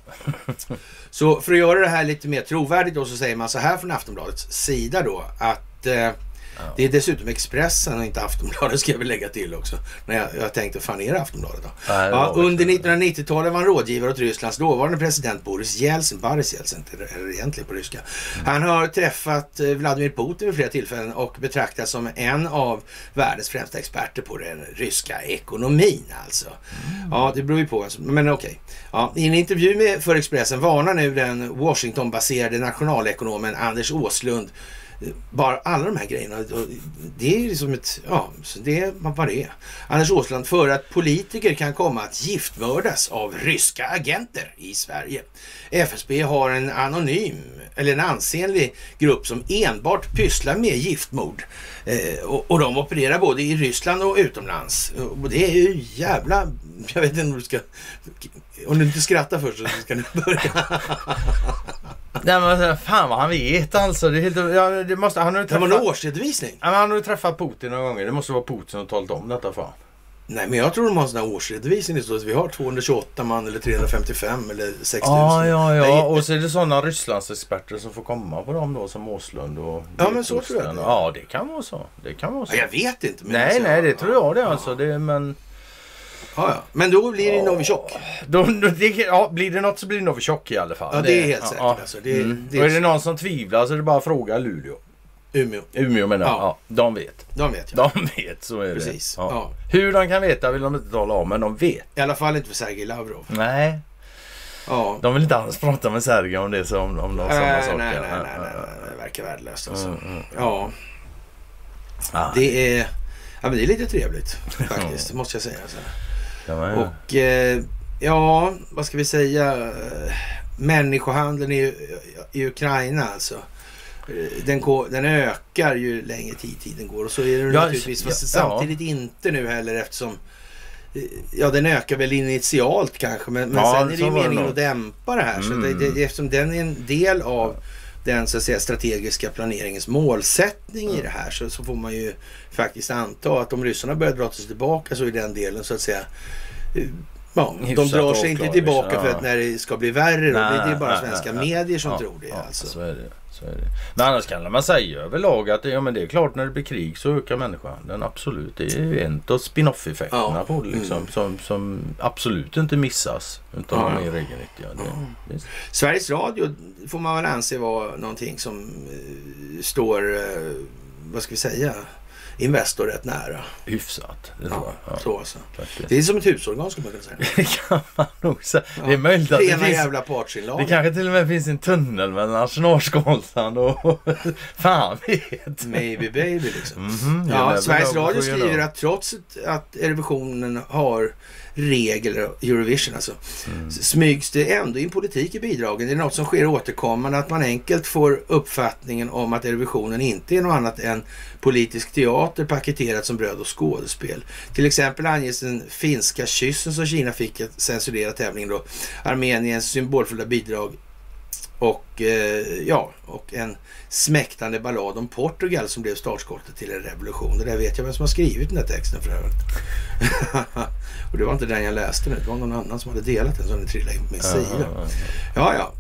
Så för att göra det här lite mer trovärdigt då, så säger man så här från Aftonbladets sida då att eh, Ja. Det är dessutom Expressen och inte Aftonbladet, ska jag väl lägga till också. När jag, jag tänkte, fan är det Aftonbladet då? Nej, det ja, var under nittonhundranittiotalet var han rådgivare åt Rysslands dåvarande president Boris Jeltsin. Boris Jeltsin, eller egentligen på ryska. Mm. Han har träffat Vladimir Putin vid flera tillfällen och betraktas som en av världens främsta experter på den ryska ekonomin alltså. Mm. Ja, det beror ju på. Alltså. Men okej. Okay. Ja, i en intervju med för Expressen varnar nu den Washington-baserade nationalekonomen Anders Åslund bara alla de här grejerna. Det är liksom ett, ja, så det är vad det är. Anders Åslund för att politiker kan komma att giftmördas av ryska agenter i Sverige. F S B har en anonym eller en ansenlig grupp som enbart pysslar med giftmord. Eh, och, och de opererar både i Ryssland och utomlands. Och det är ju jävla, jag vet inte om du ska, om du inte skrattar först så ska du börja. Nej, men fan vad han vet alltså. Det är helt, ja, det måste, han har ju träffat, det var en årsredovisning. Ja, han har ju träffat Putin några gånger. Det måste vara Putin som har talat om detta fan. Nej, men jag tror de har en sån här årsredovisning. Så att vi har tvåhundratjugoåtta man eller trehundrafemtiofem eller sex tusen. Ah, ja, ja, ja. Och så är det sådana Rysslandsexperter som får komma på dem då, som Åslund och... Ja, men så tror jag det. Ja, det kan vara så. Det kan vara så. Ja, jag vet inte. Men nej, alltså, nej, det tror jag det ja. alltså. Det, men... Ja, ja. Men då blir det ja. Novichok. Då, då, det, ja, blir det något så blir det Novichok i alla fall. Ja, det är helt det, säkert. Ja. Alltså, det, mm. det är... Och är det någon som tvivlar så är det bara att fråga Luleå. Umeå. Umeå menar jag. Ja. Ja, de vet. De vet, ja. De vet, så är precis. det. Ja. Ja. Hur de kan veta vill de inte tala om, men de vet. I alla fall inte för Sergej Lavrov. Nej. Ja. De vill inte alls prata med Sergej om det, så om, om de äh, sådana nej, saker. Nej, nej, nej, nej. Det verkar värdelöst alltså. Mm, mm. Ja. Ah. Det är... Ja, men det är lite trevligt faktiskt, måste jag säga. Så. Ja, ja. Och eh, ja, vad ska vi säga? Människohandeln i, i Ukraina alltså. Den, den ökar ju längre tid tiden går. Och så är det ja, naturligtvis. Ja, samtidigt ja. Inte nu heller eftersom ja, den ökar väl initialt kanske. Men, men ja, sen är det ju meningen att dämpa det här. Mm. Så det, det, eftersom den är en del av den så att säga strategiska planeringens målsättning mm. i det här så, så får man ju faktiskt anta att om ryssarna börjar dra sig tillbaka så är den delen så att säga ja, de drar sig inte tillbaka ja. För att när det ska bli värre nej, då, det är bara nej, svenska nej, medier som ja, tror det. Ja, alltså. Så är det. Så är det. Men annars kan man säga överlag att ja, men det är klart när det blir krig så ökar människan. Absolut. Det är ju en av spin-off-effekterna ja. På det liksom, mm. som, som absolut inte missas utan ja. De är regelnyttiga. Ja. Sveriges Radio får man väl anse vara någonting som uh, står, uh, vad ska vi säga, Investor rätt nära. Hyfsat. Det ja, ja. Så alltså. Det är som ett husorgan skulle man kunna säga. Det kan man nog säga. Ja. Det är möjligt att Rena det finns... jävla partsinlag. Det kanske till och med finns en tunnel mellan Arsenalskolsan och... Fan vet. Maybe baby liksom. Mm-hmm. Ja, Sveriges Radio skriver att trots att Eurovisionen har regler, Eurovision alltså, mm. smygs det ändå in politik i bidragen. Det är något som sker återkommande att man enkelt får uppfattningen om att Eurovisionen inte är något annat än politisk teater paketerat som bröd och skådespel. Till exempel anges den finska kyssen som Kina fick att censurera tävlingen då. Armeniens symbolfulla bidrag och eh, ja, och en smäktande ballad om Portugal som blev startskottet till en revolution. Det där vet jag vem som har skrivit den där texten för övrigt. Och det var inte den jag läste nu. Det var någon annan som hade delat den som den trillade in på min sida. Ja, ja.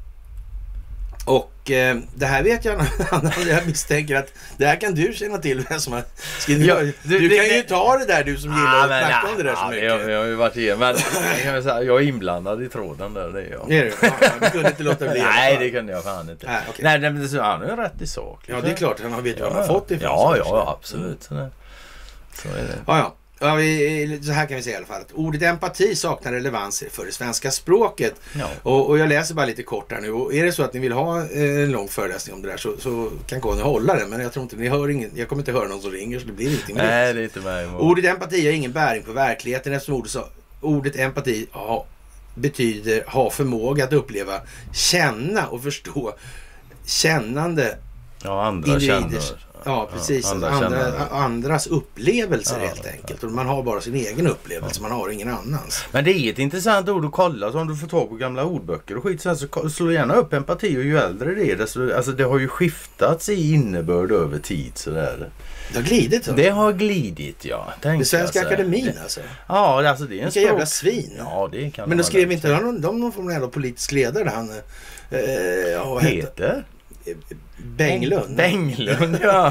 Och eh, det här vet jag jag misstänker att det här kan du känna till vem som har skrivit. Ja, du, du det, kan det, ju ta det där du som gillar ah, att snacka om det där så mycket. Jag, jag har ju varit igen, men jag, säga, jag är inblandad i tråden där, det är jag. Är du? Ja, du kunde inte låta bli. Nej, det kunde jag fan inte. Nej, okay. Nej, men det, han är rätt i sak. Ja, det är klart. Han vet ju ja, vad han har fått ifrån. Ja, ja, ja, absolut. Så, så är det. Ja, ja. Ja, vi, så här kan vi säga i alla fall att ordet empati saknar relevans för det svenska språket. Ja. Och, och jag läser bara lite kort här nu. Och är det så att ni vill ha en lång föreläsning om det där så, så kan Conny hålla den. Men jag tror inte ni hör ingen, jag kommer inte höra någon som ringer så det blir ingenting. Nej, det är inte mig emot. Ordet empati har ingen bäring på verkligheten eftersom ordet, så, ordet empati ja, betyder ha förmåga att uppleva, känna och förstå kännande ja, andra individers. Känner. Ja, precis. Ja, andra andra, andras upplevelser ja, helt enkelt. Och man har bara sin egen upplevelse, ja. Man har ingen annans. Men det är ett intressant ord att kolla. Så om du får tag på gamla ordböcker och skit så, så slå gärna upp empati. Och ju äldre det är, desto, alltså det har ju skiftats i innebörd över tid. Sådär. Det har glidit så. Det har glidit, ja. Tänk det Svenska alltså. Akademin alltså. Ja, alltså det är en Vilka jävla svin. Ja, det kan men de skrev inte någon, de någon form av politisk ledare där han... Eh, ja, heter? Bänglund. Bänglund, ja.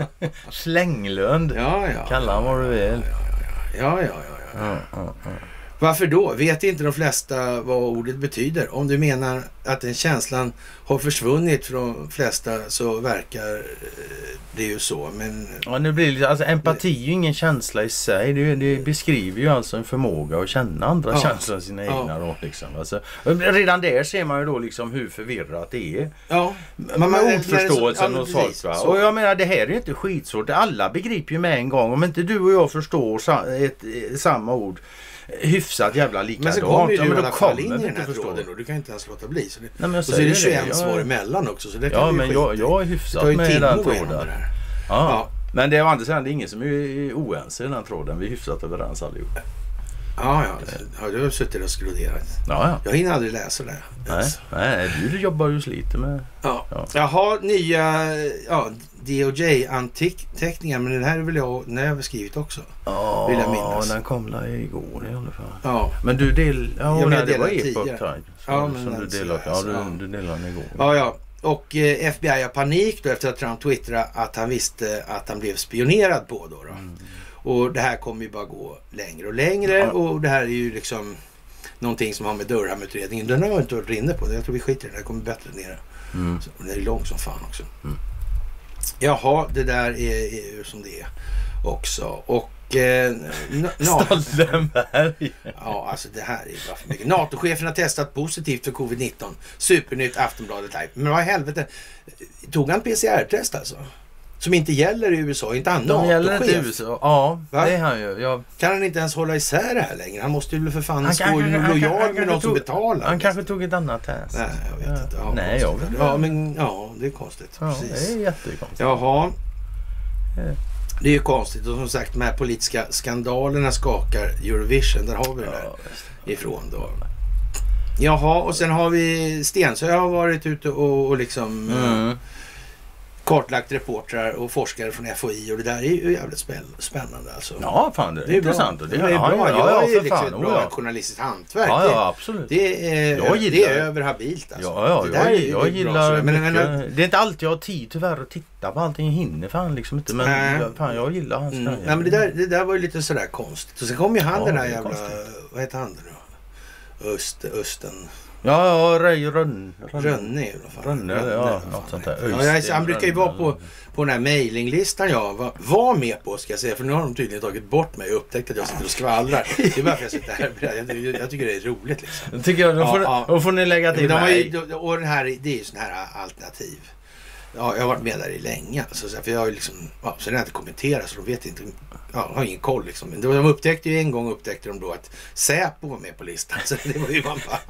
Slänglund. Ja, ja. Kalla han vad du vill. Ja, ja, ja. ja, ja. Ja, ja, ja. Varför då? Vet inte de flesta vad ordet betyder? Om du menar att den känslan har försvunnit från de flesta så verkar det ju så. Men... Ja, nu blir det, alltså, empati är ju ingen känsla i sig. Det, det beskriver ju alltså en förmåga att känna andra ja. känslor än sina egna. Ja. Då, liksom. Alltså, redan där ser man ju då liksom hur förvirrat det är. Ja. Man med ordförståelsen ja, hos folk. Va? Och jag menar, det här är ju inte skitsvårt. Alla begriper ju med en gång. Om inte du och jag förstår ett, ett, samma ord hyfsat jävla likadant. Men så kommer ju du ja, i alla fall in i den här tråden och du kan inte ens låta bli. Så det, Nej, och så är det tjugoett jag... svar emellan också. Så det kan ja, men jag, jag är hyfsat med den tråden. Ja. Ja. Men det är å andra sidan, det är ingen som är oense i den här tråden. Vi är hyfsat överens allihop. Ja, ja. ja du har suttit och skroderat. Ja, ja. Jag hinner aldrig läsa det. Nej, nej du, du jobbar ju lite med... Ja. Ja. Jaha, nya ja, D O J-anteckningar. Men den här är väl jag, när jag har skrivit också. Ja, vill jag minnas. den kom där igår i alla fall. Ja. Men du del... Ja, jag nej, det var Epoch Time. Ja, men som du delade. Ja, du, du delade den igår. Ja, ja. Och eh, F B I har panik då efter att Trump twittrade att han visste att han blev spionerad på då. då. Mm. Och det här kommer ju bara gå längre och längre. Ja. Och det här är ju liksom någonting som har med Durham-utredningen. Den har jag inte varit inne på. Jag tror vi skiter i det. Det kommer bättre nere. Mm. Så, det är långt som fan också. Mm. Jaha, det där är, är ju som det är också. Och eh, Stoltenberg. Ja, alltså det här är bara för mycket. NATO-chefen har testat positivt för covid nitton. Supernytt, Aftonbladet Live. Men vad i helvete, tog han P C R-test alltså? Som inte gäller i U S A, inte han NATO-chef. De gäller inte i U S A, ja. Va? Det är han ju. Jag... Kan han inte ens hålla isär det här längre? Han måste ju väl för fan stå lojal med någon som betalar. Han kanske tog ett annat test. Nej, jag vet inte. Ja, Nej, jag vet inte. Ja, men ja, det är konstigt. Ja, precis. Det är jättekonstigt. Jaha. Ja. Det är ju konstigt och som sagt de här politiska skandalerna skakar Eurovision. Där har vi det där ja, ifrån då. Jaha, och sen har vi Stensö. Jag har varit ute och, och liksom mm. kartlagt reportrar och forskare från F O I och det där är ju jävligt spännande alltså. Ja, fan det är, det är intressant. Bra. Det är, det är ja, bra. Ja, jag ja, är ju liksom fan, ett bra ja. journalistiskt hantverk. Ja, ja, absolut. Det är, jag det är över habilt alltså. Ja, ja, det där jag, är, jag är gillar men, men, men, Det är inte alltid jag har tid tyvärr att titta på allting. Jag hinner fan liksom inte. Men nej. fan, jag gillar hans mm. Nej, men det där, det där var ju lite sådär konstigt. Och sen kom ju han ja, den där jävla, konstigt. Vad heter han då? Öst, Östen... Ja, ja, Rej Rönn. Rönne i alla fall. Rönne, Rönne ja, något sånt där. Ja, jag, han brukar ju vara på, på den här mailinglistan jag var, var med på, ska jag säga. För nu har de tydligen tagit bort mig och upptäckt att jag sitter och skvallrar. Det är varför jag sitter här. Jag, jag tycker det är roligt liksom. Tycker jag, då får, ja, då får ni lägga till ja, mig. Ju, och den här, det är ju sån här alternativ. Ja, jag har varit med där i länge. Alltså, för jag har ju liksom, ja, så det har inte kommenterat så de vet inte, ja, har ingen koll liksom. Men de upptäckte ju en gång upptäckte de då att Säpo var med på listan. Så det var ju man bara...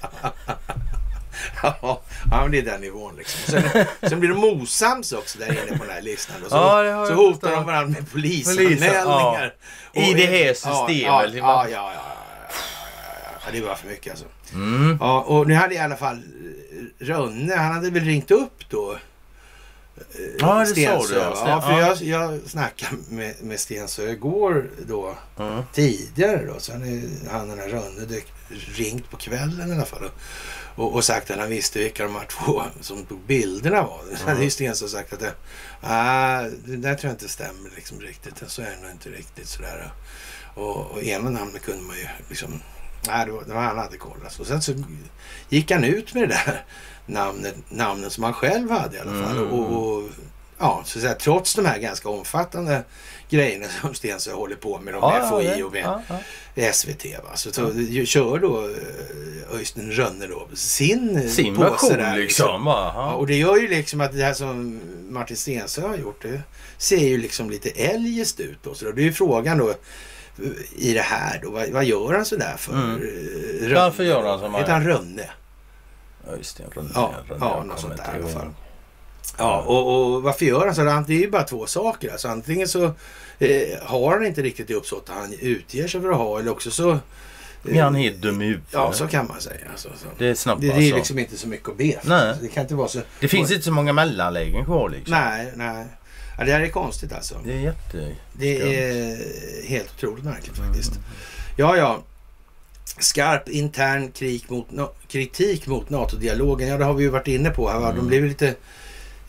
ja, men det är den nivån liksom. Sen, sen blir de osams också där inne på den här listan. Och så, ja, så hotar de varandra med polisanmälningar. Ja. I det här systemet. Ja, ja, ja, ja, ja, ja, det var för mycket alltså. Mm. Ja, och nu hade i alla fall Rönne, han hade väl ringt upp då. Ja, det Stensö, sa du. Ja, ja för jag, jag snackade med, med Stensö igår då, mm. tidigare då. Sen är han den här Rönne ringt på kvällen i alla fall. Och, och sagt att han visste vilka de här två som tog bilderna var. Sen hade ju Stensö sagt att det, ah, det där tror jag inte stämmer liksom riktigt. Så är det nog inte riktigt sådär. Och, och ena namnet kunde man ju liksom, nej det var, det var han hade kollat. Och sen så gick han ut med det där namnet, namnet som han själv hade i alla fall. Mm. Och, och ja, så att säga, trots de här ganska omfattande grejerna som Stensö håller på med, de med ja, F O I och med ja, ja. S V T. Va? Så, så ja. kör då Öystein Rönne då sin, sin påse version där. Liksom. Liksom. Ja, och det gör ju liksom att det här som Martin Stensö har gjort, det ser ju liksom lite eljest ut då. Så då, det är ju frågan då i det här då, vad, vad gör han så där för? Mm. Rönne? Varför gör han som han? Heter han Rönne? Öystein Rönne. Ja, Rönne, ja något sånt där i alla fall. Ja, och, och varför gör han så? Det är ju bara två saker. Alltså, antingen så eh, har han inte riktigt det uppsåt han utger sig för att ha, eller också så... Eh, är han helt dum i huvudet? Ja, så kan man säga. Alltså, så. Det är snabbt. Det, det är liksom inte så mycket att be. Nej. Det kan inte vara så... Det finns och, inte så många mellanlägen kvar liksom. Nej, nej. Ja, det här är konstigt alltså. Det är jätte... Det är helt otroligt märkligt faktiskt. Mm. Ja, ja. Skarp intern krig mot, no, kritik mot NATO-dialogen. Ja, det har vi ju varit inne på här. Mm. De blev lite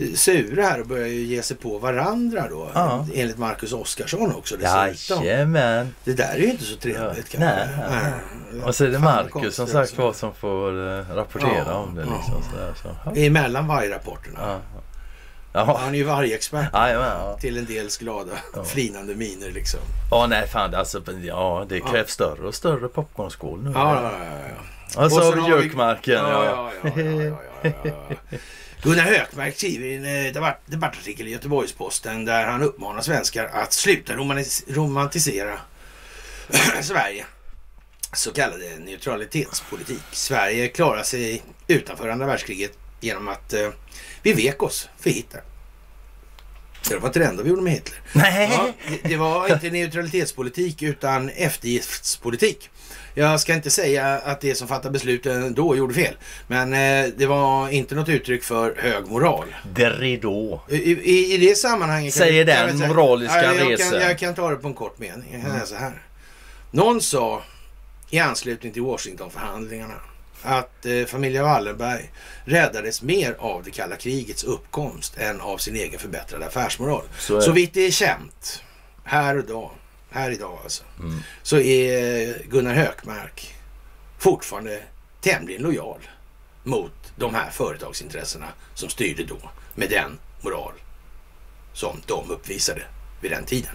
sura här och börjar ju ge sig på varandra då. Ja. Enligt Marcus Oskarsson också. Jajamän. Det där är ju inte så trevligt. Ja. Nej. Nej. Och så är det Marcus som sagt vad som får uh, rapportera ja, om det. Liksom, ja. sådär, så. Ja. Emellan vargrapporterna. Ja. Ja. Han är ju vargexpert. Ja, ja. Till en dels glada, ja. flinande miner liksom. Ja, nej fan. Alltså, ja, det krävs ja. större och större popcornskål nu. Ja, ja, ja. ja. Och så har vi Jökmarken. Ja, ja, ja, ja, ja, ja, ja. Gunnar Hökmark skriver i en debatt, debattartikel i Göteborgs-Posten där han uppmanar svenskar att sluta romanis- romantisera Sverige. Så kallade neutralitetspolitik. Sverige klarar sig utanför andra världskriget genom att eh, vi vek oss för Hitler. Det var inte det enda vi gjorde med Hitler. Nej. Ja, det, det var inte neutralitetspolitik utan eftergiftspolitik. Jag ska inte säga att det som fattade besluten då gjorde fel. Men eh, det var inte något uttryck för hög moral. Det ridå. I, i, i det sammanhanget... Säger den jag, jag, moraliska jag, jag, resan. Kan, jag kan ta det på en kort mening. Jag kan säga så här. Någon sa i anslutning till Washingtonförhandlingarna att eh, familjen Wallenberg räddades mer av det kalla krigets uppkomst än av sin egen förbättrade affärsmoral. Så, så vitt det är känt, här och då, här idag alltså, mm. så är Gunnar Hökmark fortfarande tämligen lojal mot de här företagsintressena som styrde då med den moral som de uppvisade vid den tiden.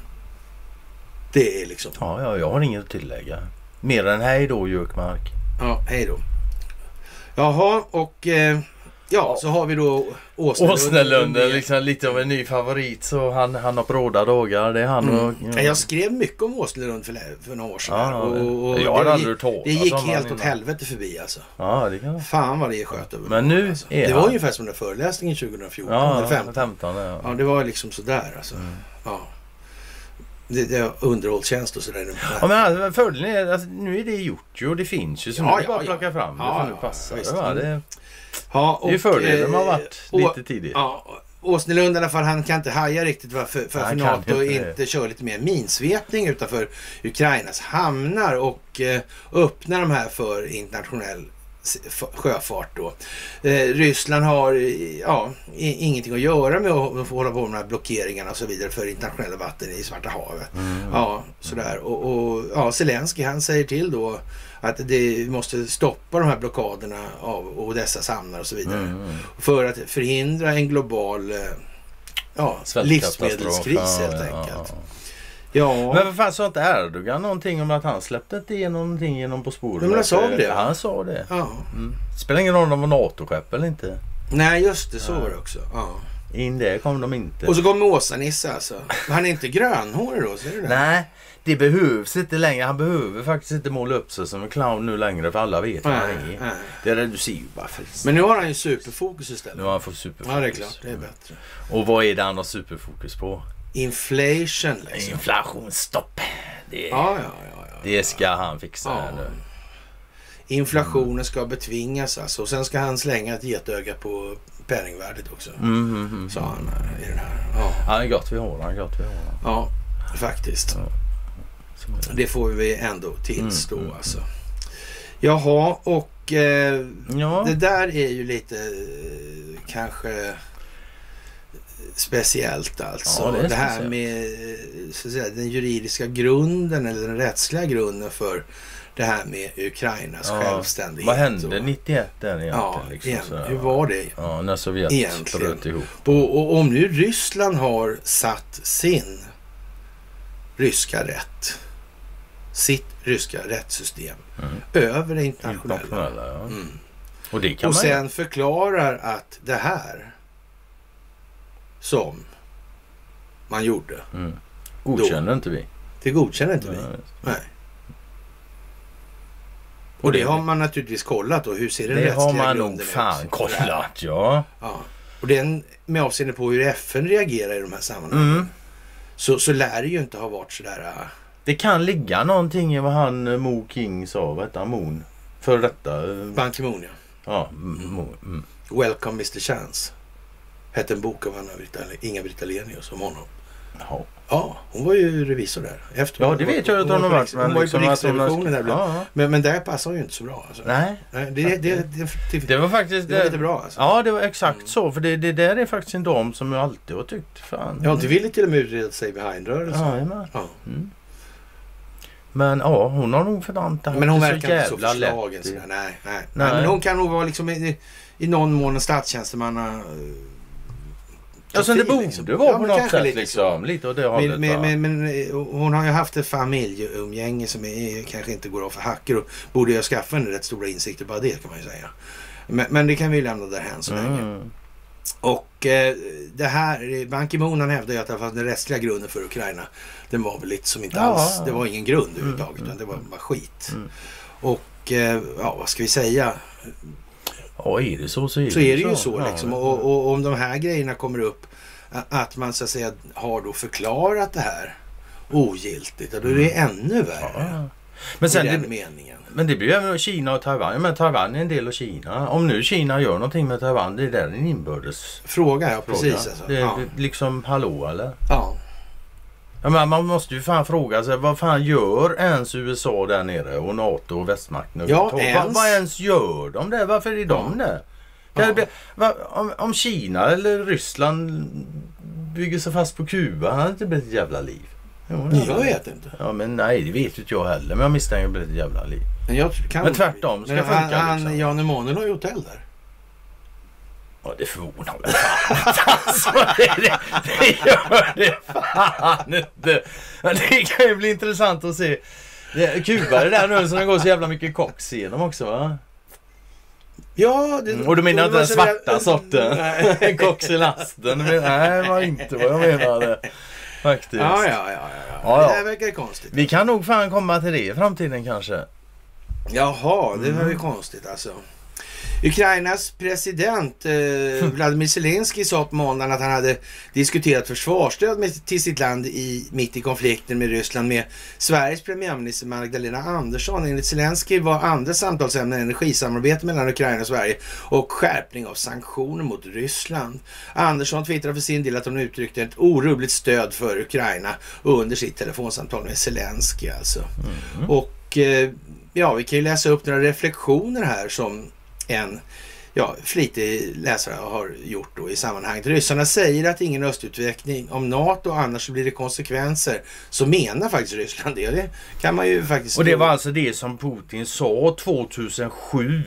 Det är liksom... Ja, ja jag har inget att tillägga. Mer än hej då, Jökmark. Ja, hej då. Jaha, och eh, ja, så har vi då Åsnelund. Åsnelund är liksom lite av en ny favorit, så han, han har bråda dagar. Det är han mm. och, ja. Jag skrev mycket om Åsnelund för, för några år sedan. Ja, och, och jag har det, aldrig tål, det gick alltså, helt åt helvete förbi alltså. Ja, det kan. Fan vad det är sköt över. Men nu alltså. är Det han. var ungefär som den där föreläsningen tjugohundrafjorton ja, eller femton. femton ja. ja, det var liksom sådär alltså. Mm. Ja. Det, det är underhållstjänst och sådär. Ja, men alltså, fördelen är att nu är det gjort ju och det finns ju, så ja, nu ja, bara ja. plocka fram det ja, för nu ja, passar ja, det. Det, ja, och, det är ju fördelen med att ha varit och, lite tidigt. Ja, Åsnelund i alla fall, han kan inte haja riktigt varför för, för NATO inte, inte kör lite mer minsvepning utanför Ukrainas hamnar och eh, öppnar de här för internationell sjöfart då. Eh, Ryssland har ja, ingenting att göra med att få hålla på med de här blockeringarna och så vidare för internationella vatten i Svarta havet. Mm. Ja, sådär. Och, och ja, Zelensky han säger till då att det måste stoppa de här blockaderna av Odessas hamnar och så vidare. Mm. För att förhindra en global ja, livsmedelskris helt ja, enkelt. Ja, ja. Ja. Men vad fan sa inte Erdogan någonting om att han släppte inte igenom någonting genom På spåret? Men han sa det. Han sa det. Ja. Mm. Spelar ingen roll om de var NATO-skepp eller inte. Nej, just det. Så var det också. Ja. In det kom de inte. Och så kom Åsa-Nisse alltså. Han är inte grönhårig då, ser du det? Nej, det behövs inte längre. Han behöver faktiskt inte måla upp sig som en clown nu längre, för alla vet vad han är. Nej. Det är det du ser ju bara för. Men nu har han ju superfokus istället. Nu har han fått superfokus. Ja, det är klart. Det är bättre. Och vad är det han har superfokus på? Inflation liksom. Inflationsstopp. Det, ja, ja, ja, ja, det ska han fixa ja. här nu. Inflationen mm. ska betvingas alltså. Och sen ska han slänga ett getöga på penningvärdet också. Mm, mm, mm. Sa han i den här. Ja, han är gott vi har han, gott vi har. Ja, faktiskt. Ja. Det får vi ändå tillstå mm, alltså. Jaha, och eh, ja. det där är ju lite eh, kanske speciellt alltså. Ja, det, är det här speciellt. med så att säga, den juridiska grunden eller den rättsliga grunden för det här med Ukrainas ja. självständighet. Vad hände nittioett där egentligen? Ja, liksom, igen, hur var det? Ja, när Sovjet bröt ihop. Och, och om nu Ryssland har satt sin ryska rätt, sitt ryska rättssystem mm. över det internationella. internationella ja. mm. Och, det kan och man sen ju. förklarar att det här som man gjorde mm. godkänner inte vi. Det godkänner inte vi. Ja, Nej. Och det har man naturligtvis kollat då. Hur ser den det rättsliga grunden ut? Det har man nog fan kollat, ja. ja. Och den med avseende på hur F N reagerar i de här sammanhangen mm. så, så lär det ju inte ha varit sådär... Uh... Det kan ligga någonting i vad han uh, Mo King sa, vad heter han, Moon? För detta... Uh... Ban Ki-Moon, ja. Ja, mm. Mm. Welcome mister Chance. Hette en bok av Anna Britta, Inga Britta Lenius om honom. Jaha. Ja, hon var ju revisor där. Efter Ja, det vet jag att hon har varit. Hon var ju på liksom Riksrevisionen där. Ja, ja. Men, men där passar hon ju inte så bra. Alltså. Nej. Nej det, det, det, det, Det var faktiskt... det var lite bra alltså. Ja, det var exakt mm. så. För det, det där är faktiskt en dam som jag alltid har tyckt. Fan. Jag har inte velat till och med utreda sig behind-rörelsen. Ja, ja. ja. Mm. Men ja, hon har nog fördant det här. Men hon så verkar inte så förslagen. Nej, nej, nej. nej. Men hon kan nog vara liksom i, i någon mån en statstjänstemanna... Alltså det borde liksom. vara ja, på något sätt lite liksom. Lite åt det hållet. Men, men, men, men hon har ju haft ett familjeumgänge som är, kanske inte går av för hacker och borde jag skaffa en rätt stora insikter bara det kan man ju säga. Men, men det kan vi lämna därhän så länge. Mm. Och eh, det här, Ban Ki-moon han hävdar ju att det fanns den rättsliga grunden för Ukraina. Den var väl lite som inte ja, alls, ja. Det var ingen grund mm. överhuvudtaget utan det var bara skit. Mm. Och eh, ja, vad ska vi säga? Ja, är det så så är det, så är det så. ju så liksom. Ja, och, och, och om de här grejerna kommer upp att man så att säga har då förklarat det här ogiltigt och då är det mm. ännu värre. Ja. Men sen den det, meningen. Men det blir ju Kina och Taiwan. Men Taiwan är en del av Kina. Om nu Kina gör någonting med Taiwan, det är där en inbördes fråga, ja fråga. Precis alltså. Det är ja. liksom hallå eller? Ja. Ja, men man måste ju fan fråga sig, vad fan gör ens U S A där nere och NATO och västmakten? Ja, ens... vad, vad ens gör de där? Varför är de ja. där? Ja. Blir, va, om, om Kina eller Ryssland bygger sig fast på Kuba, hade det inte blivit ett jävla liv. Jo, jag vet inte. Ja, men nej, det vet inte jag heller. Men jag misstänker att det blir ett jävla liv. Men, jag kan men tvärtom ska men funka han, han, liksom. Jan Emanuel har ju hotell där. Ja, det förvånar mig fan. Alltså, det, det, det gör det fan inte. Det kan ju bli intressant att se. Det, Kuba är där nu så det går så jävla mycket koks igenom också, va? Ja, det, mm. Och du menar inte den svarta där... sorten? Koks i lasten. Nej, det var inte vad jag menade. Faktiskt. Ja, ja, ja, ja. ja, ja. Det här verkar konstigt. Vi kan nog fan komma till det i framtiden kanske. Jaha, det var ju mm. konstigt alltså. Ukrainas president eh, Vladimir Zelensky sa på måndagen att han hade diskuterat försvarsstöd med, till sitt land i, mitt i konflikten med Ryssland med Sveriges premiärminister Magdalena Andersson. Enligt Zelensky var andra samtalsämnen energisamarbete mellan Ukraina och Sverige och skärpning av sanktioner mot Ryssland. Andersson twittrade för sin del att hon uttryckte ett orubbligt stöd för Ukraina under sitt telefonsamtal med Zelensky alltså. Mm. Och eh, ja, vi kan ju läsa upp några reflektioner här som en ja, flitig läsare har gjort då i sammanhanget. Ryssarna säger att ingen östutveckling om NATO, annars så blir det konsekvenser. Så menar faktiskt Ryssland det. Det kan man ju faktiskt... Och det var alltså det som Putin sa tvåtusensju.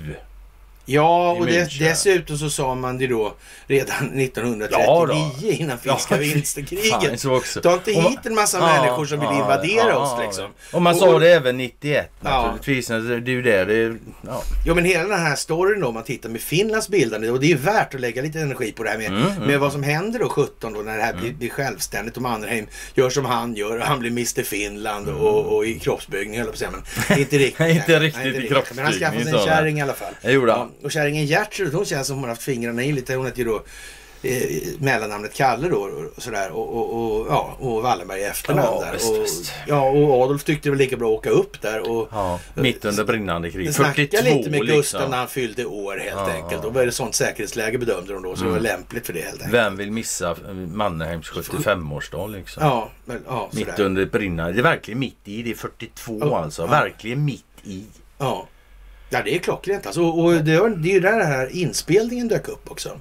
Ja, och det, dessutom så sa man det då redan nittonhundratrettionio ja innan finska ja, vinsterkriget. Ta inte hit en massa ja, människor som vill invadera ja, oss liksom. Och man och, sa det även nittioett naturligtvis. Ja. Det är ju det. det ja. ja, men hela den här storyn då, om man tittar med Finlands bildande, och det är värt att lägga lite energi på det här med, mm, mm. med vad som händer då sjutton då när det här mm. blir, blir självständigt och Mannerheim gör som han gör och han blir mister Finland mm. och, och i kroppsbyggning eller på sig, men inte riktigt. inte riktigt i kroppsbyggning. Men han skaffade sig en kärring i alla fall. Jag gjorde han. Och kärringen Gertrud, hon känns som hon har haft fingrarna i lite. Hon heter ju då eh, mellannamnet Kalle då och sådär. Och, och, och, ja, och Wallenberg i efternamn ja, där. Och, ja, och Adolf tyckte det var lika bra att åka upp där. Och, ja, mitt under brinnande krig. Snacka lite med Gustav liksom. När han fyllde år helt ja, enkelt. Och vad är det sånt säkerhetsläge bedömde de då. Så mm. det var lämpligt för det helt enkelt. Vem vill missa Mannerheims sjuttiofem-årsdag liksom? Ja, men, ja mitt sådär. Under brinnande. Det är verkligen mitt i. Det är fyrtiotvå ja, alltså. Ja. Verkligen mitt i. Ja. Ja, det är klockrent alltså. Och det är, det är ju där den här inspelningen dök upp också.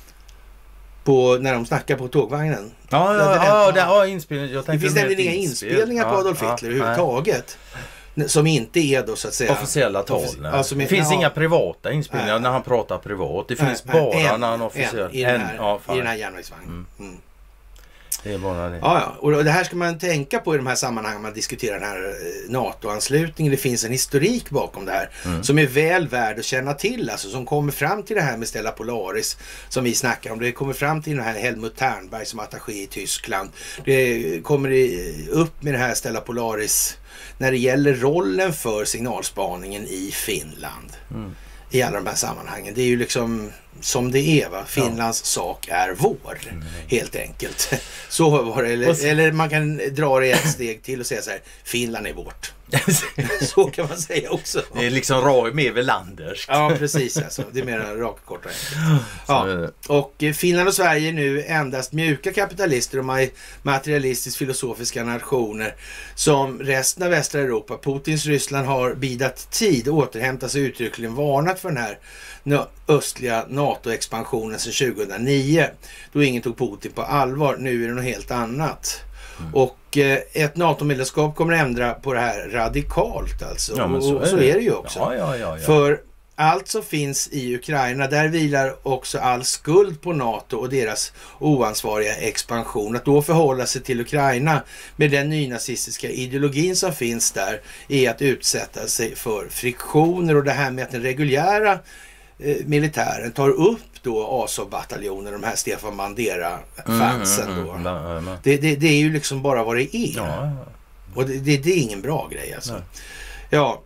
På, när de snackar på tågvagnen. Ja, ja, ja, ja, det har inspelning. Jag det finns nämligen inga inspelningar ja, på Adolf Hitler ja, överhuvudtaget. Nej. Som inte är då så att säga... Officiella tal. Ja, det är, finns ja, inga privata inspelningar nej, när han pratar privat. Det nej, finns nej, bara en, när han officiellt... I den här, ja, i den här järnvägsvagnen. Mm. Mm. Det är bara det. Ja, ja, och det här ska man tänka på i de här sammanhangen man diskuterar den här NATO-anslutningen. Det finns en historik bakom det här mm. som är väl värd att känna till. Alltså som kommer fram till det här med Stella Polaris som vi snackar om. Det kommer fram till den här Helmut Ternberg som attaché i Tyskland. Det kommer upp med det här Stella Polaris när det gäller rollen för signalspaningen i Finland. Mm. I alla de här sammanhangen. Det är ju liksom som det är va. Finlands ja. sak är vår. Mm. Helt enkelt. Så var det. Eller, eller man kan dra det ett steg till och säga så här. Finland är vårt. Så kan man säga också. Det är liksom rakt mer Welanderskt. Ja, precis. Alltså. Det är mer en rak och korta. Ja. Och Finland och Sverige är nu endast mjuka kapitalister och materialistiskt filosofiska nationer som resten av västra Europa. Putins Ryssland har bidat tid och återhämtat sig uttryckligen varnat för den här östliga NATO-expansionen sedan tjugohundranio. Då ingen tog Putin på allvar. Nu är det något helt annat. Mm. Och eh, ett NATO-medlemskap kommer att ändra på det här radikalt alltså. Ja, men så, och, och så är, det. är det ju också. Ja, ja, ja, ja. För allt som finns i Ukraina, där vilar också all skuld på NATO och deras oansvariga expansion. Att då förhålla sig till Ukraina med den nynazistiska ideologin som finns där är att utsätta sig för friktioner, och det här med att den reguljära eh, militären tar upp då Azov-bataljoner, de här Stefan Bandera-fansen då. Mm, mm, mm, mm. Det, det, det är ju liksom bara vad det är. Ja, ja. Och det, det, det är ingen bra grej alltså. Nej. Ja,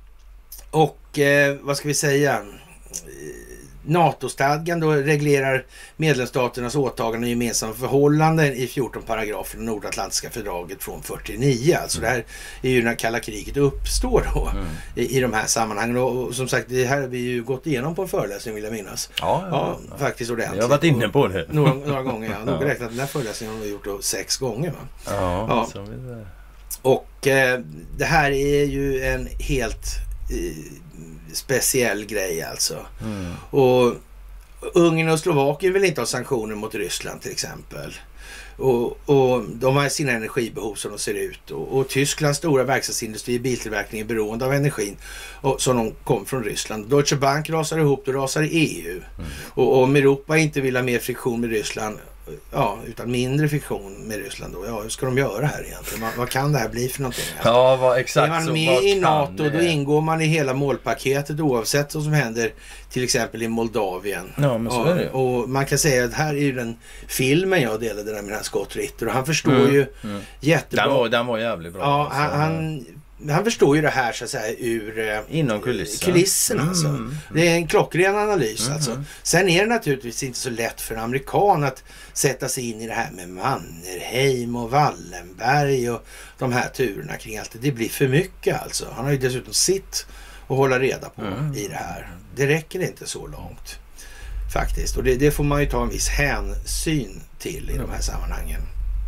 och eh, vad ska vi säga? NATO-stadgan då reglerar medlemsstaternas åtaganden och gemensamma förhållanden i fjorton paragrafer i Nordatlantiska fördraget från fyrtionio. Alltså mm. det här är ju när kalla kriget uppstår då mm. i, i de här sammanhangen. Och, och som sagt, det här har vi ju gått igenom på en föreläsning, vill jag minnas. Ja, ja, ja, ja. Faktiskt ordentligt. Jag har varit inne på det. Några, några gånger, ja. Nog räknat den här föreläsningen har vi gjort då sex gånger. Va? Ja, ja. Så vill det. Och eh, det här är ju en helt eh, speciell grej alltså. Mm. Och Ungern och Slovakien vill inte ha sanktioner mot Ryssland till exempel. Och, och de har sina energibehov som de ser ut. Och, och Tysklands stora verkstadsindustri och biltillverkning är beroende av energin och, som de kom från Ryssland. Deutsche Bank rasar ihop, då rasar E U. Mm. Och, och om Europa inte vill ha mer friktion med Ryssland, ja, utan mindre friktion med Ryssland då, ja, hur ska de göra här egentligen? Vad, vad kan det här bli för någonting? Alltså, ja, vad exakt. Är man med i NATO, då ingår man i hela målpaketet oavsett vad som händer till exempel i Moldavien. Ja, men så ja, är det. Och man kan säga att här är ju den filmen jag delade där med den här Scott Ritter, och han förstår mm, ju mm. jättebra. Den var, den var jävligt bra. Ja, han, han, han förstår ju det här så att säga ur inom kulissen. kulisserna. Alltså. Mm, mm. Det är en klockren analys. Mm, alltså. Sen är det naturligtvis inte så lätt för en amerikan att sätta sig in i det här med Mannerheim och Wallenberg och de här turerna kring allt. Det blir för mycket alltså. Han har ju dessutom sitt att hålla reda på mm. i det här. Det räcker inte så långt faktiskt. Och det, det får man ju ta en viss hänsyn till i mm. de här sammanhangen.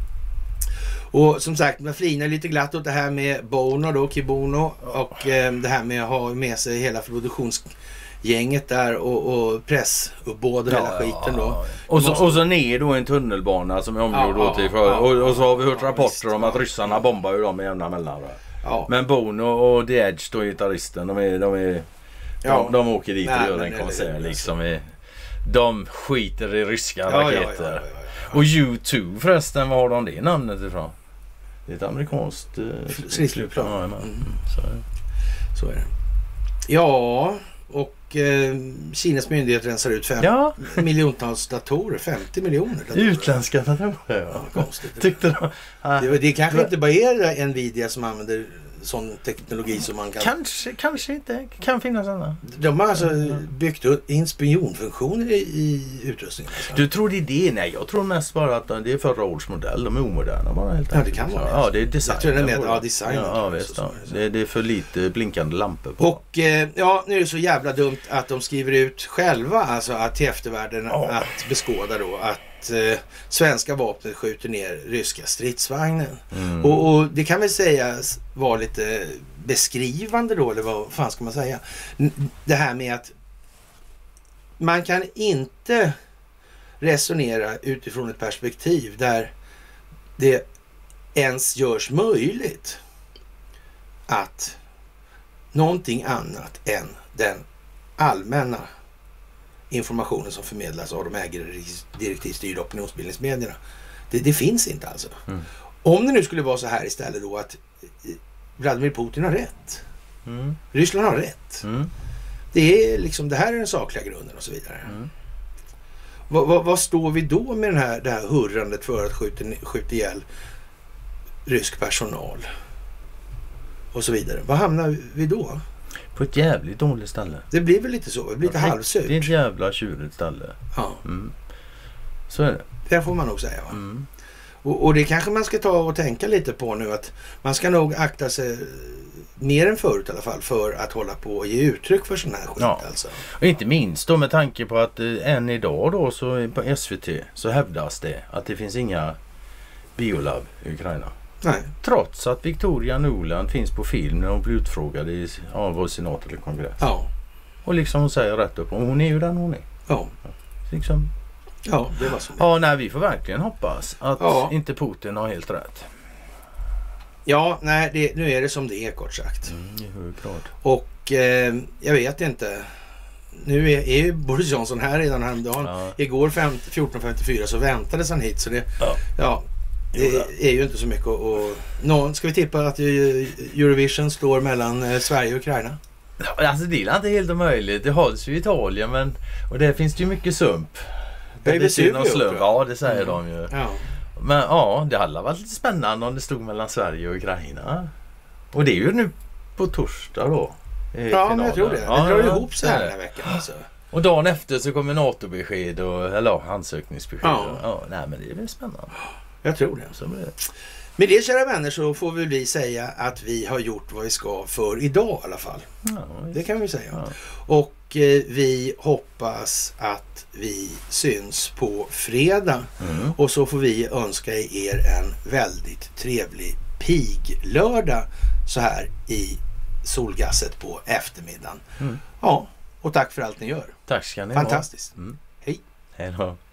Och som sagt, man flinar lite glatt åt det här med Bono då, Kibono, och eh, det här med att ha med sig hela produktionsgänget där och, och pressuppbåd och ja, hela skiten då. Ja, ja. Och, så, måste... och så ner då en tunnelbana som är omgjord ja, då till för, ja, och, och så har vi hört ja, rapporter visst, om att ryssarna bombar ju dem med jämna mellanrum. Ja. Men Bono och The Edge då, gitarristen, de är, de är ja. de, de åker dit och Nej, gör en konsert liksom. Är, de skiter i ryska ja, raketer. Ja, ja, ja, ja, ja. Och U två förresten, vad har de det namnet ifrån? Det är ett amerikanskt eh, stridsflygplan. Ja, mm. så, så är det. Ja, och eh, Kinas myndigheter rensar ut fem ja. miljontals datorer, femtio miljoner datorer. Utländska datorer. Ja, konstigt. Tyckte de, ah, det, det kanske det, inte bara är Nvidia som använder sån teknologi som man kan... Kanske, kanske inte. Kan finnas andra. De har alltså byggt upp in spionfunktioner i, i utrustningen. Alltså. Du tror det är det? Nej, jag tror mest bara att det är förra års modell. De är omoderna bara helt enkelt. Ja, det kan vara. Ja, det är design. Jag tror det är med ja, design. Ja, ja, visst, ja. Det, det är för lite blinkande lampor på. Och eh, ja, nu är det så jävla dumt att de skriver ut själva, alltså att till eftervärlden oh. att beskåda då att Eh, svenska vapnet skjuter ner ryska stridsvagnen. Mm. Och, och det kan väl sägas vara lite beskrivande då, eller vad fan ska man säga? Det här med att man kan inte resonera utifrån ett perspektiv där det ens görs möjligt att någonting annat än den allmänna informationen som förmedlas av de ägardirektivstyrda opinionsbildningsmedierna. Det, det finns inte alltså. Mm. Om det nu skulle vara så här istället då att Vladimir Putin har rätt. Mm. Ryssland har rätt. Mm. Det är liksom, det här är den sakliga grunden och så vidare. Mm. Vad, vad, vad står vi då med den här, det här hurrandet för att skjuta, skjuta ihjäl rysk personal? Och så vidare. Vad hamnar vi då? På ett jävligt dåligt ställe. Det blir väl lite så. Det blir lite ja, halvsurt. Det är ett jävla tjurigt ställe. Ja. Mm. Så är det. Det får man nog säga. Va? Mm. Och, och det kanske man ska ta och tänka lite på nu. Att man ska nog akta sig mer än förut i alla fall, för att hålla på och ge uttryck för sån här skit. Ja. Alltså. Och inte minst då med tanke på att eh, än idag då så på S V T så hävdas det att det finns inga biolab i Ukraina. Nej. Trots att Victoria Nuland finns på film när hon blir utfrågad i, av vår senat eller kongress. Ja. Och liksom hon säger rätt upp, och hon är ju den hon är. Ja. Liksom. Ja, det var så. Ja, nej, vi får verkligen hoppas att Ja. inte Putin har helt rätt. Ja, nej, det, nu är det som det är kort sagt. Mm, i hög grad. Och eh, jag vet inte. Nu är, är ju Boris Johnson här redan häromdagen. Ja. Igår fjorton femtiofyra så väntades han hit. Så det, Ja. ja, det är ju inte så mycket. Och, någon, ska vi tippa att Eurovision står mellan eh, Sverige och Ukraina? Ja, alltså det är inte helt omöjligt. Det hålls ju i Italien, men och där finns det ju mycket sump. Det är det någon slump. också. Ja, det säger Mm. de ju. Ja. Men ja, det hade varit lite spännande om det stod mellan Sverige och Ukraina. Och det är ju nu på torsdag då. Ja, finalen. men jag tror det. Det Ja, drar ja, ihop sig här det. den här veckan. Alltså. Och dagen efter så kommer NATO-besked och eller ansökningsbesked. Ja. Ja, nej, men det är väl spännande. Jag tror det. Så blir det. Med det, kära vänner, så får väl vi säga att vi har gjort vad vi ska för idag i alla fall. Ja, Det kan vi säga. Ja. Och eh, vi hoppas att vi syns på fredag. Mm. Och så får vi önska er en väldigt trevlig pig-lördag så här i solgasset på eftermiddagen. Mm. Ja, och tack för allt ni gör. Tack ska ni ha. Fantastiskt. Mm. Hej. Hej då.